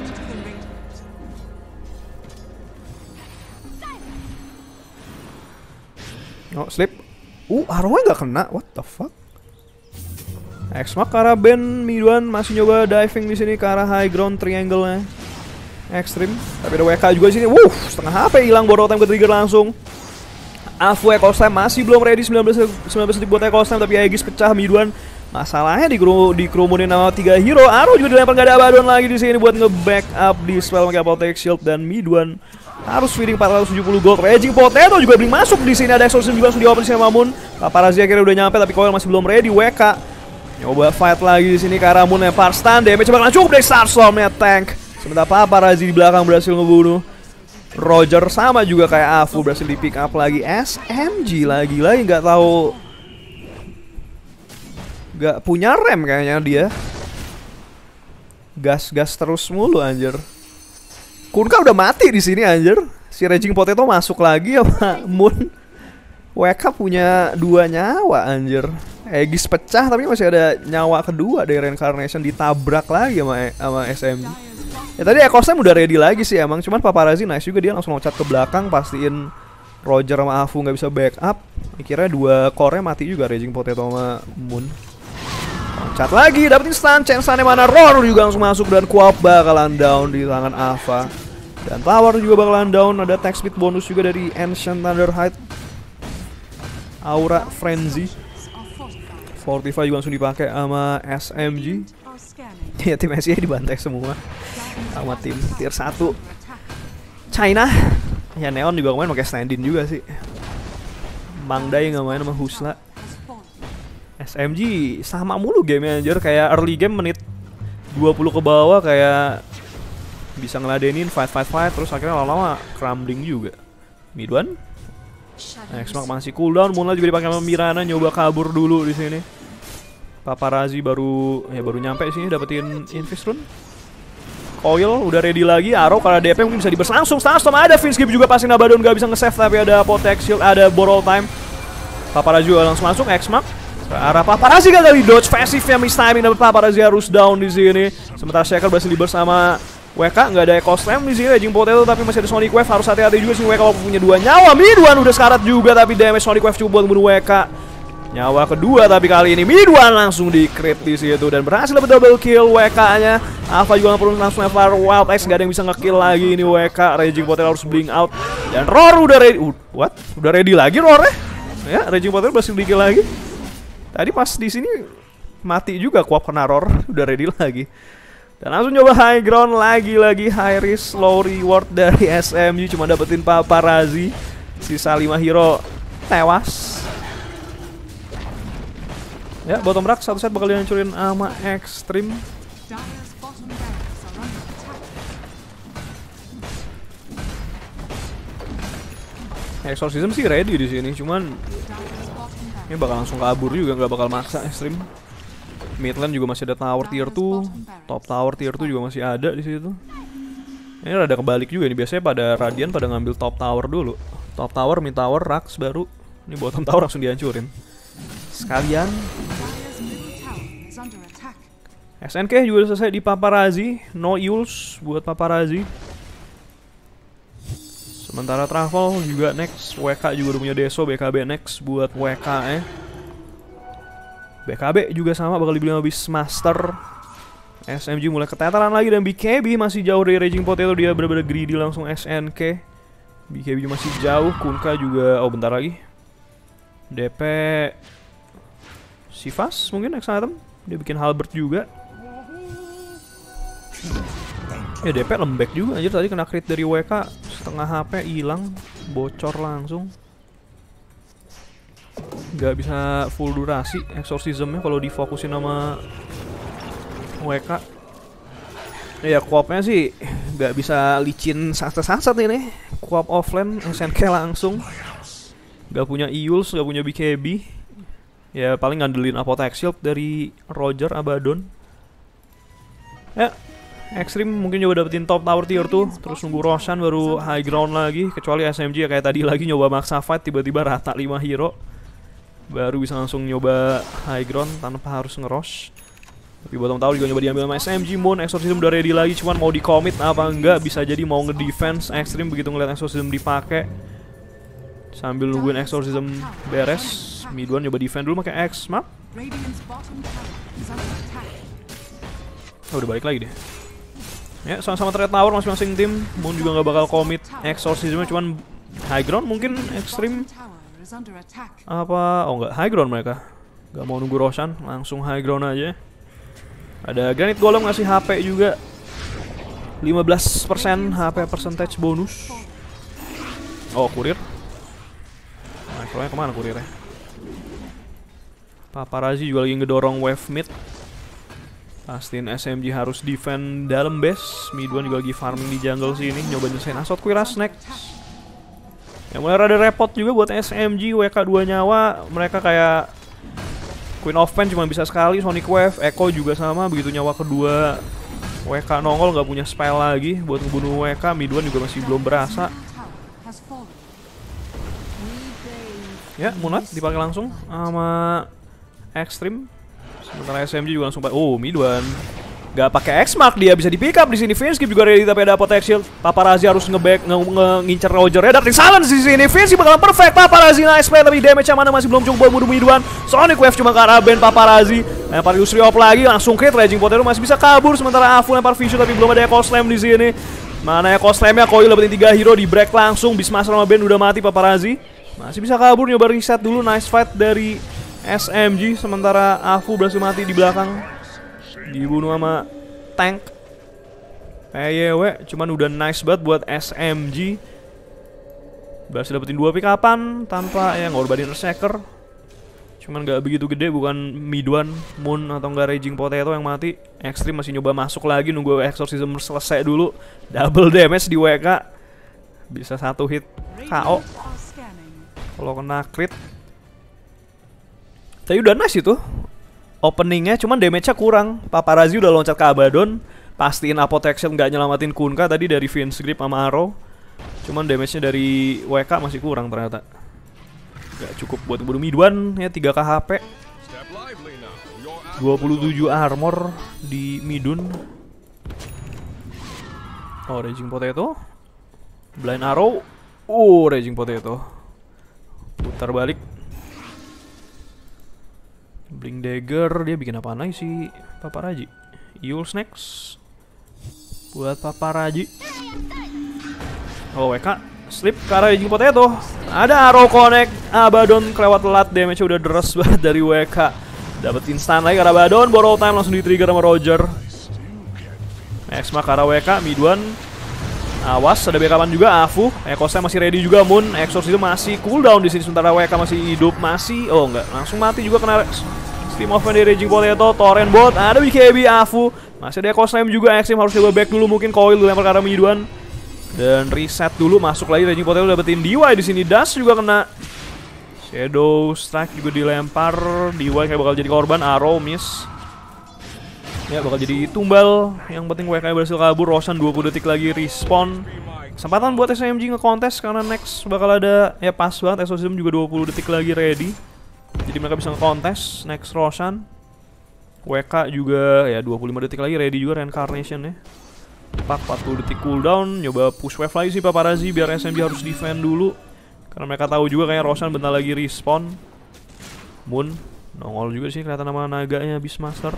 Oh, slip. Uh, arrownya nggak kena. What the fuck? X-Mark ke arah Ben. Miduan masih nyoba diving di sini ke arah high ground triangle-nya Extreme. Tapi ada W K juga di sini. Wuh, setengah H P hilang, borrow time ke trigger langsung. Afu Echo Slam masih belum ready. sembilan belas detik buat Echo Slam tapi Aegis pecah. Miduan masalahnya dikerumunin sama tiga hero. Arrow juga dilempar, gak ada Abaddon lagi di sini buat nge-backup di spell pakai Protect Shield dan Miduan harus feeding empat ratus tujuh puluh gold. Raging Potato juga belum masuk di sini. Ada Exorcism juga langsung dioper di Mamun. Paparazzi akhirnya udah nyampe tapi Coil masih belum ready. W K nyoba fight lagi di sini ke arah Moon, lempar stun. Damage bakalan cukup dari Starstorm-nya tank. Sementara Paparazzi di belakang berhasil ngebunuh Roger, sama juga kayak Afu berhasil di pick up lagi. S M G lagi-lagi nggak tahu, nggak punya rem kayaknya dia. Gas-gas terus mulu anjir. Kunka udah mati di sini anjir. Si Raging Potato masuk lagi sama Moon. W K punya dua nyawa anjir. Aegis pecah tapi masih ada nyawa kedua dari Reincarnation, ditabrak lagi sama, sama S M G. Ya tadi Echo Slam udah ready lagi sih emang, cuman Paparazzi nice juga, dia langsung loncat ke belakang pastiin Roger sama Afu nggak bisa backup. Akhirnya dua core-nya mati juga, Raging Potato sama Moon. Loncat lagi, dapetin stun, chance-nya mana Roar juga langsung masuk dan Kuap bakalan down di tangan Ava. Dan Tower juga bakalan down, ada attack speed bonus juga dari Ancient Thunderhide. Aura Frenzy. Fortify juga langsung dipakai sama S M G. Ya tim S I A dibantai semua sama tim tier satu China. Ya Neon juga main pakai stand-in juga sih. Mangdai nggak main sama Husla. S M G sama mulu gamenya anjir, kayak early game menit dua puluh ke bawah kayak bisa ngeladenin fight fight fight terus akhirnya lama-lama crumbling juga. Miduan X-Mark masih cooldown, Moonlight juga dipakai sama Mirana, nyoba kabur dulu di sini. Paparazzi baru ya baru nyampe sini dapetin Invis Rune. Coil udah ready lagi, Arrow karena D P mungkin bisa dibers langsung. Starstorm ada, Finskip juga pasti Abaddon gak bisa nge-save tapi ada Protect Shield, ada Borrow Time. Paparazzi juga langsung masuk, X-Mark ke arah Paparazzi gagal di dodge, passive-nya miss timing, tapi Paparazzi harus down di sini. Sementara Shaker berhasil dibers sama W K nggak ada Echo Slam di sini, Raging Potato tapi masih ada Sonic Wave, harus hati-hati juga sih W K walaupun punya dua nyawa. Midwan udah sekarat juga tapi damage Sonic Wave cukup buat membunuh W K. Nyawa kedua tapi kali ini Midwan langsung di crit di situ dan berhasil dapat double kill W K-nya. Alpha juga nggak perlu langsung level Wild X, nggak ada yang bisa nge-kill lagi ini W K. Raging Potato harus blink out dan Roar udah ready. Uh, what? Udah ready lagi Roar ya? Ya, Raging Potato berhasil di kill lagi. Tadi pas di sini mati juga kuap kena Roar, udah ready lagi. Dan langsung coba high ground lagi-lagi, high risk low reward dari S M G, cuma dapetin Paparazzi. Sisa lima hero tewas. Ya, bottom rack satu set bakal dihancurin sama Extreme. Dire's bottom barracks are under attack. Exorcism sih ready di sini, cuman Dire's bottom ini barracks. bakal langsung kabur juga, nggak bakal maksa Extreme. Midland juga masih ada tower tier dua, top tower tier dua juga masih ada di situ. Ini rada kebalik juga nih, biasanya pada Radiant pada ngambil top tower dulu. Top tower, mid tower, Rax baru. Ini bottom tower langsung dihancurin. Sekalian Dire's middle tower is under attack. S N K juga selesai di Paparazzi, no use buat Paparazzi. Sementara Travel juga next, W K juga udah punya Deso, B K B next buat W K eh. B K B juga sama bakal dibeli sama Beastmaster. S M G mulai keteteran lagi dan B K B masih jauh dari Raging Potato, dia bener-bener greedy langsung S N K. B K B masih jauh, Kunkka juga, oh bentar lagi. D P Sivas mungkin next item, dia bikin Halberd juga. Ya D P lembek juga anjir, tadi kena crit dari W K, setengah H P hilang, bocor langsung. Gak bisa full durasi exorcismnya kalau difokusin sama W K. Ya kuapnya sih gak bisa licin sasat-sasat ini. Kuap offline S N K langsung. Gak punya Eul's, gak punya B K B. Ya paling ngandelin Apothex Shield dari Roger Abaddon. Ya Extreme mungkin coba dapetin top tower tier tuh, terus nunggu Roshan baru high ground lagi. Kecuali S M G ya kayak tadi lagi nyoba maksa fight, tiba-tiba rata lima hero, baru bisa langsung nyoba high ground tanpa harus ngerush. Tapi bottom tower juga nyoba diambil sama S M G. Moon Exorcism udah ready lagi, cuman mau di commit apa enggak, bisa jadi mau nge-defense. Extreme begitu ngeliat Exorcism dipakai sambil nungguin Exorcism beres, Midwan nyoba defend dulu pakai X-Mark. Radiant's bottom tower is under attack. Oh, udah balik lagi deh. Ya, sama-sama trade tower masing-masing tim. Moon juga nggak bakal commit Exorcism, cuman high ground mungkin Extreme. Bottom tower is under attack. Apa? Oh enggak, high ground mereka. Gak mau nunggu Roshan, langsung high ground aja. Ada Granite Golem ngasih H P juga, lima belas persen H P percentage bonus. Oh, kurir. Nah, soalnya kemana kurirnya? Paparazzi juga lagi ngedorong wave mid. Pastiin S M G harus defend dalam base. Midwan juga lagi farming di jungle sini, nyoba nyelesain Assault Cuirass next. Yang mulai rada repot juga buat S M G, W K dua nyawa. Mereka kayak Queen of Pain cuma bisa sekali, Sonic Wave, Echo juga sama. Begitu nyawa kedua W K nongol gak punya spell lagi buat ngebunuh W K. Midwan juga masih belum berasa. Has fallen. Ya, Moonlight dipakai langsung sama Extreme. Sementara S M G juga langsung pakai. Oh, Midwan gak pakai X-Mark, dia bisa di pick up di sini. Vinskip juga ready tapi ada Apothex Shield. Paparazzi harus nge-back nge ngincer Roger ya. Darting Silence di sini. Vinskip bakalan perfect. Paparazzi nice play tapi damage yang mana masih belum cukup buat bunuh Midwan. Sonic Wave cuma ke arah band Paparazzi. Lempar Illusory Orb lagi langsung crit. Raging Potato masih bisa kabur, sementara Afu lempar Vision tapi belum ada Echo Slam di sini. Mana Echo Slam-nya? Coil dapetin tiga hero, di break langsung. Beastmaster sama band udah mati. Paparazzi masih bisa kabur, nyoba reset dulu. Nice fight dari S M G, sementara Afu berhasil mati di belakang, dibunuh sama tank P Y W. Cuman udah nice banget buat S M G, berhasil dapetin dua pick upan tanpa ya ngorbanin Earthshaker. Cuman gak begitu gede, bukan Midwan, Moon atau enggak Raging Potato yang mati. Extreme masih nyoba masuk lagi, nunggu Exorcism selesai dulu. Double damage di W K, bisa satu hit K O kalau kena crit. Tapi udah nice itu openingnya, cuman damage-nya kurang. Paparazzi udah loncat ke Abaddon, pastiin Apothex Shield nggak nyelamatin Kunkka tadi dari Vince Grip sama Arrow. Cuman damage-nya dari W K masih kurang ternyata. Gak cukup buat bunuh Midwan ya, tiga K H P, dua puluh tujuh armor di Midun. Oh, Raging Potato. Blind Arrow. Oh, Raging Potato. Putar balik. Blink Dagger. Dia bikin apaan lagi sih Paparazi? Eul's next. Buat Paparazi. Oh, W K slip ke arah Raging Potato. Ada Arrow connect. Abaddon kelewat telat. Damage-nya udah deres banget dari W K. Dapat instan lagi karena Abaddon. Borrow time langsung di trigger sama Roger. Next mark ke arah W K. Mid one. Awas, ada backupan juga Afu. Ekosnya masih ready juga. Moon Exorcism masih cooldown di sini sementara W K masih hidup. Masih, oh enggak, langsung mati juga kena Steam of dari Raging Potato. Torrent bot, ada B K B Afu. Masih ada Echo Slam juga. Extreme harus coba back dulu, mungkin coil dilempar ke arah mid one. Dan reset dulu, masuk lagi Raging Potato dapetin D Y di sini. Dash juga kena. Shadow Strike juga dilempar. D Y kayak bakal jadi korban. Arrow miss. Ya bakal jadi tumbal. Yang penting W K berhasil kabur. Roshan dua puluh detik lagi respawn. Kesempatan buat S M G ngekontes karena next bakal ada. Ya pas banget, Exorcism juga dua puluh detik lagi ready. Jadi mereka bisa ngekontes. Next Roshan. W K juga ya dua puluh lima detik lagi ready juga Reincarnation ya. Pak empat puluh detik cooldown. Nyoba push wave lagi sih Paparazi biar S M G harus defend dulu. Karena mereka tahu juga kayak Roshan bentar lagi respawn. Moon nongol juga sih, kelihatan nama naganya Beastmaster.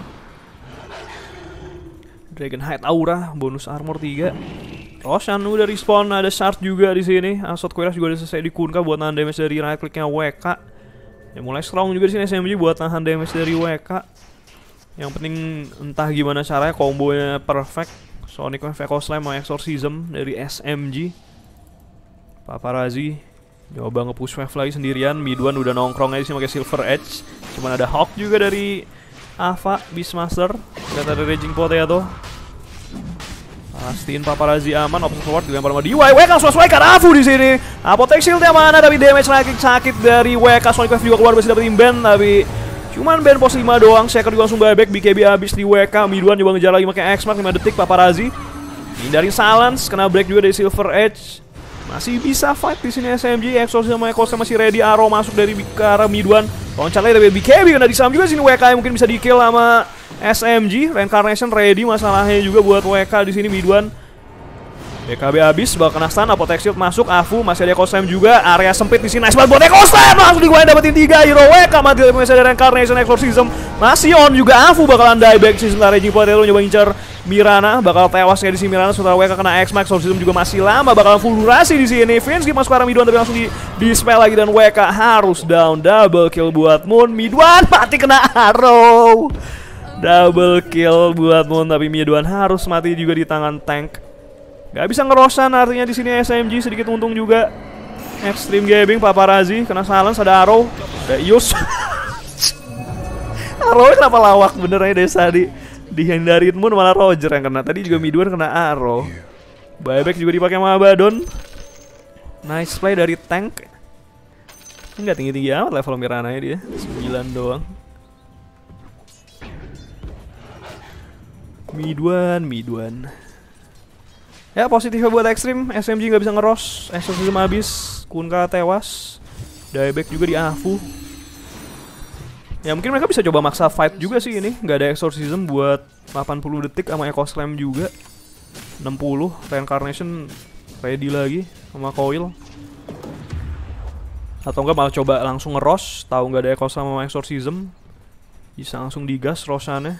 Dragonhide Aura, bonus armor tiga. Roshan udah respawn, ada shard juga di sini. Assault Cuirass juga udah selesai di Kunkka buat nahan damage dari right clicknya W K. Ya mulai strong juga di sini S M G buat nahan damage dari W K. Yang penting entah gimana caranya kombonya perfect. Sonic Wave, Echo Slam sama Exorcism dari S M G. Paparazi coba nge-push wave lagi sendirian. Mid one udah nongkrong aja sih pakai Silver Edge. Cuman ada Hawk juga dari Ava Beastmaster. Lihat ada Raging Potato. Pastiin Paparazi aman. Opposite forward dilempar sama D Y. W K langsung selesai karena Afu di sini. Apotek shieldnya mana? Tapi damage lagi sakit dari W K. Sonic Wave juga keluar, masih dapetin ban tapi cuman ban pos lima doang. Shaker juga langsung buyback. B K B habis di W K. Mid one coba ngejar lagi pakai X-Mark lima detik. Paparazi hindarin silence, kena break juga dari Silver Edge. Masih bisa fight di sini S M G. Exorcism sama Echo masih ready. Arrow masuk dari ke arah mid one. Loncat lagi dari B K B kena disam juga sini. W K mungkin bisa di kill sama S M G. Reincarnation ready, masalahnya juga buat W K di sini mid one. B K B habis, bakal kena stun. Apotek shield masuk. Afu masih ada Echo Slam juga. Area sempit di sini. Nice banget buat Echo Slam. Langsung digwain dapetin tiga hero. W K mati dari masih ada Reincarnation. Exorcism masih on juga. Afu bakalan dieback sih setelah Raging Potato nyoba ngincar Mirana. Bakal tewas kayak di sini Mirana setelah W K kena X-Max. Exorcism juga masih lama. Bakalan full durasi di sini. Vince masuk ke arah mid one tapi langsung di dispel lagi dan W K harus down. Double kill buat Moon. Mid one mati kena Arrow. Double kill buat Moon tapi mid one harus mati juga di tangan tank. Gak bisa ngerosan, artinya di sini S M G sedikit untung juga. Extreme Gaming, Paparazi kena silence, ada Arrow, ada Ius. Arrow kenapa lawak bener aja dari tadi. Dihindarin Moon malah Roger yang kena. Tadi juga mid one kena Arrow. Buyback juga dipakai sama Abaddon. Nice play dari tank. Enggak tinggi-tinggi amat level Mirana dia, sembilan doang. Mid one, mid one. Ya positifnya buat Extreme, S M G nggak bisa ngeros, Exorcism habis, Kunkka tewas, dieback juga di Afu. Ya mungkin mereka bisa coba maksa fight juga sih ini, nggak ada Exorcism buat delapan puluh detik sama Echo Slam juga, enam puluh, Reincarnation ready lagi sama Coil. Atau enggak malah coba langsung ngeros, tahu nggak ada Echo Slam sama Exorcism, bisa langsung digas Roshannya.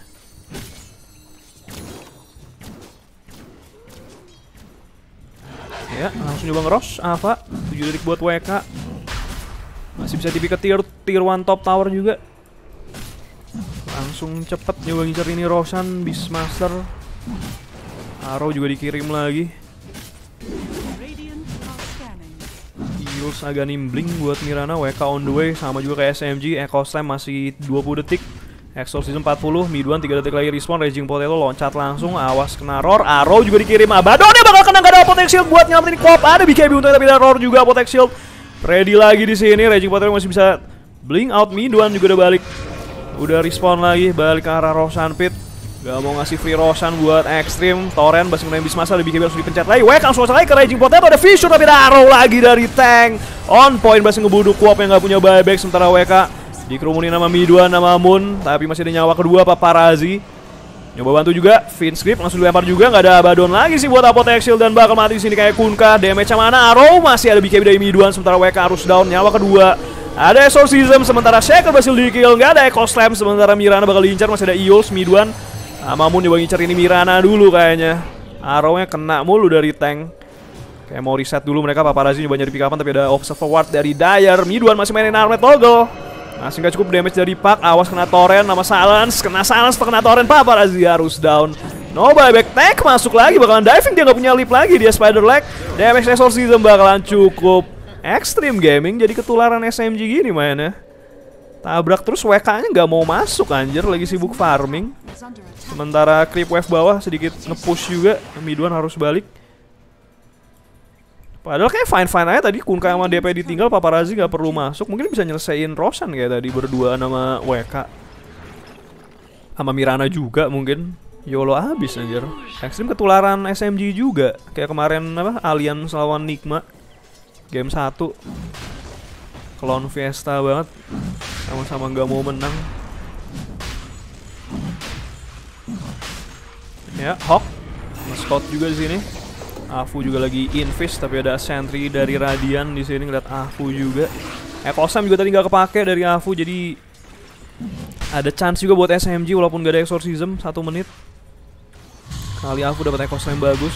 Ya, langsung coba ngeros, Ava, tujuh detik buat W K. Masih bisa tipi ke tier, tier one top tower juga. Langsung cepet nyoba ngincer ini Roshan, Beastmaster. Arrow juga dikirim lagi. Eul's agak nimbling buat Mirana, W K on the way. Sama juga kayak S M G, Echo Slam masih dua puluh detik. Exorcism empat puluh, mid one tiga detik lagi respawn. Raging Potato loncat langsung, awas kena roar. Arrow juga dikirim, Abaddon dia bakal kena, gak ada Apotek Shield buat nyelamatin Coop. Ada B K B untuk tapi ada roar juga, Apotek Shield ready lagi di sini. Raging Potato masih bisa blink out, mid one juga udah balik. Udah respawn lagi, balik ke arah Roshan Pit. Gak mau ngasih free Roshan buat Extreme. Torrent masih menaik Beastmaster, ada B K B harus dipencet lagi. Wek langsung selesai ke Raging Potato, ada Fissure tapi ada Arrow lagi dari tank. On point masih ngebunuh Coop yang gak punya buyback. Sementara W K dikerumunin nama mid one, nama Moon, tapi masih ada nyawa kedua Paparazi. Nyoba bantu juga, Vince Grip langsung dilempar juga, nggak ada Abaddon lagi sih buat Apotek Shield dan bakal mati di sini kayak Kunkka. Damage-nya mana? Arrow masih ada B K B dari Miduan, sementara W K harus down. Nyawa kedua ada Exorcism, sementara Shaker berhasil di kill, nggak ada Echo Slam, sementara Mirana bakal diincar, masih ada Eul's. Miduan ah, Mamun nyoba ngincar ini Mirana dulu kayaknya. Arrow-nya kena mulu dari tank. Kayak mau reset dulu mereka. Paparazzi nyoba nyari pick upan tapi ada Observe Ward dari Dyer. Miduan masih mainin Armed Toggle. Masih nggak cukup damage dari Pak. Awas kena Torrent sama Silence. Kena Silence, kena Torrent. Paparazzi harus down. No buyback tank masuk lagi. Bakalan diving, dia nggak punya leap lagi. Dia Spider Leg. Damage Exorcism bakalan cukup. Extreme Gaming jadi ketularan S M G gini mainnya. Tabrak terus W K-nya nggak mau masuk anjir. Lagi sibuk farming. Is under attack. Sementara creep wave bawah sedikit nge-push juga. Miduan harus balik. Padahal kayak fine-fine aja tadi. Kunkka sama D P ditinggal, Paparazzi gak perlu masuk. Mungkin bisa nyelesain Roshan kayak tadi berdua sama W K. Sama Mirana juga mungkin. YOLO abis anjir. Extreme ketularan S M G juga. Kayak kemarin apa, Alien lawan Nigma game satu. Clone Fiesta banget. Sama-sama gak mau menang. Ya, Hawk nge-scout juga di sini. Afu juga lagi invis, tapi ada sentry dari Radiant di sini ngeliat Afu juga. Echo Slam juga tadi nggak kepake dari Afu, jadi ada chance juga buat S M G walaupun gak ada Exorcism. Satu menit kali Afu dapat Echo Slam bagus.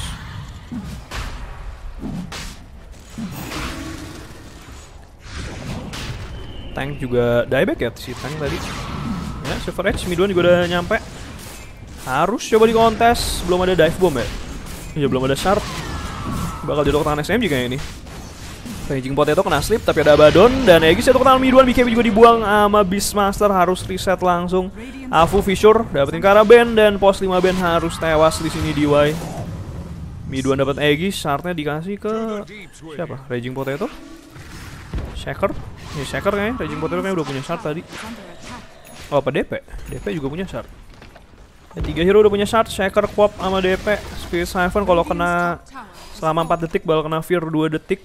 Tank juga dieback ya si tank tadi. Ya, Silver Edge Miduan juga udah nyampe. Harus coba di kontes, belum ada dive bomb ya. Iya belum ada shard. Bakal jatuh ke tangan S M G kayak ini. Raging Potato kena slip tapi ada Abaddon. Dan Aegis jatuh ke tangan Miduan. B K B juga dibuang sama Beastmaster. Harus reset langsung. Afu Fissure dapetin Karaben. Dan pos lima band harus tewas di sini D Y. Miduan dapat Aegis. Shardnya dikasih ke siapa? Raging Potato? Shaker? Ini Shaker kayaknya. Raging Potato kayaknya udah punya shard tadi. Is under attack. Oh apa D P? D P juga punya shard. Tiga hero udah punya shard. Shaker, Quap sama D P. Spirit Siphon kalau kena selama empat detik bakal kena Fear dua detik.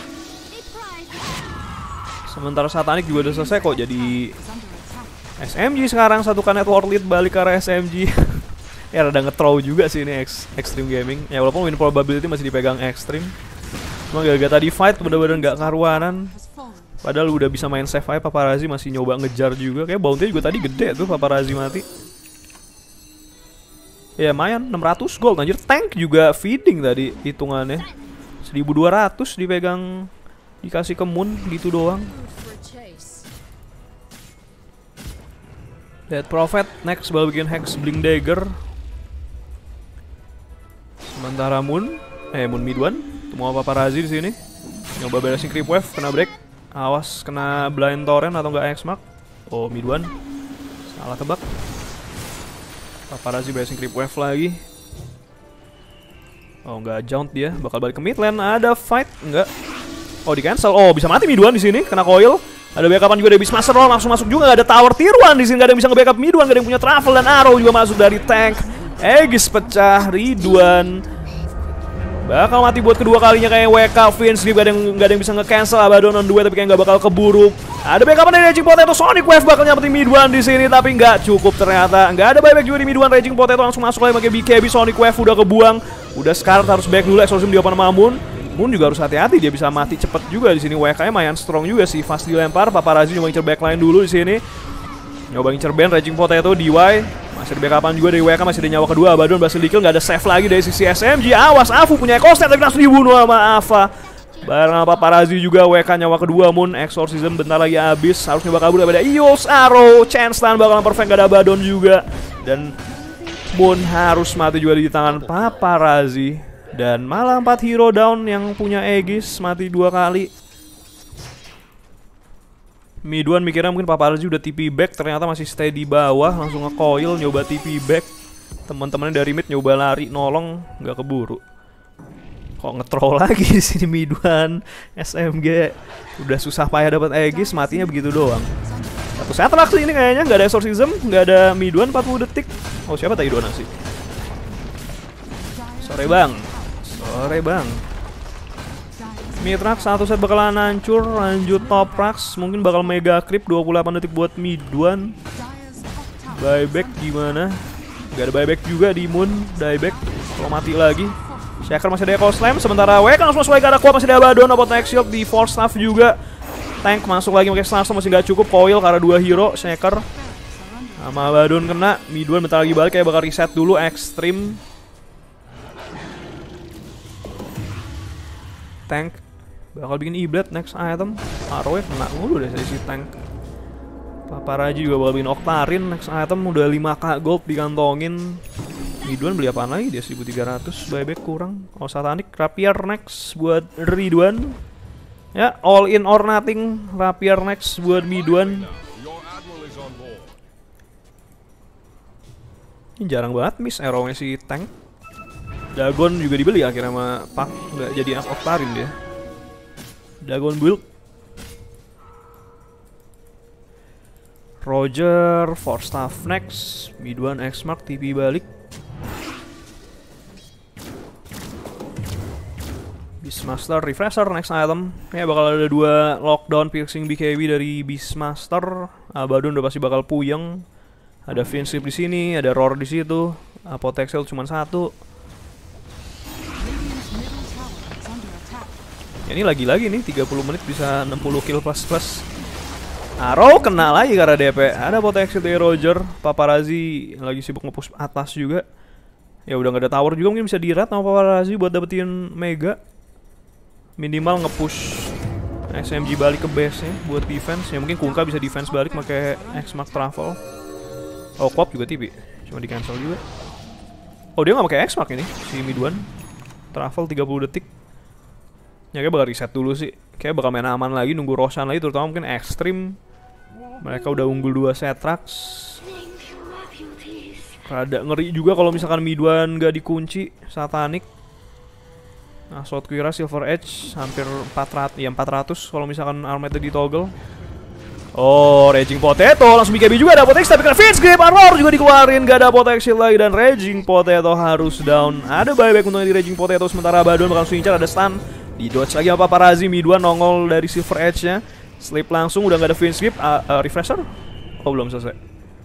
Sementara Satanic juga udah selesai kok, jadi Is under attack. S M G sekarang satukan network lead balik ke arah S M G. Ya rada nge-throw juga sih ini Ex Extreme Gaming. Ya walaupun win probability masih dipegang Extreme. Cuma gara-gara tadi fight bener-bener gak karuanan. Has fallen. Padahal udah bisa main save aja. Paparazzi masih nyoba ngejar juga. Kayak bounty juga tadi gede tuh Paparazzi mati. Ya lumayan, enam ratus gold anjir. Tank juga feeding tadi hitungannya. seribu dua ratus dipegang, dikasih ke Moon gitu doang. For a chase. Dead Prophet next bakal bikin Hex Blink Dagger. Sementara Moon, eh Moon Miduan, mau Paparazzi di sini. Nyoba beresin creep wave, kena break. Awas kena blind torrent atau enggak X-Mark. Oh Miduan, salah tebak. Paparazzi beresin creep wave lagi. Oh nggak jaunt dia, bakal balik ke mid lane. Ada fight enggak? Oh di cancel. Oh bisa mati Miduan di sini, kena coil. Ada backupan juga dari Beastmaster. Oh langsung masuk juga, nggak ada tower tier one di sini, nggak ada yang bisa nge-backup Miduan, nggak ada yang punya travel dan arrow juga masuk dari tank. Aegis pecah, Ridwan bakal mati buat kedua kalinya kayak W K. Vince gak ada yang nggak ada yang bisa nge-cancel. Abaddon on the way tapi kayak nggak bakal keburu. Ada backupan dari Raging Potato. Sonic Wave bakal nyampetin Miduan di sini tapi nggak cukup ternyata. Nggak ada buyback juga di Miduan. Raging Potato langsung masuk lagi pakai B K B. Sonic Wave udah kebuang. Udah Scarlet harus back dulu. Exorcism diopan sama Moon. Moon juga harus hati-hati, dia bisa mati cepet juga di sini. W K-nya lumayan strong juga sih. Fast dilempar. Paparazzi nyoba ngincer backline dulu di sini. Nyoba ngincer band. Raging Potato D Y. Masih ada backupan juga dari W K, masih ada nyawa kedua. Abaddon berhasil di kill, nggak ada save lagi dari sisi S M G. Awas, Afu punya Echo Slam tapi langsung dibunuh sama Ava. Bareng apa Paparazzi juga. W K nyawa kedua. Moon Exorcism bentar lagi habis. Harus nyoba kabur daripada Eul's Arrow. Chance Stun bakalan perfect, gak ada Abaddon juga. Dan Moon harus mati juga di tangan Paparazzi. Dan malah empat hero down yang punya Aegis mati dua kali. Miduan mikirnya mungkin Paparazzi udah T P back, ternyata masih stay di bawah, langsung nge-coil nyoba T P back. Teman-temannya dari mid nyoba lari nolong, nggak keburu. Kok nge-troll lagi di sini Miduan. S M G udah susah payah dapat Aegis, matinya begitu doang. Satu set aksi ini kayaknya nggak ada Exorcism, nggak ada Miduan empat puluh detik. Oh siapa tadi Donasi? Sore bang, sore bang. Mitrax satu set bakalan hancur, lanjut Toprax mungkin bakal mega creep dua puluh delapan detik buat Miduan. Dyer's top tower. Buyback gimana? Gak ada buyback juga di Moon. Dieback kalau mati lagi. Shaker masih ada Echo Slam. Sementara W K langsung masuk lagi ke arah kuat. Masih ada Abaddon. About next shield di Force Staff juga. Tank masuk lagi pakai Starstorm masih gak cukup. Coil karena dua hero. Shaker sama Abaddon kena. Mid one bentar lagi balik. Kayak bakal reset dulu. Extreme. Tank bakal bikin E-Blade next item. Arrow kena mulu deh dari si tank. Paparaji juga bakal bikin Octarine next item. Udah lima k gold dikantongin. Ridwan beli apaan lagi dia seribu tiga ratus. Buyback kurang. Oh Satanic. Rapier next buat Ridwan. Ya all in or nothing. Rapier next buat Ridwan. Ini jarang banget miss arrow-nya si tank. Dagon juga dibeli akhirnya sama Pak. Nggak jadi Octarine dia. Dagon build. Roger, Force Staff next. Mid one X-Mark, T P balik. Beastmaster Refresher next item. Ya bakal ada dua lockdown piercing B K B dari Beastmaster. Abaddon udah pasti bakal puyeng. Ada Fiendship di sini, ada Roar di situ. Apotek Shield cuma satu. Ya, ini lagi-lagi nih tiga puluh menit bisa enam puluh kill plus plus. Arrow kena lagi karena D P. Ada Apotek Shield dari Roger. Paparazzi lagi sibuk nge-push atas juga. Ya udah gak ada tower juga, mungkin bisa di-rat sama Paparazzi buat dapetin Mega. Minimal nge-push S M G balik ke base-nya buat defense. Ya mungkin Kunkka bisa defense balik pakai X-Mark Travel. Oh, Quap juga T P. Cuma di cancel juga. Oh, dia nggak pakai X-Mark ini si mid one. Travel tiga puluh detik. Ya kayak bakal reset dulu sih. Kayak bakal main aman lagi, nunggu Roshan lagi, terutama mungkin Extreme. Mereka udah unggul dua Setrax. Rada ngeri juga kalau misalkan mid one gak dikunci. Satanic. Nah, Sword Quira Silver Edge hampir empat ratus, ya empat ratus kalau misalkan armor-nya di toggle. Oh, Raging Potato langsung B K B juga, ada Apotek tapi kena Fiend's Grip, armor juga dikeluarin, gak ada Apotek Shield lagi dan Raging Potato harus down. Ada buyback untungnya di Raging Potato, sementara Abaddon bakal swincar, ada stun. Di dodge lagi sama Paparazzi, mid one nongol dari Silver Edge-nya. Sleep langsung, udah gak ada Fiend's Grip, uh, uh, refresher? Oh, belum selesai.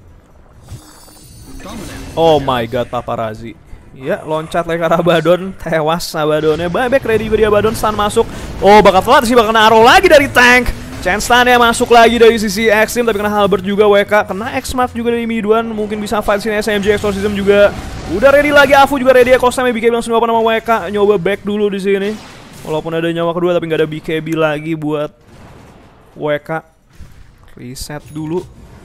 Oh my god, Paparazzi. Ya, loncat lagi ke arah Abaddon, tewas Abaddonnya. Buyback ready juga di Abaddon, stun masuk. Oh, bakal telat sih, bakal kena arrow lagi dari tank. Chance stun-nya masuk lagi dari sisi Extreme, tapi kena Halberd juga W K. Kena X-Mark juga dari mid one, mungkin bisa fight sini. S M G Exorcism juga udah ready lagi, Afu juga ready. Kostamnya B K B langsung dibawa nama W K. Nyoba back dulu di sini. Walaupun ada nyawa kedua tapi nggak ada B K B lagi buat W K. Reset dulu.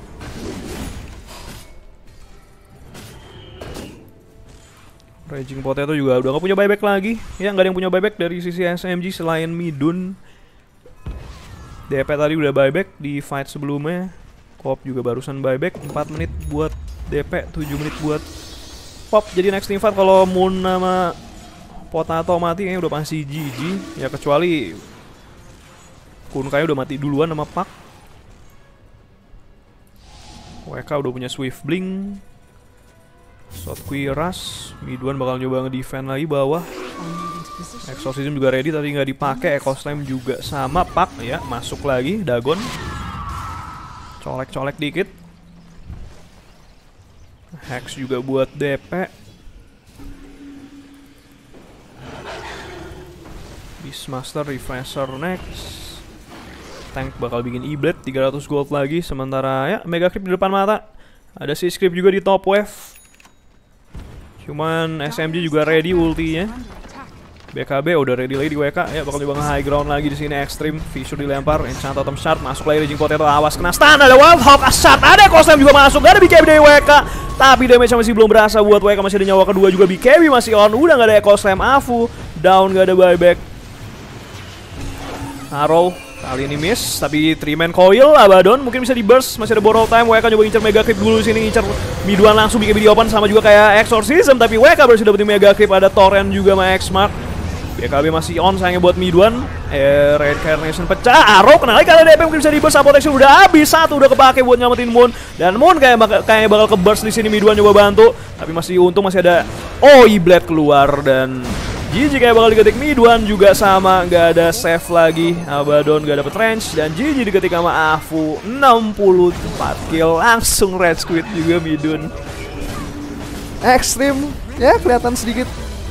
Raging Potato juga udah nggak punya buyback lagi. Ya nggak ada yang punya buyback dari sisi S M G selain Midun. D P tadi udah buyback di fight sebelumnya. Pop juga barusan buyback empat menit buat D P, tujuh menit buat Pop. Jadi next team fight kalau Moon sama Potato mati kayaknya udah pasti G G. Ya kecuali Kunkka udah mati duluan sama Pak. W K udah punya Swift Blink. Shot Quiras, Midwan bakal nyoba nge-defend lagi bawah. Exorcism juga ready tadi nggak dipakai. Echo Slam juga sama Pak ya, masuk lagi Dagon. Colek-colek dikit. Hex juga buat D P. Beastmaster Refresher next. Tank bakal bikin E-Blade tiga ratus gold lagi. Sementara ya Mega Creep di depan mata. Ada si Script juga di top wave. Cuman S M G juga ready ultinya. B K B udah ready lagi di W K. Ya bakal dibangun high ground lagi di sini. Extreme Fissure dilempar, Enchant Totem Shard masuk lagi. Raging Potato awas kena stun. Ada Wild Hawk Shard, ada Kosem juga masuk. Gak ada B K B dari W K. Tapi damage masih belum berasa buat W K. Masih ada nyawa kedua juga. B K B masih on. Udah gak ada Echo Slam. Afu down, gak ada buyback. Arrow kali ini miss, tapi three man coil. Abaddon mungkin bisa di burst, masih ada borrow time. W K coba ngincer Mega Creep dulu sini, ngincer Midwan langsung B K B di open sama juga kayak Exorcism, tapi W K baru sudah dapetin Mega Creep. Ada Torrent juga sama X-Mark. B K B masih on sayangnya buat Midwan. Eh, Reincarnation pecah. Arrow kena lagi karena D P mungkin bisa di burst. Protection udah habis, satu udah kepake buat nyamatin Moon. Dan Moon kayak bak kayaknya bakal ke burst di sini. Midwan coba bantu, tapi masih untung masih ada oh E-Blade keluar dan G G kayak bakal diketik. Midwan juga sama, gak ada save lagi. Abaddon gak dapet range dan G G diketik sama Afu. Enam puluh empat kill langsung red squid juga Midun. Ekstrim ya kelihatan sedikit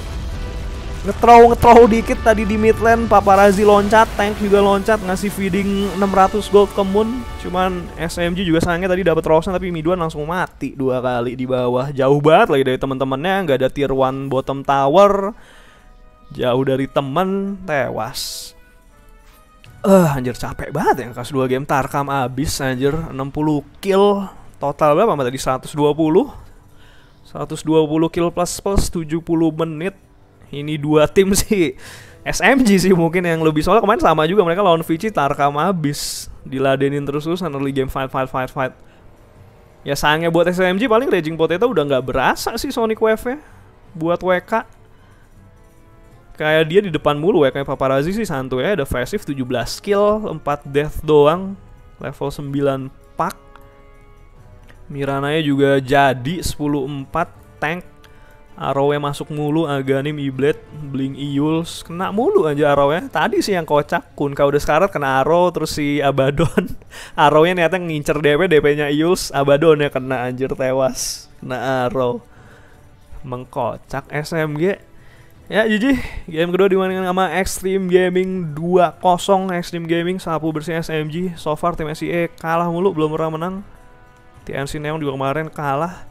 ngetrow ngetrow dikit tadi di mid lane. Paparazzi loncat, tank juga loncat ngasih feeding enam ratus gold ke Moon. Cuman S M G juga sayangnya tadi dapat Rosen tapi Miduan langsung mati dua kali di bawah. Jauh banget lagi dari teman-temannya, nggak ada tier one bottom tower. Jauh dari temen, tewas. Eh uh, anjir capek banget ya kas dua game. Tarkam abis anjir, enam puluh kill. Total berapa tadi? seratus dua puluh. seratus dua puluh kill plus plus tujuh puluh menit. Ini dua tim sih S M G sih mungkin yang lebih, soalnya kemarin sama juga mereka lawan Vici Tarkam abis, diladenin terus-terusan early game fight fight fight fight. Ya sayangnya buat S M G paling Raging Potato udah nggak berasa sih Sonic Wave-nya buat W K. Kayak dia di depan mulu W K Paparazzi sih santuy ya, ada passive tujuh belas kill, empat death doang, level sembilan pack. Mirananya juga jadi sepuluh empat tank. Arrow-nya masuk mulu, Aghanim, E-Blade, Blink, Eul's, kena mulu aja Arrow-nya. Tadi sih yang kocak, Kunkka udah sekarat kena Arrow, terus si Abaddon Arrow-nya ternyata ngincer D P, D P-nya Eul's, Abaddon ya kena anjir tewas, kena Arrow. Mengkocak S M G. Ya G G, game kedua dimainkan sama Extreme Gaming dua kosong. Extreme Gaming sapu bersih S M G. So far tim S I E kalah mulu, belum pernah menang. T N C Neon juga kemarin kalah.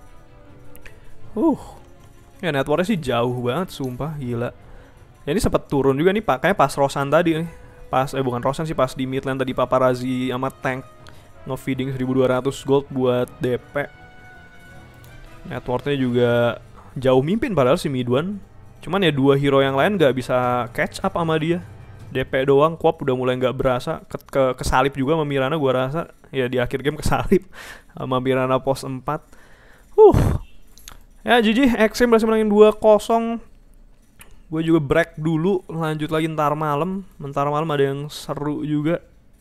Uh Ya networknya sih jauh banget, sumpah gila. Ya ini sempat turun juga nih pak, kayak pas Rosan tadi nih. Pas eh bukan Rosan sih, pas di mid lane tadi Paparazzi sama tank nge-feeding seribu dua ratus gold buat D P. Networknya juga jauh mimpin padahal si Miduan. Cuman ya dua hero yang lain gak bisa catch up sama dia. D P doang, Quap udah mulai gak berasa. Ke, ke kesalip juga sama Mirana gua rasa. Ya di akhir game kesalip sama Mirana pos empat. Huh. Ya G G, Extreme berhasil menangin dua kosong. Gue juga break dulu, lanjut lagi ntar malam. Ntar malam ada yang seru juga.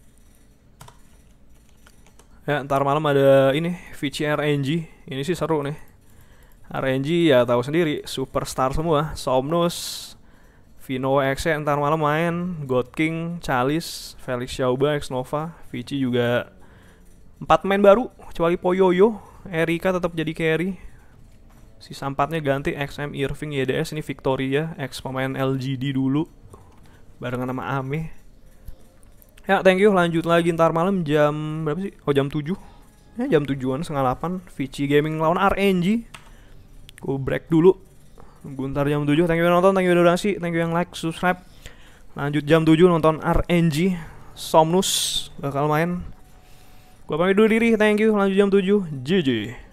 Ya ntar malam ada ini Vici R N G. Ini sih seru nih. R N G ya tahu sendiri, superstar semua. Somnus, Vino X ntar malam main, God King, Chalice, Felix Xiaoba, X Nova, Vici juga empat main baru kecuali Poyoyo. Erika tetap jadi carry. Sisa empatnya ganti X M, Irving, Y D S, ini Victoria, ex pemain L G D dulu barengan sama Ame. Ya thank you, lanjut lagi ntar malam jam berapa sih? Oh jam tujuh. Ya jam tujuan setengah delapan Vici Gaming lawan R N G. Gue break dulu. Gue ntar jam tujuh. Thank you yang nonton, thank you yang donasi, thank you yang like, subscribe. Lanjut jam tujuh nonton R N G. Somnus bakal main. Gue pamit dulu diri, thank you, lanjut jam tujuh. G G.